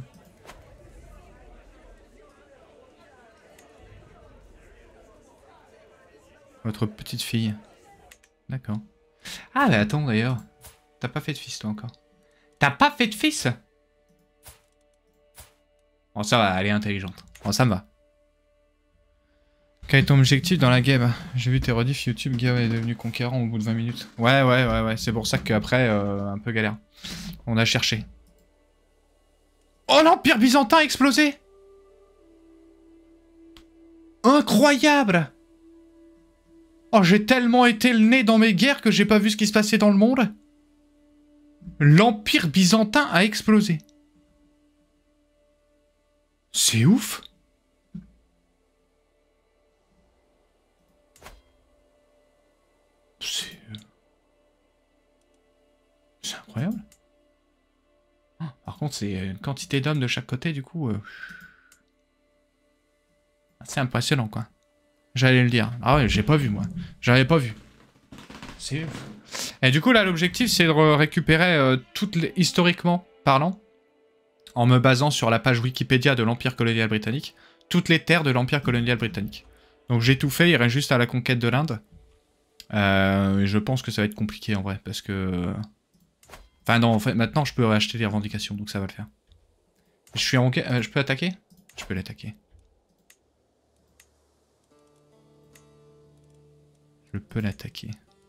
Votre petite fille. D'accord. Ah, mais attends, d'ailleurs. T'as pas fait de fils, toi, encore. T'as pas fait de fils? Bon, ça va, elle est intelligente. Bon, ça me va. Quel est ton objectif dans la game? J'ai vu tes rediffs YouTube, Gab est devenu conquérant au bout de 20 minutes. Ouais. C'est pour ça qu'après, un peu galère. On a cherché. Oh, l'Empire byzantin a explosé! Incroyable! Oh, j'ai tellement été le nez dans mes guerres que j'ai pas vu ce qui se passait dans le monde. L'Empire byzantin a explosé. C'est ouf. C'est incroyable. Par contre, c'est une quantité d'hommes de chaque côté, du coup. C'est impressionnant, quoi. J'allais le dire. Ah ouais, j'ai pas vu, moi. J'avais pas vu. C'est ouf. Et du coup, là, l'objectif, c'est de récupérer historiquement parlant, en me basant sur la page Wikipédia de l'Empire colonial britannique, toutes les terres de l'Empire colonial britannique. Donc j'ai tout fait, il reste juste à la conquête de l'Inde. Je pense que ça va être compliqué en vrai, parce que... Enfin non, en fait, maintenant je peux acheter les revendications, donc ça va le faire. Je suis en... je peux attaquer? Je peux l'attaquer. Je peux l'attaquer.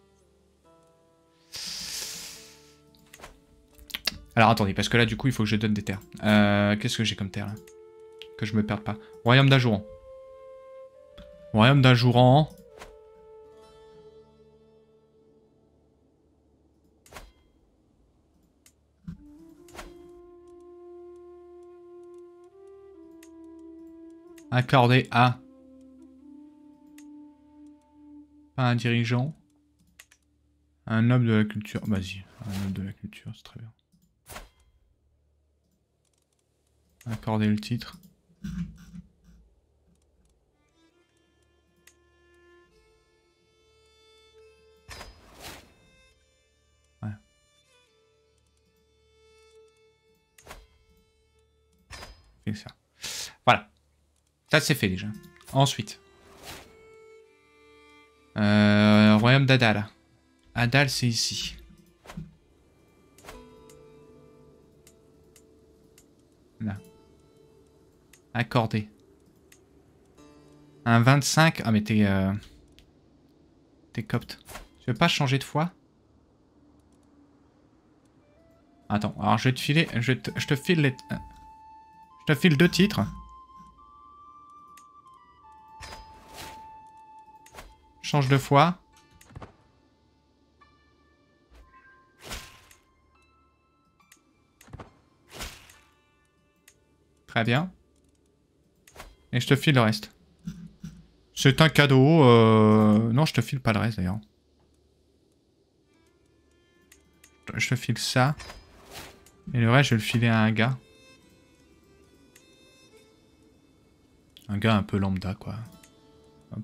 Alors attendez, parce que là du coup il faut que je donne des terres. Qu'est-ce que j'ai comme terre là? Que je me perde pas. Royaume d'Ajouran. Royaume d'Ajouran. Accordé à... Pas un dirigeant. Un homme de la culture. Vas-y, un homme de la culture, c'est très bien. Accorder le titre. Ouais. C'est ça. Voilà. Ça c'est fait déjà. Ensuite. Royaume d'Adal. Adal c'est ici. Là. Accordé. Un 25. Ah mais t'es... T'es copte. Tu veux pas changer de foi? Attends, alors je vais te filer... Je te file les... Je te file 2 titres. Change de foi. Très bien. Et je te file le reste. C'est un cadeau. Non, je te file pas le reste d'ailleurs. Je te file ça. Et le reste, je vais le filer à un gars. Un gars un peu lambda, quoi. Hop.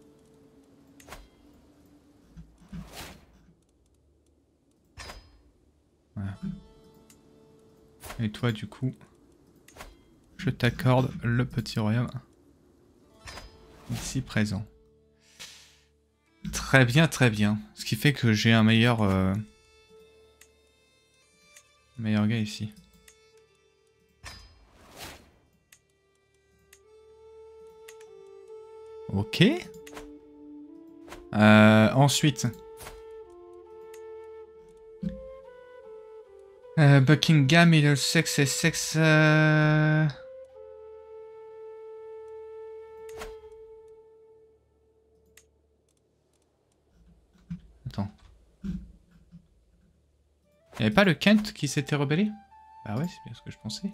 Voilà. Et toi, du coup, je t'accorde le petit royaume ici présent. Très bien, très bien. Ce qui fait que j'ai un meilleur... meilleur gars ici. Ok. Ensuite. Buckingham, Middlesex, Essex... Attends. Il n'y avait pas le Kent qui s'était rebellé? Bah ouais, c'est bien ce que je pensais.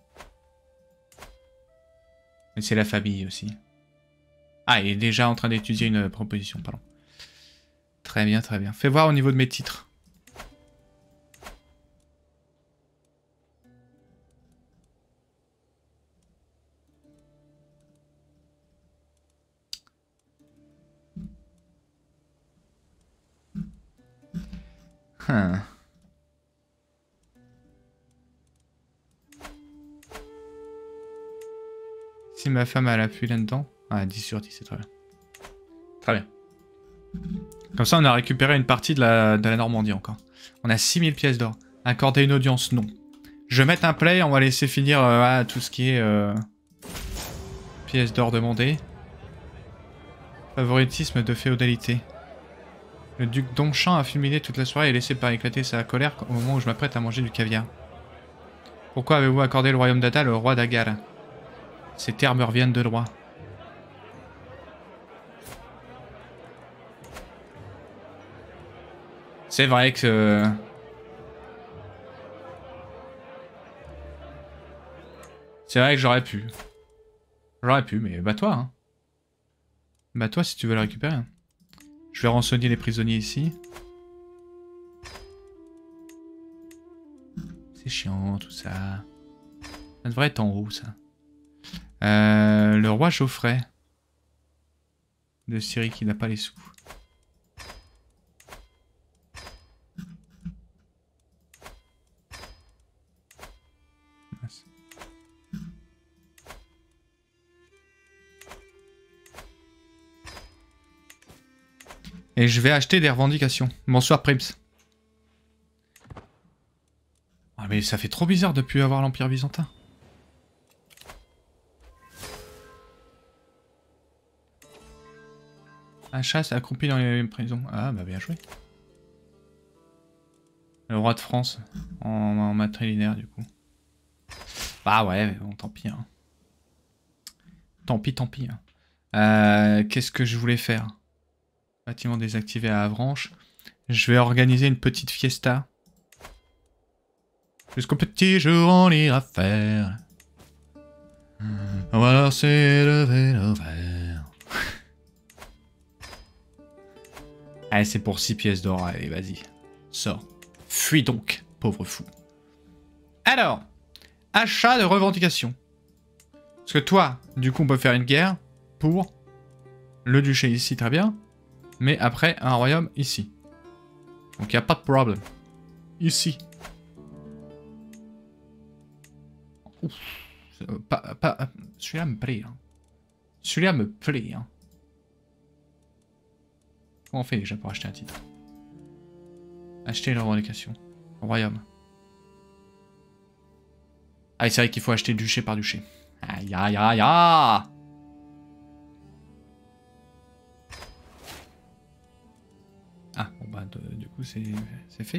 Mais c'est la famille aussi. Ah, il est déjà en train d'étudier une proposition, pardon. Très bien, très bien. Fais voir au niveau de mes titres. Si ma femme a l'appui là-dedans... Ah, 10 sur 10, c'est très bien. Très bien. Comme ça, on a récupéré une partie de la Normandie encore. On a 6000 pièces d'or. Accorder une audience, non. Je vais mettre un play, on va laisser finir tout ce qui est... pièces d'or demandées. Favoritisme de féodalité. Le duc Donchamp a fulminé toute la soirée et laissé par éclater sa colère au moment où je m'apprête à manger du caviar. Pourquoi avez-vous accordé le royaume d'Adal au roi d'Agal? Ces terres me reviennent de droit. C'est vrai que... C'est vrai que j'aurais pu. J'aurais pu, mais bats-toi. Hein. Bats-toi si tu veux le récupérer. Hein. Je vais rançonner les prisonniers ici. C'est chiant tout ça. Ça devrait être en haut ça. Le roi Geoffrey. De Syrie qui n'a pas les sous. Et je vais acheter des revendications. Bonsoir Prims. Ah mais ça fait trop bizarre de plus avoir l'Empire byzantin. La chasse accroupie dans les prisons. Ah bah bien joué. Le roi de France. En matrilinéaire du coup. Bah ouais, bon tant pis. Hein. Tant pis, tant pis. Hein. Qu'est-ce que je voulais faire? Bâtiment désactivé à Avranches. Je vais organiser une petite fiesta. Jusqu'au petit jour on ira faire. On va lancer le vélo vert. Allez, c'est pour 6 pièces d'or. Allez, vas-y. Sors. Fuis donc, pauvre fou. Alors, achat de revendication. Parce que toi, du coup, on peut faire une guerre pour le duché ici, très bien. Mais après, un royaume ici. Donc, il n'y a pas de problème. Ici. Celui-là me plaît. Hein. Celui-là me plaît. Hein. Comment on fait déjà pour acheter un titre? Acheter la revendication. Royaume. Ah, c'est vrai qu'il faut acheter duché par duché. Aïe, aïe, aïe, aïe. Ah, bon bah, du coup, c'est fait.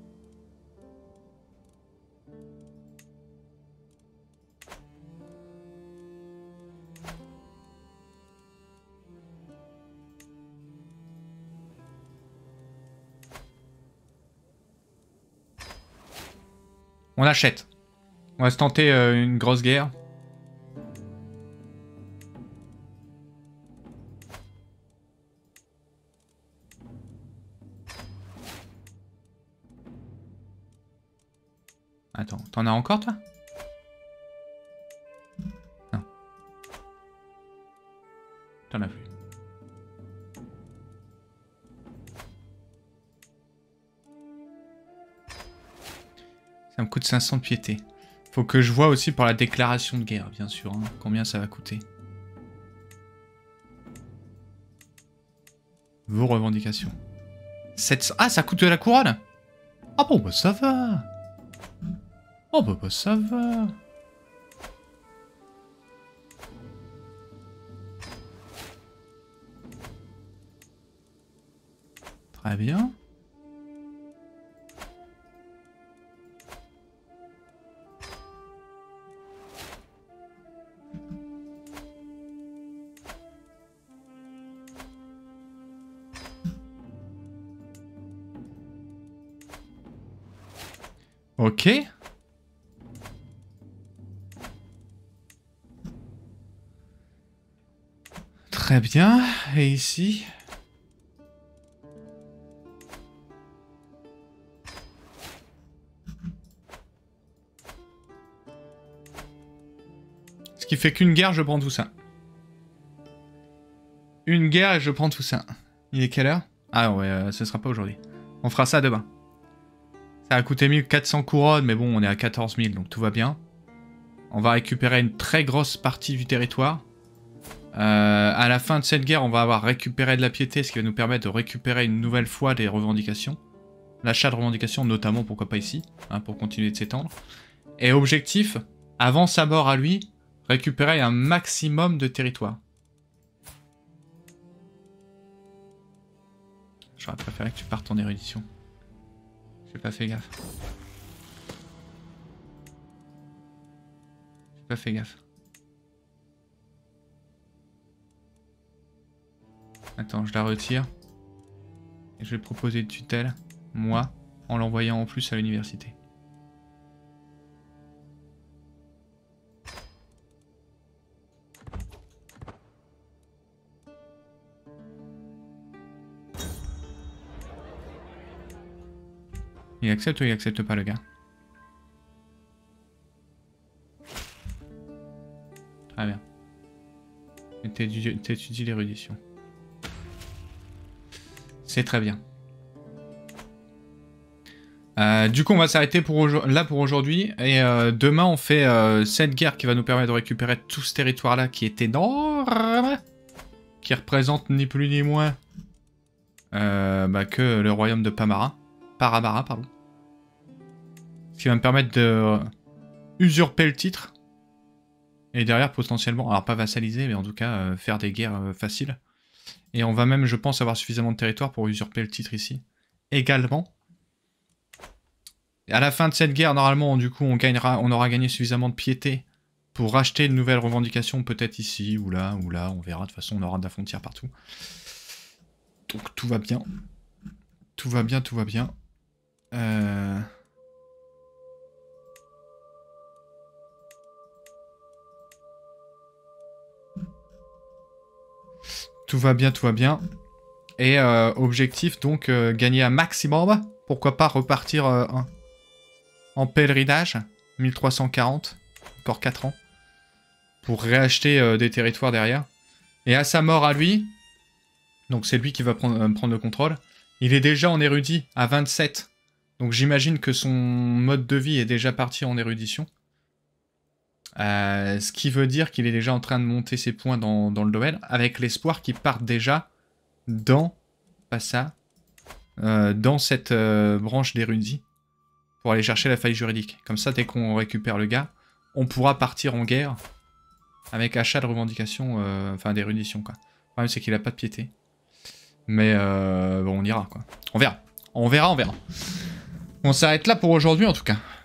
On achète. On va se tenter une grosse guerre. Attends, t'en as encore toi? Non. T'en as plus. Ça me coûte 500 de piété. Faut que je vois aussi pour la déclaration de guerre, bien sûr. Hein, combien ça va coûter. Vos revendications. 700... Ah, ça coûte de la couronne? Ah bon, bah ça va. Oh bah ça va. Très bien. Ok. Très bien. Et ici? Ce qui fait qu'une guerre, je prends tout ça. Une guerre et je prends tout ça. Il est quelle heure? Ah ouais, ce sera pas aujourd'hui. On fera ça demain. Ça a coûté 1400 couronnes, mais bon, on est à 14 000, donc tout va bien. On va récupérer une très grosse partie du territoire. À la fin de cette guerre, on va avoir récupéré de la piété, ce qui va nous permettre de récupérer une nouvelle fois des revendications. L'achat de revendications, notamment, pourquoi pas ici, hein, pour continuer de s'étendre. Et objectif, avant sa mort à lui, récupérer un maximum de territoire. J'aurais préféré que tu partes en érudition. J'ai pas fait gaffe. J'ai pas fait gaffe. Attends, je la retire. Et je vais proposer une tutelle. moi, en l'envoyant en plus à l'université. Il accepte ou il accepte pas le gars? Très bien. T'étudies l'érudition. C'est très bien. Du coup, on va s'arrêter là pour aujourd'hui. Et demain, on fait cette guerre qui va nous permettre de récupérer tout ce territoire-là qui est énorme. Qui représente ni plus ni moins que le royaume de Paramara, pardon. Ce qui va me permettre de usurper le titre. Et derrière, potentiellement, alors pas vassaliser, mais en tout cas, faire des guerres faciles. Et on va même, je pense, avoir suffisamment de territoire pour usurper le titre ici. Également. Et à la fin de cette guerre, normalement, du coup, on aura gagné suffisamment de piété pour racheter de nouvelles revendications, peut-être ici, ou là, on verra. De toute façon, on aura de la frontière partout. Donc tout va bien. Tout va bien, tout va bien. Tout va bien, tout va bien. Et objectif, donc, gagner un maximum. Pourquoi pas repartir en pèlerinage. 1340. Encore 4 ans. Pour réacheter des territoires derrière. Et à sa mort à lui, donc c'est lui qui va prendre le contrôle, il est déjà en érudit à 27. Donc j'imagine que son mode de vie est déjà parti en érudition. Ce qui veut dire qu'il est déjà en train de monter ses points dans le domaine, avec l'espoir qu'il parte déjà dans, dans cette branche d'érudit, pour aller chercher la faille juridique. Comme ça, dès qu'on récupère le gars, on pourra partir en guerre, avec achat de revendication, enfin d'érudition, quoi. Le problème, c'est qu'il a pas de piété. Mais bon, on ira, quoi. On verra. On verra. On s'arrête là pour aujourd'hui, en tout cas.